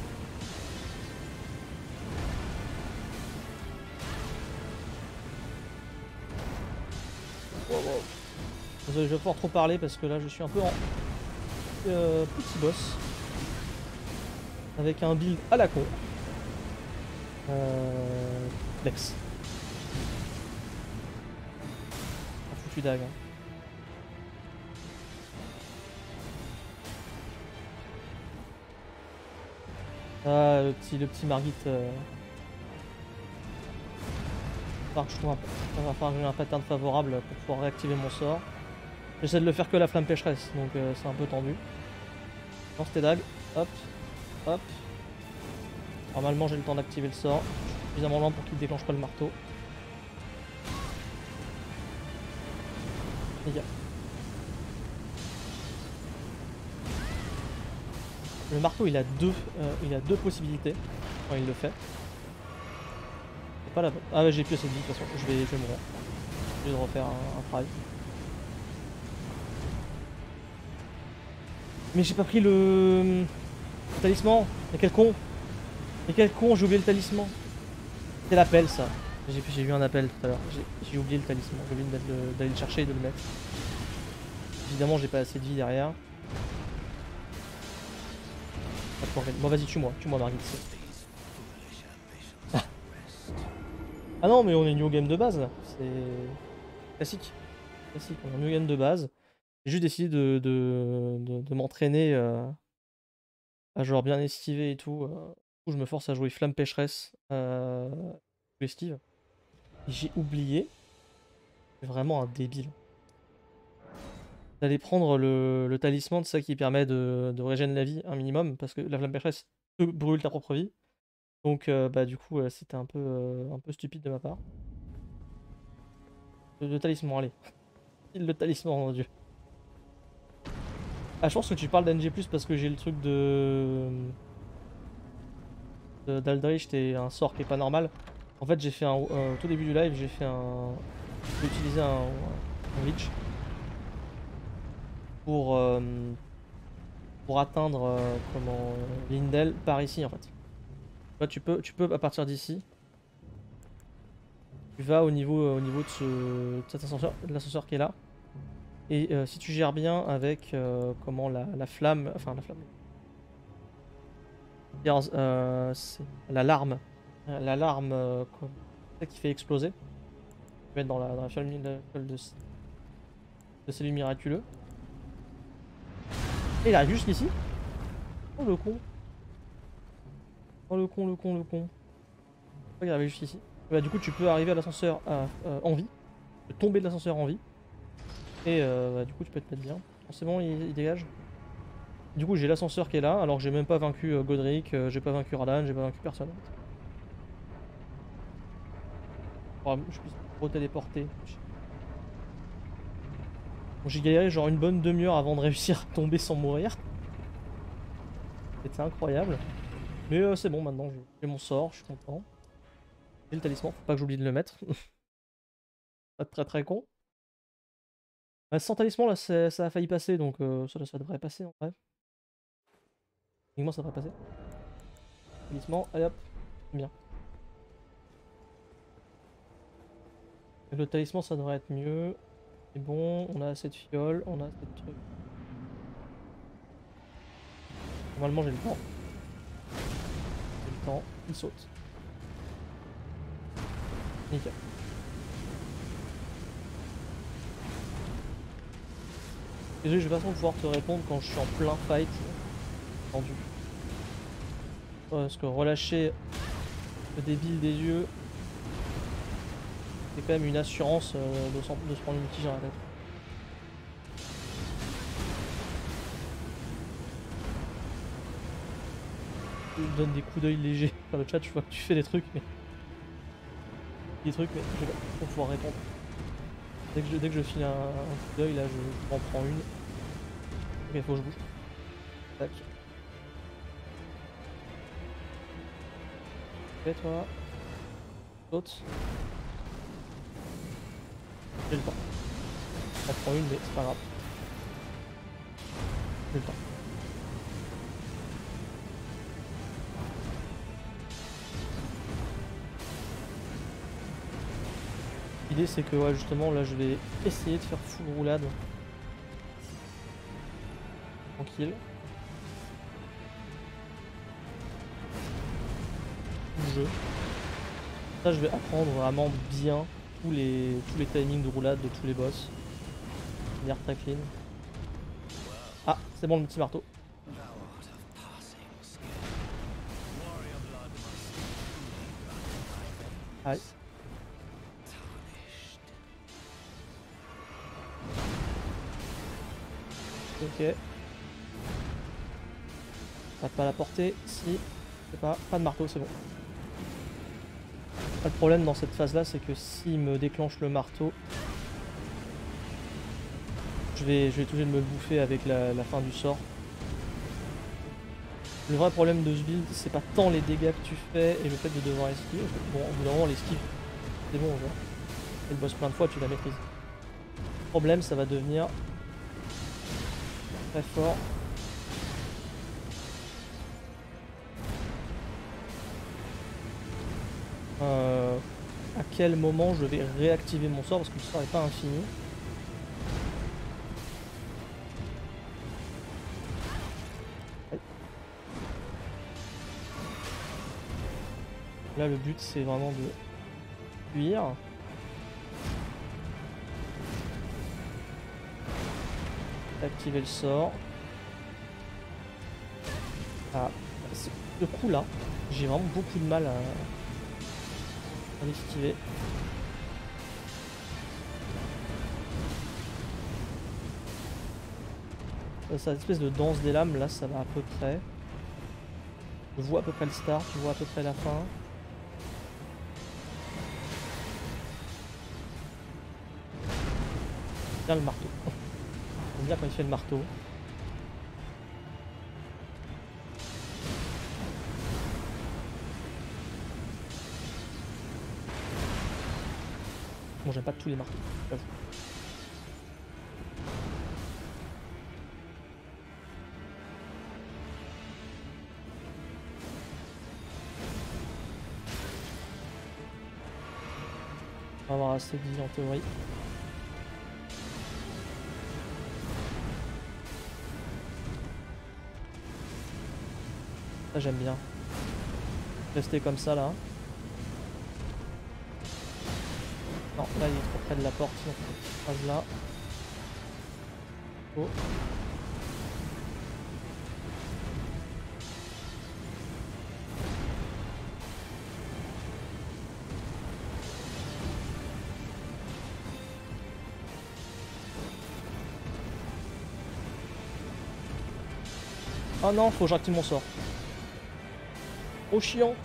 Désolé, je vais pas pouvoir trop parler parce que là je suis un peu en euh, petit boss. Avec un build à la con. Euh... Flex. Un foutu dague. Hein. Ah, le petit, le petit Margit. Euh... Il va falloir que je trouve un pattern favorable pour pouvoir réactiver mon sort. J'essaie de le faire que la flamme pécheresse, donc euh, c'est un peu tendu. Lance tes dagues. Hop. Hop. Normalement j'ai le temps d'activer le sort. Je suis suffisamment lent pour qu'il déclenche pas le marteau. Les gars. Le marteau il a deux, euh, il a deux possibilités quand il le fait. C'est pas la bonne. Ah ouais, j'ai plus assez de vie de toute façon, je vais, je vais mourir. Je vais refaire un, un try. Mais j'ai pas pris le... le talisman. Mais quel con. Mais quel con, j'ai oublié le talisman. C'est l'appel ça. J'ai eu un appel tout à l'heure. J'ai oublié le talisman. J'ai oublié d'aller le chercher et de le mettre. Évidemment j'ai pas assez de vie derrière. Bon vas-y tue-moi, tue-moi Margit. Ah. Ah non mais on est new game de base là. C'est classique. Classique, on est new game de base. J'ai juste décidé de, de, de, de m'entraîner euh, à genre bien esquiver et tout. Euh, du coup, je me force à jouer flamme pécheresse euh, esquive. J'ai oublié. C'est vraiment un débile. D'aller prendre le, le talisman de ça qui permet de, de régénérer la vie un minimum. Parce que la flamme pécheresse te brûle ta propre vie. Donc euh, bah du coup euh, c'était un peu euh, un peu stupide de ma part. Le, le talisman, allez. Le talisman, mon dieu. Ah je pense que tu parles d'N G plus parce que j'ai le truc de... d'Aldrich, c'était un sort qui est pas normal. En fait j'ai fait un... Euh, au tout début du live j'ai fait un... J'ai utilisé un, un glitch. Pour... Euh, pour atteindre euh, comment... Lindel par ici en fait. Là, tu peux, tu peux à partir d'ici. Tu vas au niveau, euh, au niveau de, ce, de cet ascenseur, de l'ascenseur qui est là. Et euh, si tu gères bien avec euh, comment la, la flamme, enfin la flamme, euh, c'est l'alarme, l'alarme euh, qui fait exploser. Tu peux mettre dans la, dans la fiole de, de, de celui miraculeux. Et il arrive jusqu'ici. Oh le con. Oh le con, le con, le con. Pourquoi il arrive jusqu'ici? Bah, du coup tu peux arriver à l'ascenseur euh, en vie. Tu peux tomber de l'ascenseur en vie. Et euh, bah, du coup tu peux te mettre bien. Bon, c'est bon, il, il dégage. Du coup j'ai l'ascenseur qui est là, alors que j'ai même pas vaincu euh, Godric, euh, j'ai pas vaincu Radan, j'ai pas vaincu personne. Pour que je puisse re-téléporter. Bon, j'ai galéré genre une bonne demi-heure avant de réussir à tomber sans mourir. C'était incroyable. Mais euh, c'est bon maintenant, j'ai mon sort, je suis content. Et le talisman, faut pas que j'oublie de le mettre. Pas très très con. Bah, sans talisman là ça a failli passer donc euh, ça, ça devrait passer en vrai. Techniquement ça devrait passer. Talisman, allez hop, bien. Avec le talisman ça devrait être mieux. C'est bon, on a assez de fioles, on a assez de trucs. Normalement j'ai le temps. J'ai le temps, il saute. Nickel. Désolé, je vais pas trop pouvoir te répondre quand je suis en plein fight. Tendu. Ouais, parce que relâcher le débile des yeux, c'est quand même une assurance euh, de, de se prendre une tige dans la tête. Je te donne des coups d'œil légers dans le chat, je vois que tu fais des trucs, mais. Des trucs, mais je vais pas pouvoir répondre. Dès que je, dès que je file un, un coup d'œil, là, je, je m'en prends une. Ok, faut que je bouge. Tac. Ok, toi. Saute. J'ai le temps. J'en prends une, mais c'est pas grave. J'ai le temps. L'idée c'est que ouais, justement là je vais essayer de faire full roulade Tranquille. Jeu. Ça, je vais apprendre vraiment bien tous les, tous les timings de roulade de tous les boss. Venir très clean. Ah, c'est bon le petit marteau. Aïe. Ok. Ça pas la portée. Si. C'est pas. Pas de marteau, c'est bon. Pas de problème dans cette phase là, c'est que s'il me déclenche le marteau, je vais, je vais être obligé de me le bouffer avec la, la fin du sort. Le vrai problème de ce build, c'est pas tant les dégâts que tu fais et le fait de devoir esquiver. Bon, au bout d'un moment, l'esquive, c'est bon, genre. Et le boss plein de fois, tu la maîtrises. Le problème, ça va devenir très fort. Euh, à quel moment je vais réactiver mon sort parce que le sort n'est pas infini. Là le but c'est vraiment de fuir. Activer le sort. Ah, le coup là, j'ai vraiment beaucoup de mal à, à l'esquiver. Cette espèce de danse des lames là, ça va à peu près. Je vois à peu près le start, je vois à peu près la fin. Bien le marteau. J'aime bien quand il fait le marteau. Bon, j'aime pas tous les marteaux, j'avoue. On va avoir assez de vie en théorie. Ça j'aime bien. Rester comme ça là. Non, là il est trop près de la porte, donc cette phrase là. Oh. Oh non, faut que j'active mon sort. Oh chiant.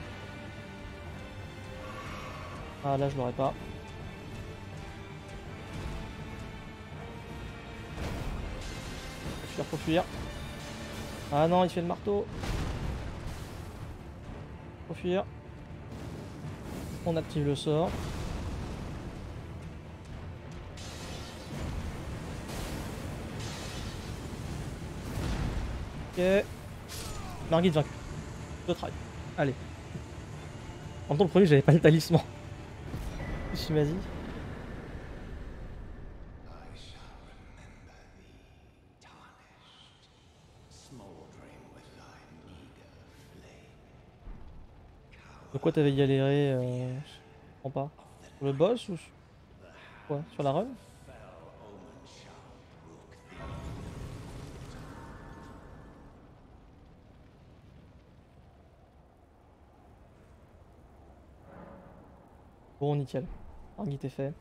Ah là je l'aurais pas. Faut fuir, faut fuir. Ah non, il fait le marteau. Faut fuir. On active le sort. Ok. Margit vaincu. Je try. Allez. En même temps, le premier, j'avais pas le talisman. Je m'as dit. De quoi t'avais galéré euh... Je comprends pas. Sur le boss ou sur quoi? Sur la run? Bon, nickel. Margit est fait.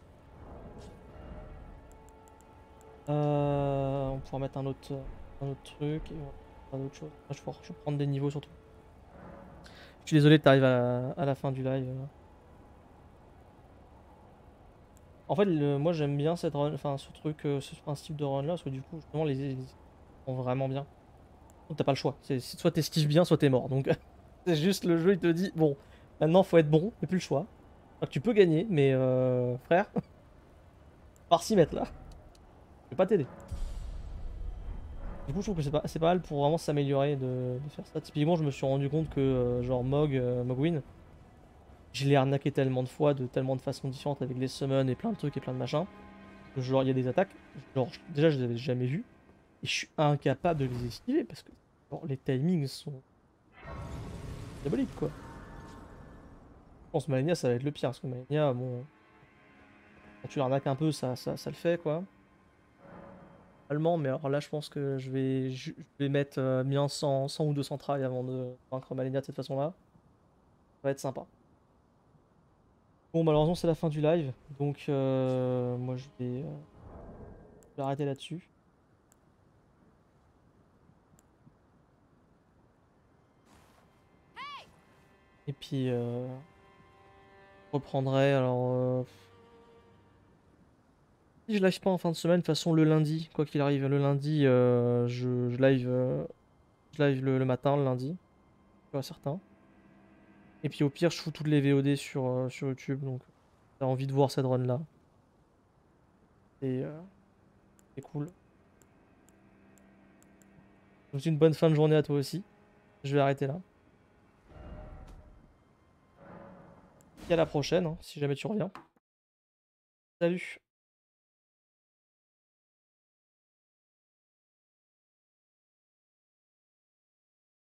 Euh, on pourra mettre un autre, un autre truc et on va faire d'autres choses. Je vais, je vais prendre des niveaux surtout. Je suis désolé, t'arrives à, à la fin du live. En fait, le- moi j'aime bien cette run, enfin ce truc, euh, ce principe de run là, parce que du coup, justement, les, les sont vraiment bien. Donc t'as pas le choix. C'est c'est- soit t'esquives bien, soit t'es mort. Donc c'est juste le jeu, il te dit, bon, maintenant faut être bon, t'as plus le choix. Donc, tu peux gagner, mais euh, frère, par s'y mettre là, je vais pas t'aider. Du coup, je trouve que c'est pas, c'est pas mal pour vraiment s'améliorer de, de faire ça. Typiquement, je me suis rendu compte que, euh, genre, Mog, euh, Mogwin, je l'ai arnaqué tellement de fois, de tellement de façons différentes, avec les summons et plein de trucs et plein de machins. Genre, il y a des attaques, genre, déjà, je les avais jamais vues. Et je suis incapable de les esquiver parce que bon, les timings sont diaboliques quoi. Je pense que Malenia ça va être le pire parce que Malenia, bon, quand tu l'arnaques un peu, ça, ça, ça le fait quoi. Allemand, mais alors là je pense que je vais, je je vais mettre euh, bien cent, cent ou deux cents tries avant de vaincre Malenia de cette façon-là. Ça va être sympa. Bon, malheureusement c'est la fin du live, donc euh, moi je vais, euh, je vais arrêter là-dessus. Et puis euh, je reprendrai alors. euh, Si je live pas en fin de semaine, de toute façon le lundi, quoi qu'il arrive, le lundi euh, je, je live, euh, je live le, le matin, le lundi, sûr et certain. Et puis au pire je fous toutes les V O D sur, euh, sur YouTube, donc t'as envie de voir cette run là. Et euh, c'est cool. Je vous souhaite une bonne fin de journée à toi aussi. Je vais arrêter là. Et à la prochaine, hein, si jamais tu reviens. Salut!